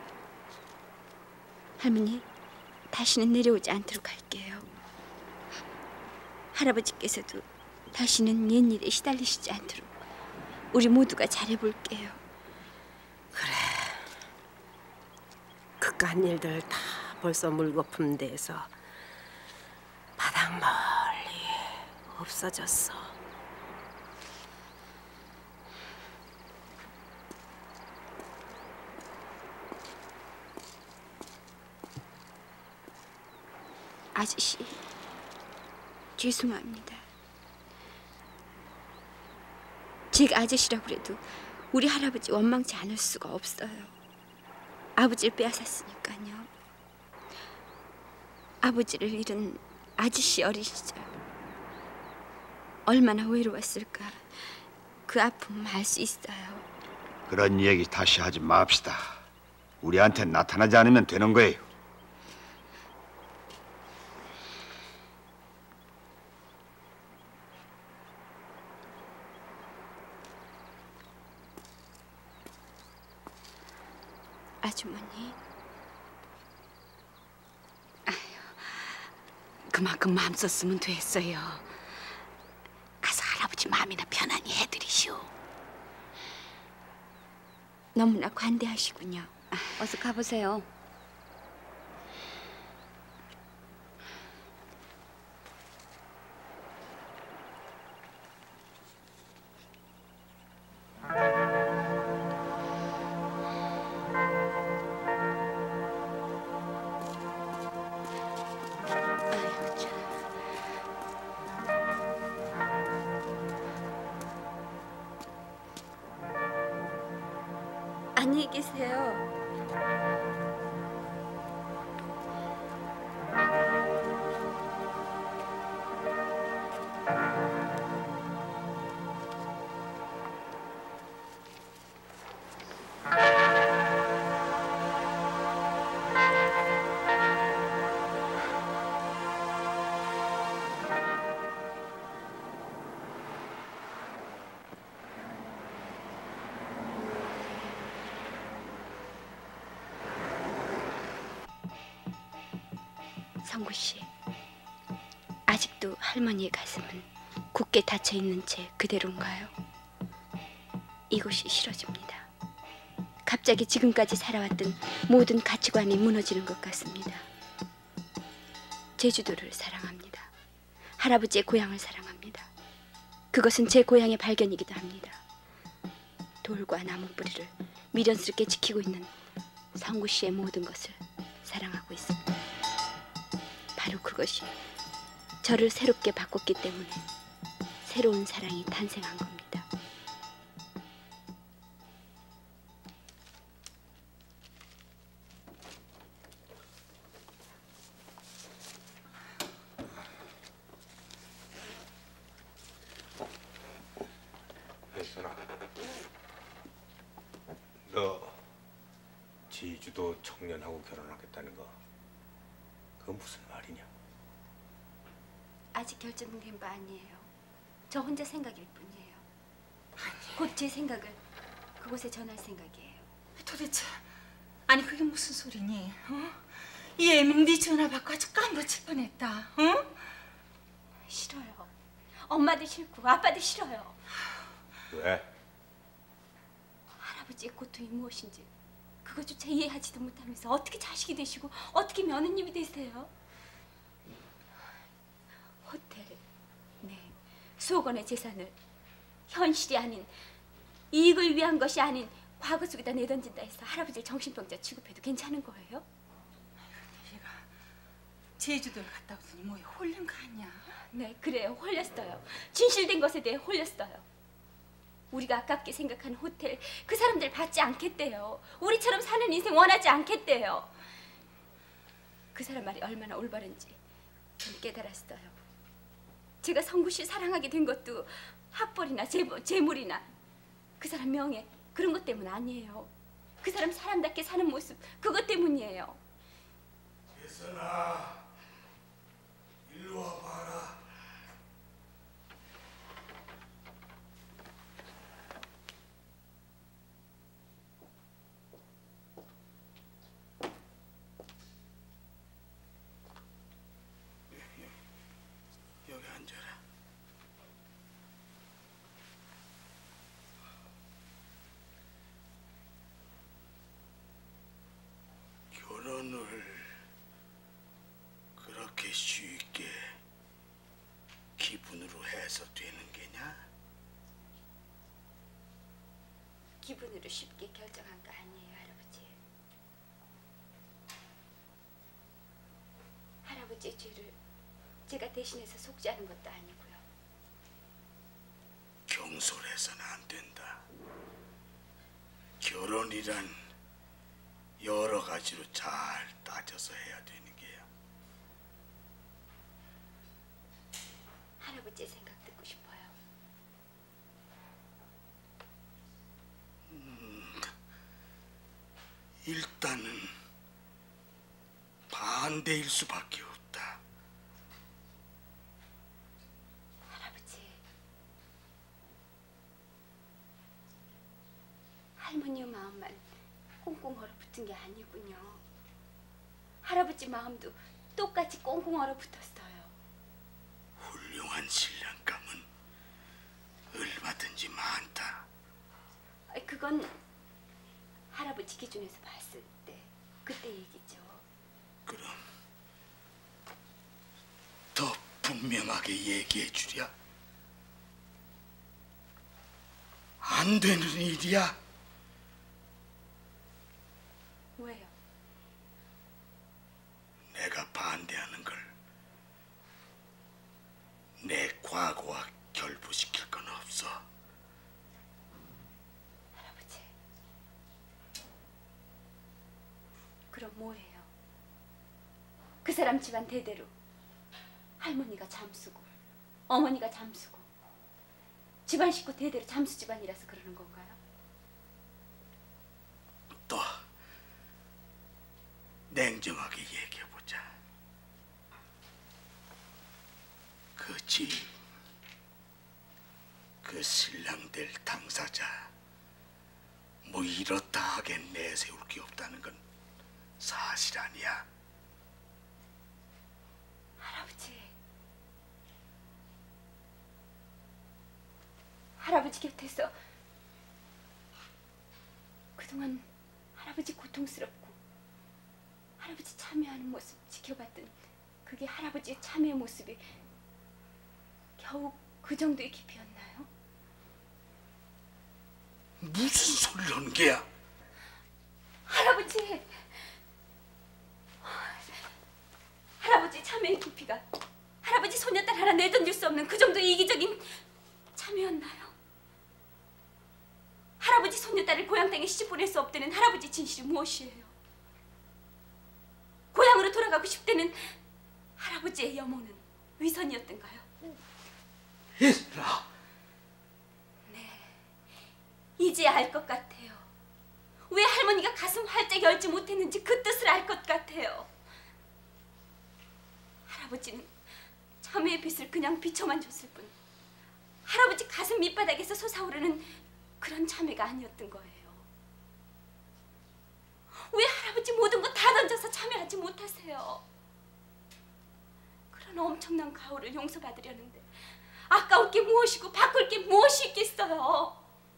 할머니, 다시는 내려오지 않도록 할게요. 할아버지께서도 다시는 옛일에 시달리시지 않도록 우리 모두가 잘해볼게요. 그래. 그깟 일들 다 벌써 물거품 돼서 바닥 멀리 없어졌어. 아저씨, 죄송합니다. 제가 아저씨라고 그래도 우리 할아버지 원망치 않을 수가 없어요. 아버지를 빼앗았으니까요. 아버지를 잃은 아저씨 어린 시절 얼마나 외로웠을까 그 아픔 알 수 있어요. 그런 얘기 다시 하지 맙시다. 우리한테 나타나지 않으면 되는 거예요. 아주머니, 그만큼 마음 썼으면 됐어요. 가서 할아버지 마음이나 편안히 해드리시오. 너무나 관대하시군요. 어서 가보세요. 안녕히 계세요. 성구 씨, 아직도 할머니의 가슴은 굳게 닫혀 있는 채 그대로인가요? 이곳이 싫어집니다. 갑자기 지금까지 살아왔던 모든 가치관이 무너지는 것 같습니다. 제주도를 사랑합니다. 할아버지의 고향을 사랑합니다. 그것은 제 고향의 발견이기도 합니다. 돌과 나무 뿌리를 미련스럽게 지키고 있는 성구 씨의 모든 것을 사랑하고 있습니다. 바로 그것이 저를 새롭게 바꿨기 때문에 새로운 사랑이 탄생한 겁니다. 혜선아, 너 제주도 청년하고 결혼하겠다는 거 그건 무슨 말이냐? 아직 결정된 바 아니에요. 저 혼자 생각일 뿐이에요. 곧 제 생각을 그곳에 전할 생각이에요. 도대체 아니 그게 무슨 소리니? 이 애미는 네 전화 받고 아주 깜붙일 뻔했다. 싫어요. 엄마도 싫고 아빠도 싫어요. 왜? 할아버지의 고통이 무엇인지 그것조차 이해하지도 못하면서 어떻게 자식이 되시고 어떻게 며느님이 되세요? 호텔, 네, 수억 원의 재산을 현실이 아닌 이익을 위한 것이 아닌 과거 속에다 내던진다 해서 할아버지를 정신병자 취급해도 괜찮은 거예요? 얘가 제주도를 갔다 오더니 뭐에 홀린 거 아니야? 네, 그래요. 홀렸어요. 진실된 것에 대해 홀렸어요. 우리가 아깝게 생각하는 호텔 그 사람들 받지 않겠대요. 우리처럼 사는 인생 원하지 않겠대요. 그 사람 말이 얼마나 올바른지 전 깨달았어요. 제가 성구 씨 사랑하게 된 것도 학벌이나 재물이나 그 사람 명예 그런 것 때문 아니에요. 그 사람 사람답게 사는 모습 그것 때문이에요. 혜선아, 일로 와봐라. 여기 앉아라. 결혼을 그렇게 쉽게 기분으로 해서 되는 게냐? 기분으로 쉽게 결정한 거 아니에요, 할아버지. 할아버지의 죄를 제가 대신해서 속죄하는 것도 아니고요. 경솔해서는 안 된다. 결혼이란 여러 가지로 잘 따져서 해야 되는 게야. 할아버지의 생각 듣고 싶어요. 일단은 반대일 수밖에 없다. 할아버지, 할머니의 마음만 꽁꽁 얼어붙은 게 아니군요. 할아버지 마음도 똑같이 꽁꽁 얼어붙었어요. 훌륭한 신랑감은 얼마든지 많다. 그건 할아버지 기준에서 봤을 때 그때 얘기죠. 그럼 더 분명하게 얘기해 주랴. 안 되는 일이야. 왜요? 내가 반대하는 걸 내 과거와 결부시킬 건 없어. 할아버지, 그럼 뭐예요? 그 사람 집안 대대로 할머니가 잠수고 어머니가 잠수고 집안 식구 대대로 잠수 집안이라서 그러는 건가요? 또 냉정하게 얘기해보자. 그 집, 그 신랑 될 당사자 뭐 이렇다 하겐 내세울 게 없다는 건 사실 아니야. 할아버지 곁에서 그동안 할아버지 고통스럽고 할아버지 참여하는 모습 지켜봤던 그게 할아버지의 참여의 모습이 겨우 그 정도의 깊이였나요? 무슨 소리를 하는 게야? 할아버지! 할아버지 참여의 깊이가 할아버지 소녀딸 하나 내던질 수 없는 그 정도의 이기적인 참여였나요? 할아버지 소녀딸을 고향 땅에 시집 보낼 수 없다는 할아버지 진실이 무엇이에요? 고향으로 돌아가고 싶다는 할아버지의 염원은 위선이었던가요? 혜선아. 네, 이제야 알 것 같아요. 왜 할머니가 가슴 활짝 열지 못했는지 그 뜻을 알 것 같아요. 할아버지는 참외의 빛을 그냥 비춰만 줬을 뿐 할아버지 가슴 밑바닥에서 솟아오르는 그런 참외가 아니었던 거예요. 왜 할아버지 모든 거 다 던져서 참여하지 못하세요? 그런 엄청난 가호를 용서받으려는데 아까울 게 무엇이고 바꿀 게 무엇이 있겠어요?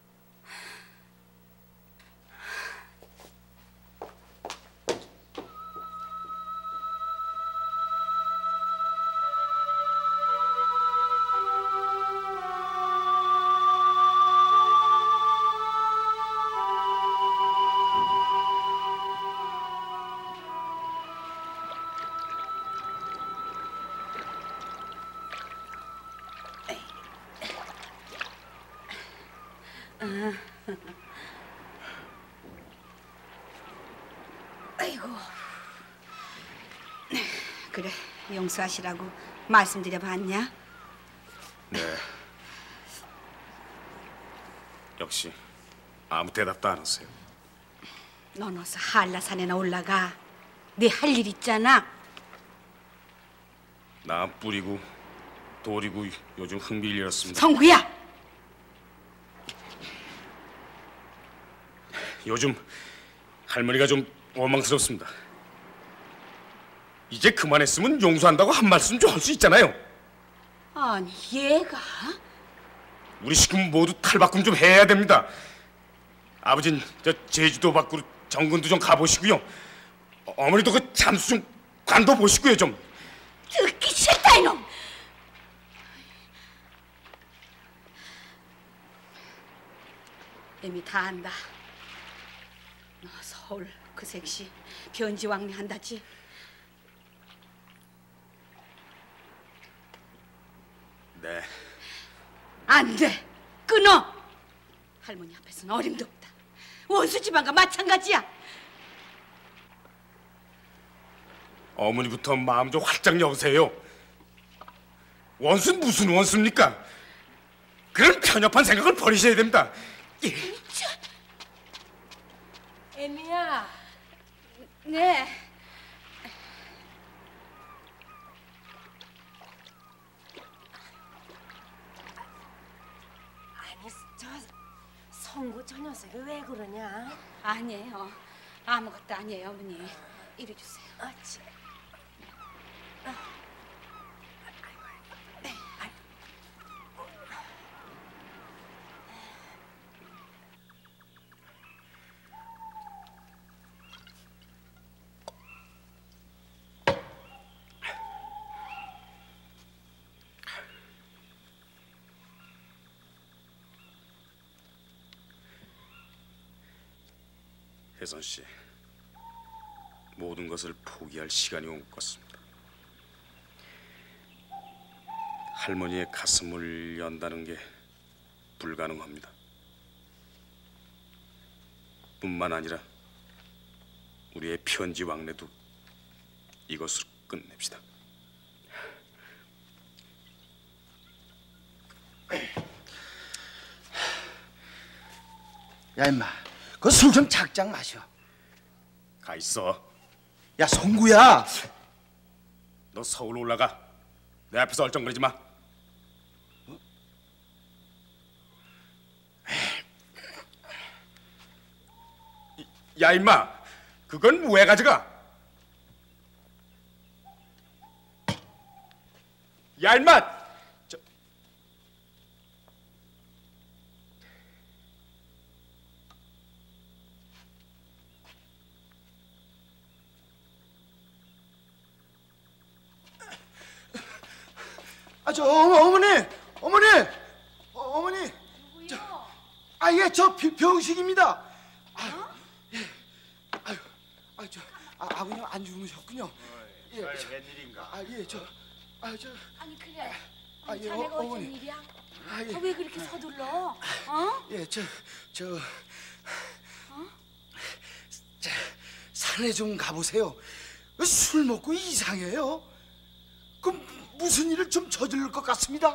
아이고. 그래, 용서하시라고 말씀드려봤냐? 네. 역시 아무 대답도 안 하세요. 넌 어서 한라산에나 올라가. 네 할 일 있잖아. 나 뿌리고 돌이고 요즘 흥미를 잃었습니다. 성구야! 요즘 할머니가 좀 원망스럽습니다. 이제 그만했으면 용서한다고 한 말씀 좀 할 수 있잖아요. 아니, 얘가? 우리 식구 모두 탈바꿈 좀 해야 됩니다. 아버진 저 제주도 밖으로 정근도 좀 가보시고요. 어머니도 그 잠수 좀 관둬 보시고요 좀. 듣기 싫다 이놈! 이미 다 안다. 너 서울 그 색시 변지왕래한다지? 네. 안 돼! 끊어! 할머니 앞에서는 어림도 없다. 원수 집안과 마찬가지야. 어머니부터 마음 좀 활짝 여보세요. 원수는 무슨 원수입니까? 그런 편협한 생각을 버리셔야 됩니다. 애미야. 네. 아니, 저 성구 저 녀석이 왜 그러냐? 아니에요. 아무것도 아니에요, 어머니. 이리 주세요. 어찌? 혜선 씨, 모든 것을 포기할 시간이 온 것 같습니다. 할머니의 가슴을 연다는 게 불가능합니다. 뿐만 아니라 우리의 편지 왕래도 이것으로 끝냅시다. 야 임마, 그 술 좀 작작 마셔. 가 있어. 야 성구야, 너 서울 올라가. 내 앞에서 얼쩡거리지 마. 야 임마, 그건 왜 가져가? 야 임마, 어머니, 어머니, 어머니. 누구요? 예, 저 병식입니다. 아버님 안 주무셨군요. 예, 웬일인가? 아니 그래. 예, 자네가 어쩐 어머니. 일이야? 예. 왜 그렇게 서둘러? 어? 예, 산에 좀 가보세요. 술 먹고 이상해요. 무슨 일을 좀 저지를 것 같습니다.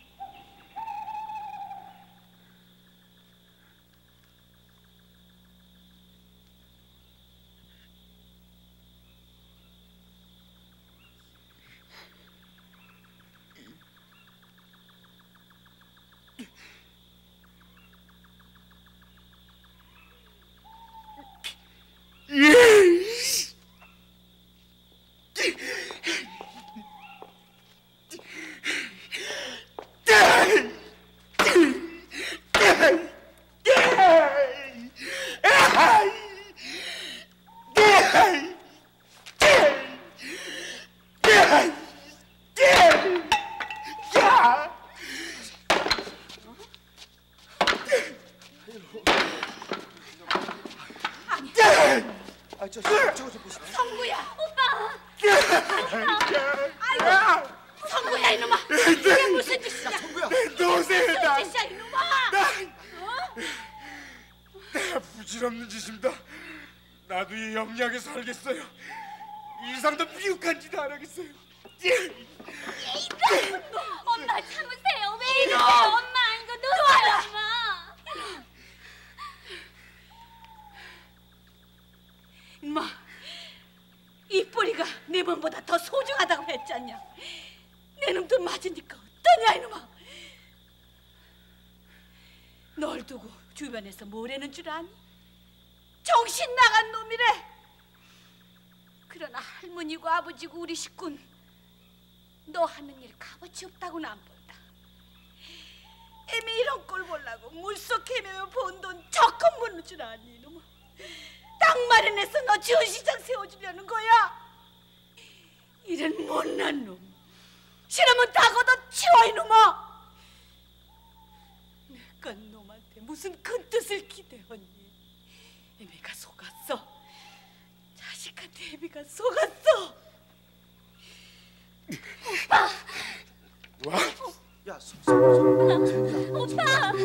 성구야. 오빠. 아이고. 성구야 이놈아. 이게 무슨 짓이야? 성구야. 무슨 짓이야 이놈아. 내가 부질없는 짓입니다. 나도 이 영리하게 살겠어요. 이상도 미혹한 짓 안 하겠어요. 엄마 참으세요. 왜 이러세요? 엄마 이거 놓아요. 엄마. 임마, 이 뿌리가 내 몸보다 더 소중하다고 했잖냐. 내 놈도 맞으니까 어떠냐 이놈아. 널 두고 주변에서 뭐라는 줄 아니? 정신 나간 놈이래. 그러나 할머니고 아버지고 우리 식구는 너 하는 일 값어치 없다고는 안 본다. 애미 이런 꼴 보려고 물속 헤매며 번 돈 적금 묻는 줄 아니 이놈아. 땅 마련해서 너 전시장 세워주려는 거야. 이런 못난 놈. 싫으면 다 걷어치워 이놈아. 내가 놈한테 무슨 큰 뜻을 기대었니? 애미가 속았어. 자식한테 애미가 속았어. 오빠. 와? 야, 오빠.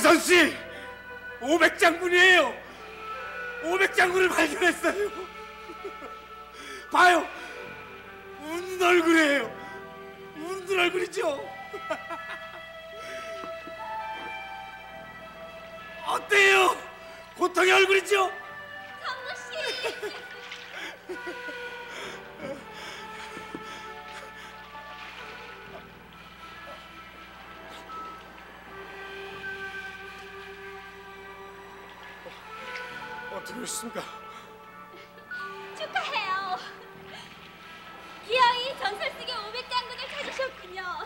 혜선 씨, 500장군이에요. 500장군을 발견했어요. 봐요, 웃는 얼굴이에요. 웃는 얼굴이죠. 어때요? 고통의 얼굴이죠? 성무 씨. 어떻게 오셨습니까? 축하해요. 기어이 전설 속의 500장군을 찾으셨군요.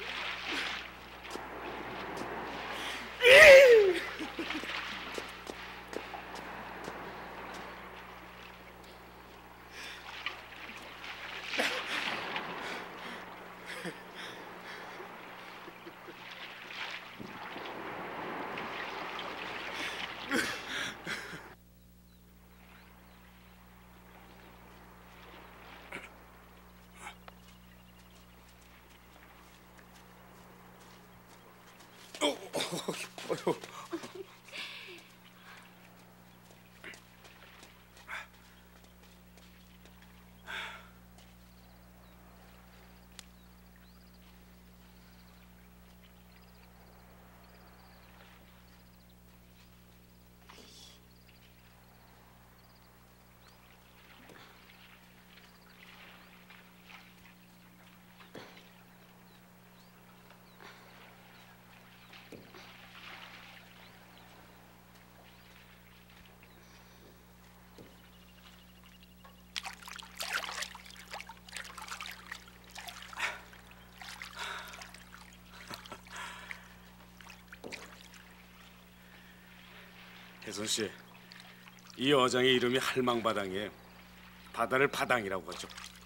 혜선 씨, 이 어장의 이름이 할망바당이에요. 바다를 바당이라고 하죠.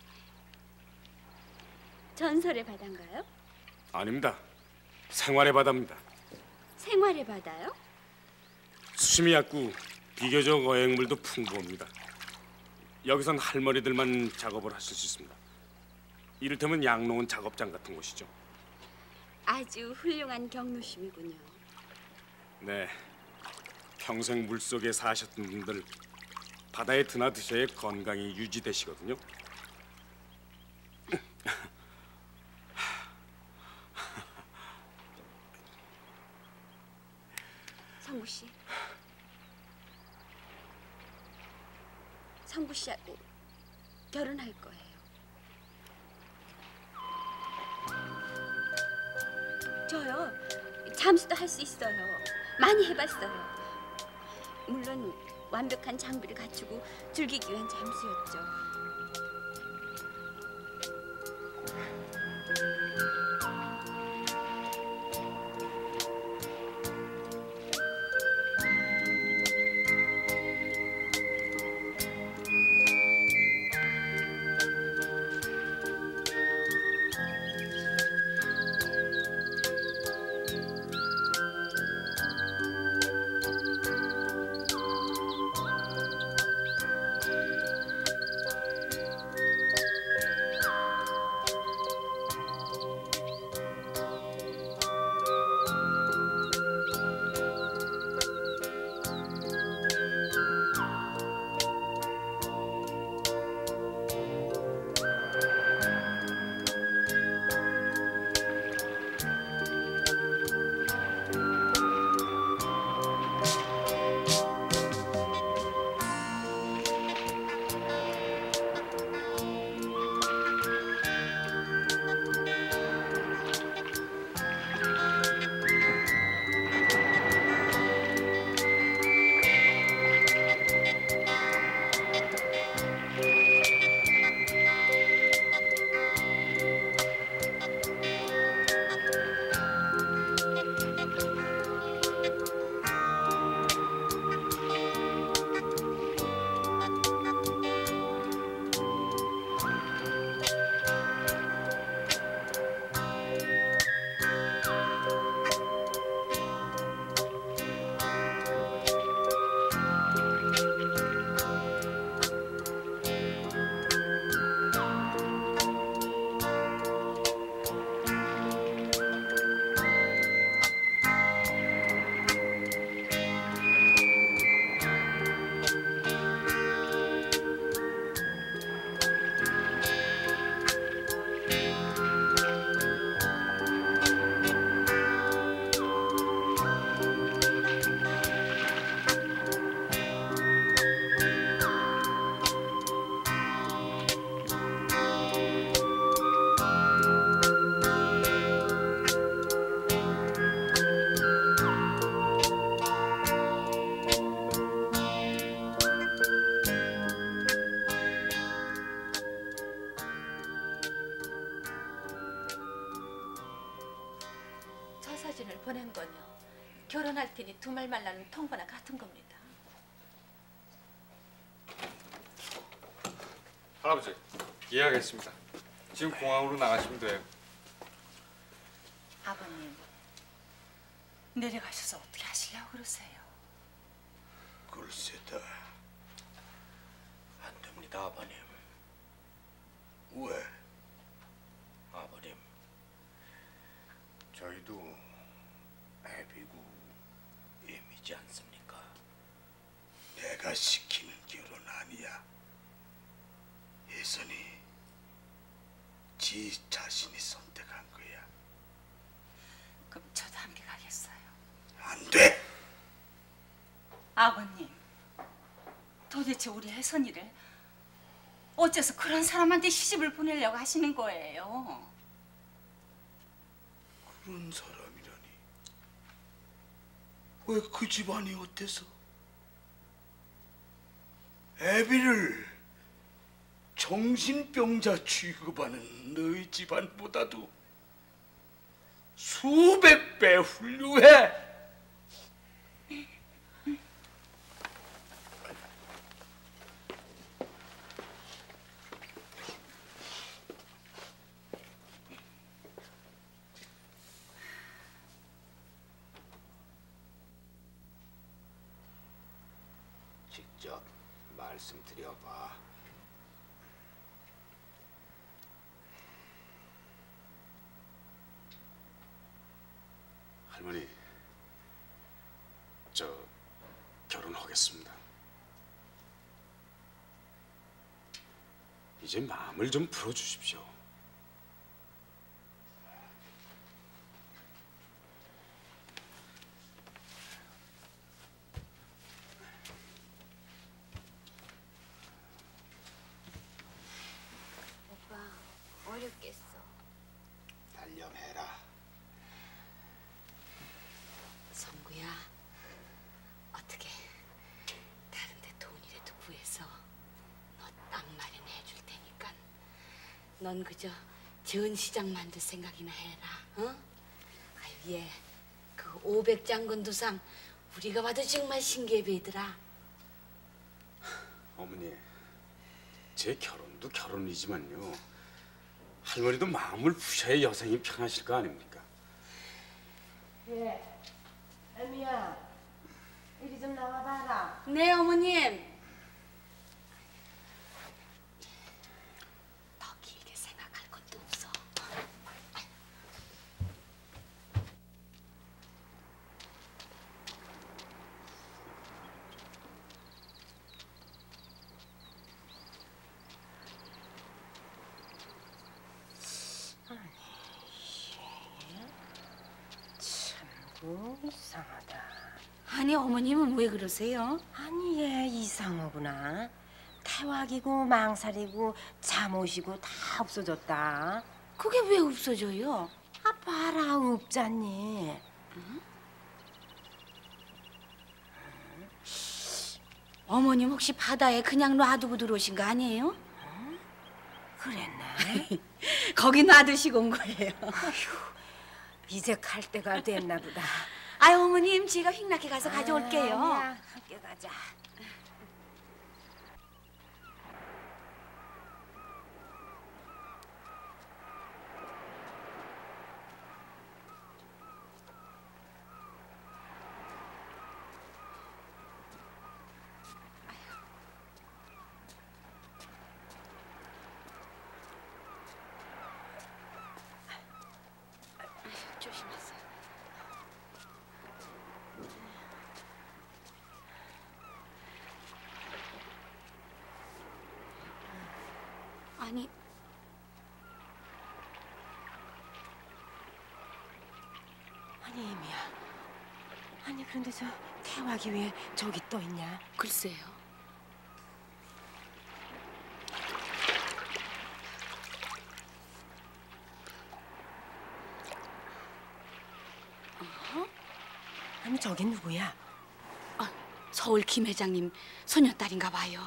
전설의 바다인가요? 아닙니다. 생활의 바다입니다. 생활의 바다요? 수심이 얕고 비교적 어획물도 풍부합니다. 여기선 할머니들만 작업을 하실 수 있습니다. 이를테면 양로원 작업장 같은 곳이죠. 아주 훌륭한 경로심이군요. 네, 평생 물속에 사셨던 분들 바다에 드나드셔야 건강이 유지되시거든요. 성구 씨, 성구 씨하고 결혼할 거예요. 저요, 잠수도 할 수 있어요. 많이 해봤어요. 물론 완벽한 장비를 갖추고 즐기기 위한 잠수였죠. 전할 테니 두말 말라는 통보나 같은 겁니다. 할아버지, 예약했습니다. 지금 공항으로 나가시면 돼요. 아버님, 내려가셔서 어떻게 하시려고 그러세요? 글쎄다. 안 됩니다, 아버님. 왜? 아버님, 저희도 애비고 애미지 않습니까? 내가 시키는 결혼 아니야. 혜선이 지 자신이 선택한 거야. 그럼 저도 함께 가겠어요. 안 돼! 아버님, 도대체 우리 혜선이를 어째서 그런 사람한테 시집을 보내려고 하시는 거예요? 그런 사람이라니. 왜 그 집안이 어때서? 애비를 정신병자 취급하는 너희 집안보다도 수백 배 훌륭해. 직접 말씀드려봐. 할머니, 저 결혼하겠습니다. 이제 마음을 좀 풀어주십시오. 오빠, 어렵겠어. 단련해라. 성구야, 어떻게 다른 데 돈이라도 구해서 너 땅 마련해 줄 테니까 넌 그저 전시장 만들 생각이나 해라. 어? 아유, 얘 그 500장군 두상 우리가 봐도 정말 신기해 보이더라. 어머니, 제 결혼도 결혼이지만요. 할머니도 마음을 푸셔야 여생이 편하실 거 아닙니까? 예, 애미야, 이리 좀 나와봐라. 네, 어머님. 더 길게 생각할 것도 없어. 참 이상하다. 아니, 어머님은 왜 그러세요? 아니 얘 이상하구나. 태왁이고 망살이고 잠옷이고 다 없어졌다. 그게 왜 없어져요? 아 봐라, 없잖니. 어머님 혹시 바다에 그냥 놔두고 들어오신 거 아니에요? 그랬나? 거기 놔두시고 온 거예요. 이제 갈 때가 됐나 보다. 아유, 어머님, 제가 휙락해 가서 가져올게요. 아니야, 함께 가자. 조심하세요. 아니, 아니 애미야. 아니 그런데 저 태왁이 왜 저기 떠 있냐? 글쎄요. 아니 저긴 누구야? 서울 김 회장님 소녀딸인가 봐요.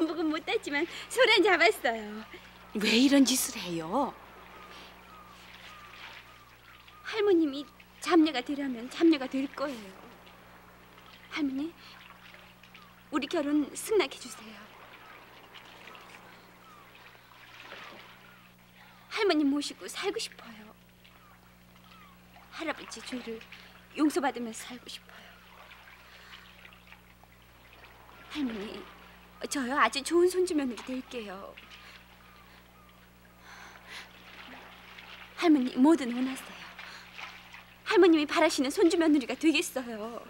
전복은 못 땄지만 소란 잡았어요. 왜 이런 짓을 해요? 할머님이 잡내가 되려면 잡내가 될 거예요. 할머니, 우리 결혼 승낙해 주세요. 할머님 모시고 살고 싶어요. 할아버지 죄를 용서받으면서 살고 싶어요. 할머니, 저요 아주 좋은 손주 며느리 될게요. 할머니 뭐든 원하세요. 할머님이 바라시는 손주 며느리가 되겠어요.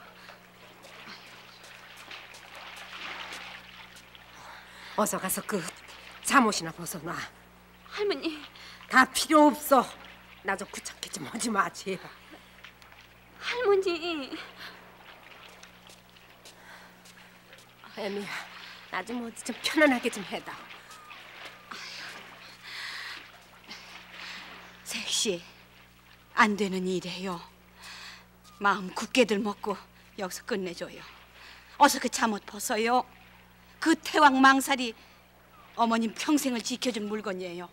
어서 가서 그 잠옷이나 벗어놔. 할머니. 다 필요 없어. 나 좀 구척해 좀 하지 마, 제발. 할머니. 애미야, 나 좀 어디 좀 편안하게 좀 해다. 색시, 안 되는 일이에요. 마음 굳게들 먹고 여기서 끝내줘요. 어서 그 잠옷 벗어요. 그 태왕 망살이 어머님 평생을 지켜준 물건이에요.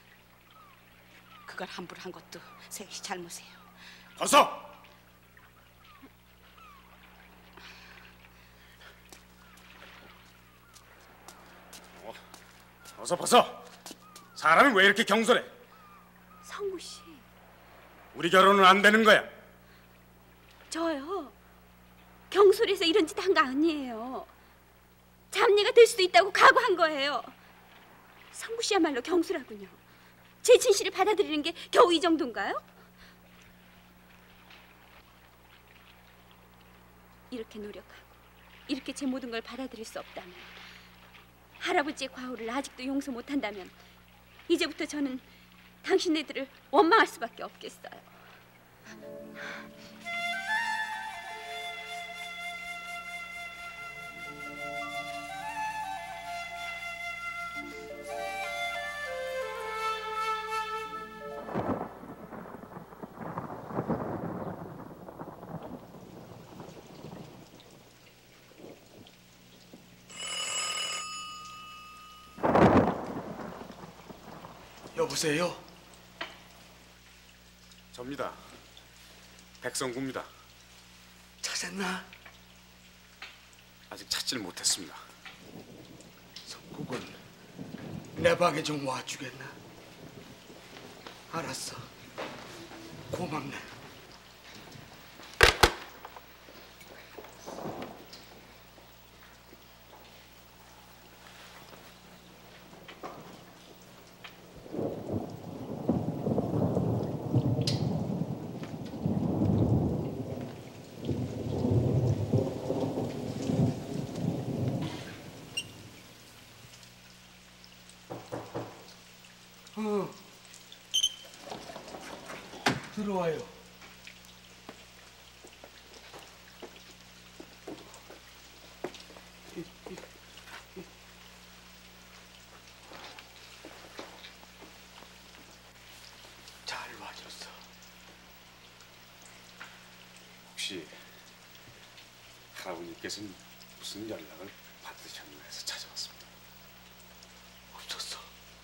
그걸 함부로 한 것도 색시 잘못이에요. 벗어! 어서 벗어! 사람이 왜 이렇게 경솔해? 성구 씨. 우리 결혼은 안 되는 거야. 저요. 경솔해서 이런 짓 한 거 아니에요. 잡내가 될 수도 있다고 각오한 거예요. 성구 씨야말로 경솔하군요. 제 진실을 받아들이는 게 겨우 이 정도인가요? 이렇게 노력하고 이렇게 제 모든 걸 받아들일 수 없다면, 할아버지의 과오를 아직도 용서 못한다면 이제부터 저는 당신네들을 원망할 수밖에 없겠어요. 여보세요? 접니다. 백성구입니다. 찾았나? 아직 찾질 못했습니다. 성국은 내 방에 좀 와주겠나? 알았어. 고맙네. 들어와요. 잘 와줬어. 혹시 할아버님께서는 무슨 연락을 받으셨나 해서 찾아왔습니다. 없었어.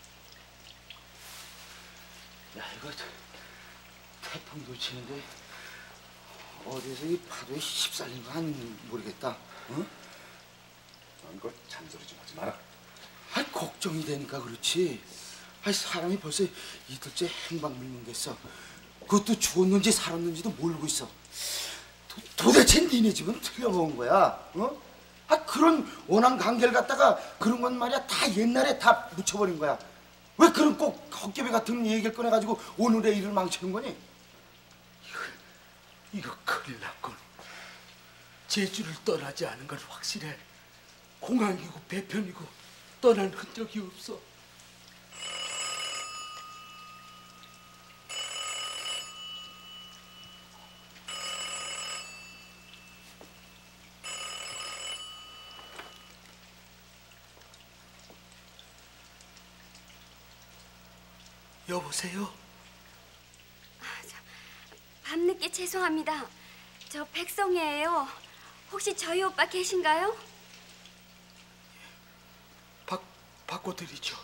야, 이거 태풍도 치는데 어디서 이 파도에 휩쓸린 거 아닌지 모르겠다. 응? 이거 잔소리 좀 하지 마라. 아, 걱정이 되니까 그렇지. 아, 사람이 벌써 이틀째 행방 밀문됐어. 그것도 죽었는지 살았는지도 모르고 있어. 도대체 니네 집은 틀려먹은 거야. 어? 아, 그런 원한 관계를 갖다가 그런 건 말이야 다 옛날에 다 묻혀버린 거야. 왜 그런 꼭 헛개비 같은 얘기를 꺼내가지고 오늘의 일을 망치는 거니? 이거 큰일 났군. 제주를 떠나지 않은 건 확실해. 공항이고 배편이고 떠난 흔적이 없어. 여보세요? 밤늦게 죄송합니다. 저 백성이에요. 혹시 저희 오빠 계신가요? 바꿔드리죠.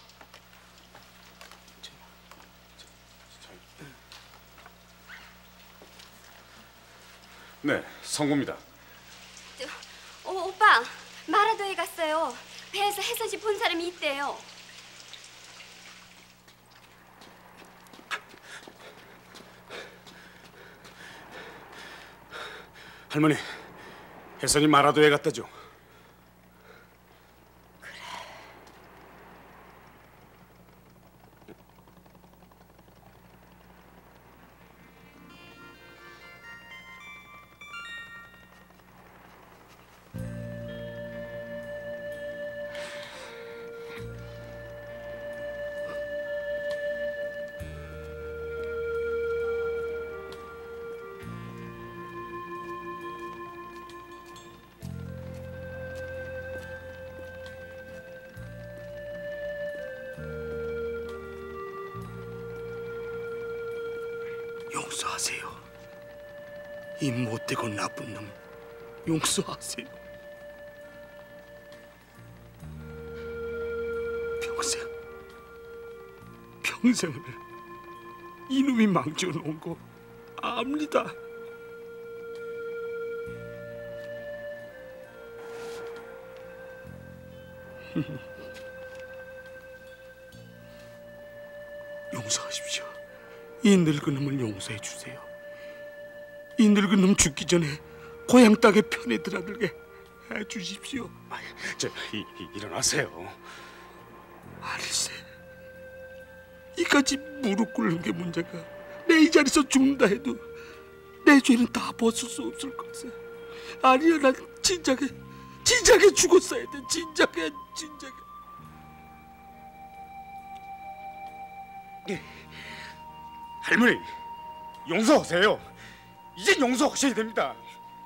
네, 성구입니다. 오빠, 마라도에 갔어요. 배에서 혜선 씨 본 사람이 있대요. 할머니, 혜선이 마라도에 갔다죠. 용서하세요. 이 못되고 나쁜 놈 용서하세요. 평생을 이놈이 망쳐놓은 거 압니다. 용서하십시오. 이 늙은 놈을 용서해 주세요. 이 늙은 놈 죽기 전에 고향 땅에 편히 드나들게 해 주십시오. 일어나세요. 알세. 이까지 무릎 꿇는 게 문제가 내 이 자리에서 죽는다 해도 내 죄는 다 벗을 수 없을 것을. 아니야, 난 진작에 죽었어야 돼. 진작에. 할머니, 용서하세요. 이제 용서하셔야 됩니다.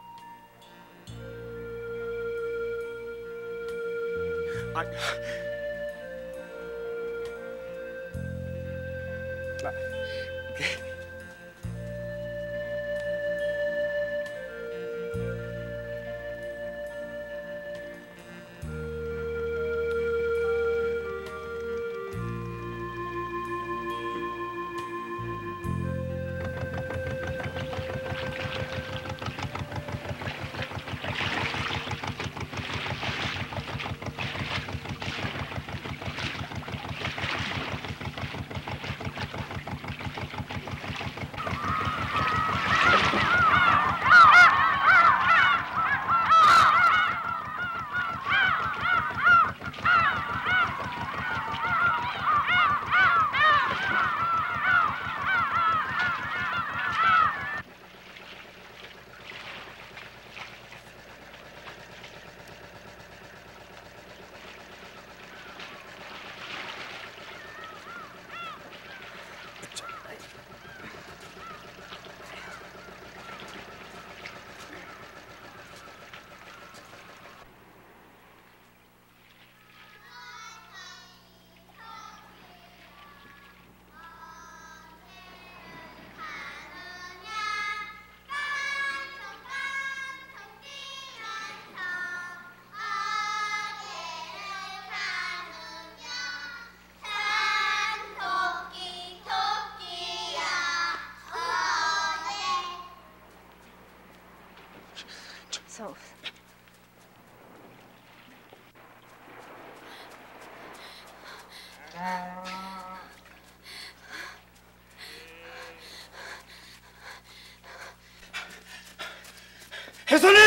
혜선이!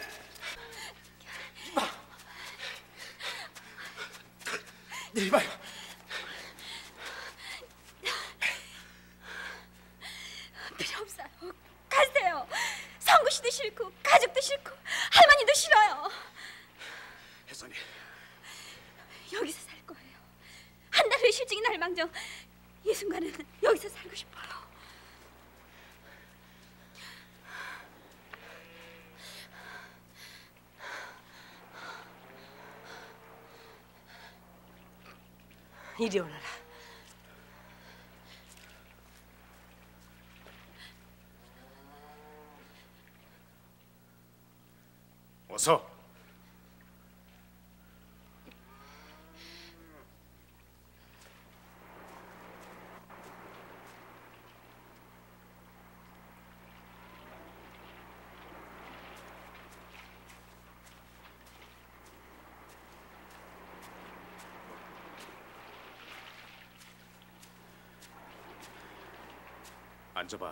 이봐요. 필요 없어요. 가세요. 성구 씨도 싫고 가족도 싫고 할머니도 싫어요. 혜선이. 여기서 살 거예요. 한 달 후에 실직이 날 망정 이 순간은 여기서 살고 싶어요. 이리 오너라. 어서. 앉아봐.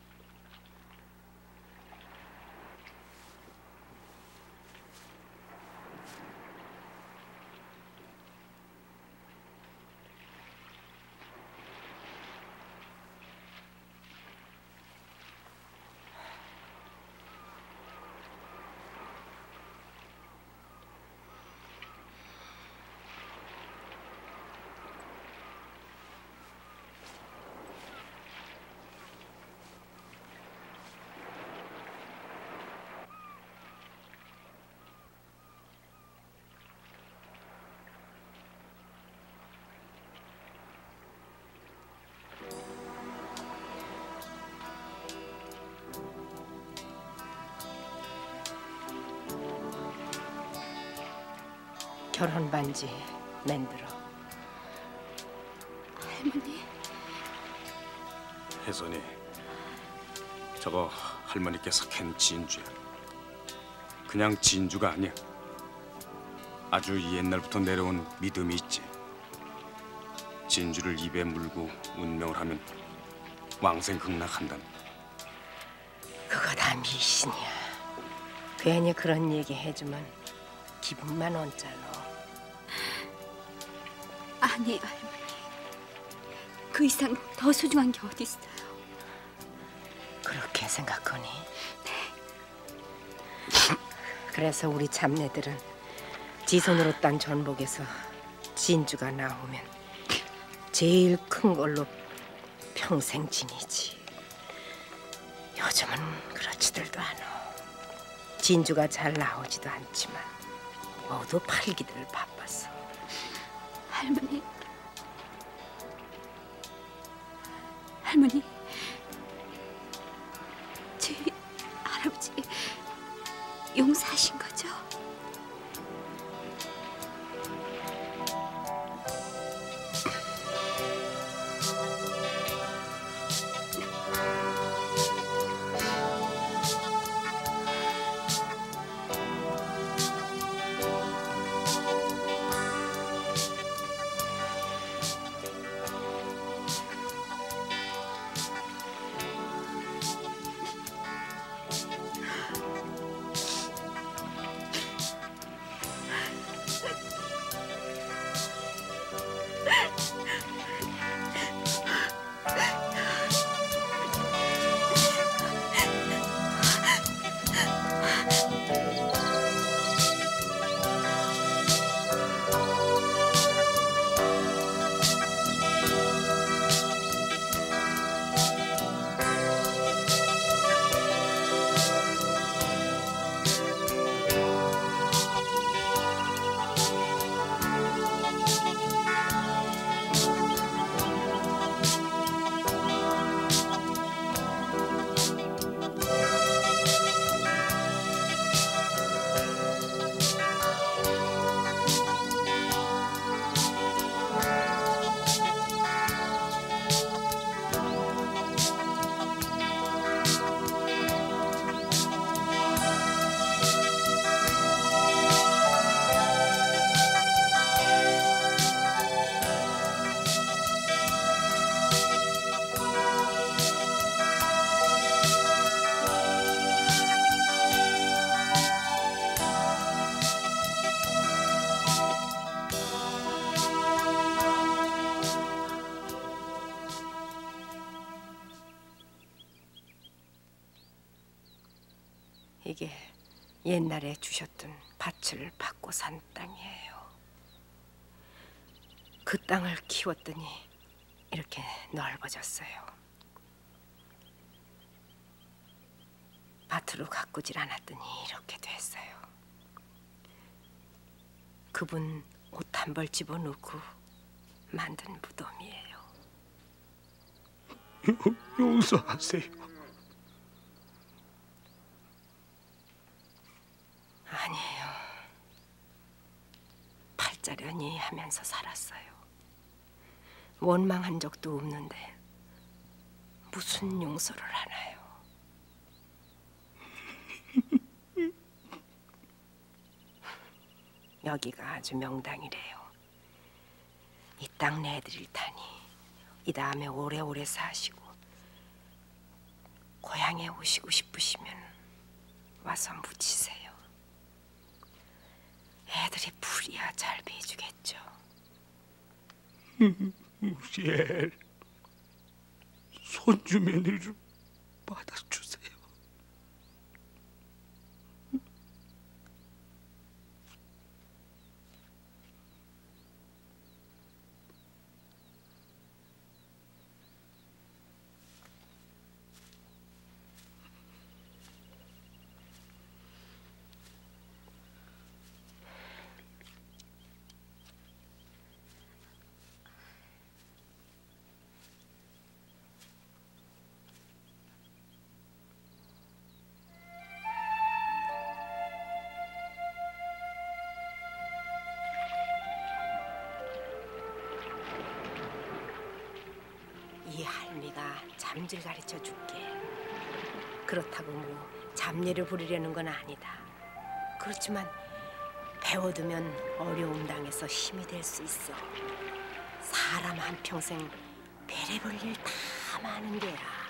결혼 반지 만들어. 할머니. 혜선이, 저거 할머니께서 캔 진주야. 그냥 진주가 아니야. 아주 옛날부터 내려온 믿음이 있지. 진주를 입에 물고 운명을 하면 왕생극락한다는. 그거 다 미신이야. 괜히 그런 얘기 해주면 기분만 언짢아. 아니에요, 할머니. 그 이상 더 소중한 게 어디 있어요? 그렇게 생각하니? 그래서 우리 잡내들은 지 손으로 딴 전복에서 진주가 나오면 제일 큰 걸로 평생 지니지. 요즘은 그렇지들도 않아. 진주가 잘 나오지도 않지만 모두 팔기들 바빴어. 할머니. 할머니. 저희 할아버지 용서하신 거죠? 이게 옛날에 주셨던 밭을 받고 산 땅이에요. 그 땅을 키웠더니 이렇게 넓어졌어요. 밭으로 가꾸질 않았더니 이렇게 됐어요. 그분 옷 한 벌 집어넣고 만든 무덤이에요. 용서하세요. 아니에요. 팔자련이 하면서 살았어요. 원망한 적도 없는데 무슨 용서를 하나요? 여기가 아주 명당이래요. 이 땅 내드릴 타니 이 다음에 오래오래 사시고 고향에 오시고 싶으시면 와서 묻히세요. 애들이 불이야 잘 배주겠죠. 우리엘 손주 며느리를 받아주세요. 이 할미가 잠질 가르쳐 줄게. 그렇다고 뭐 잡일을 부리려는 건 아니다. 그렇지만 배워두면 어려움 당해서 힘이 될 수 있어. 사람 한평생 배려볼 일 다 많은 게야.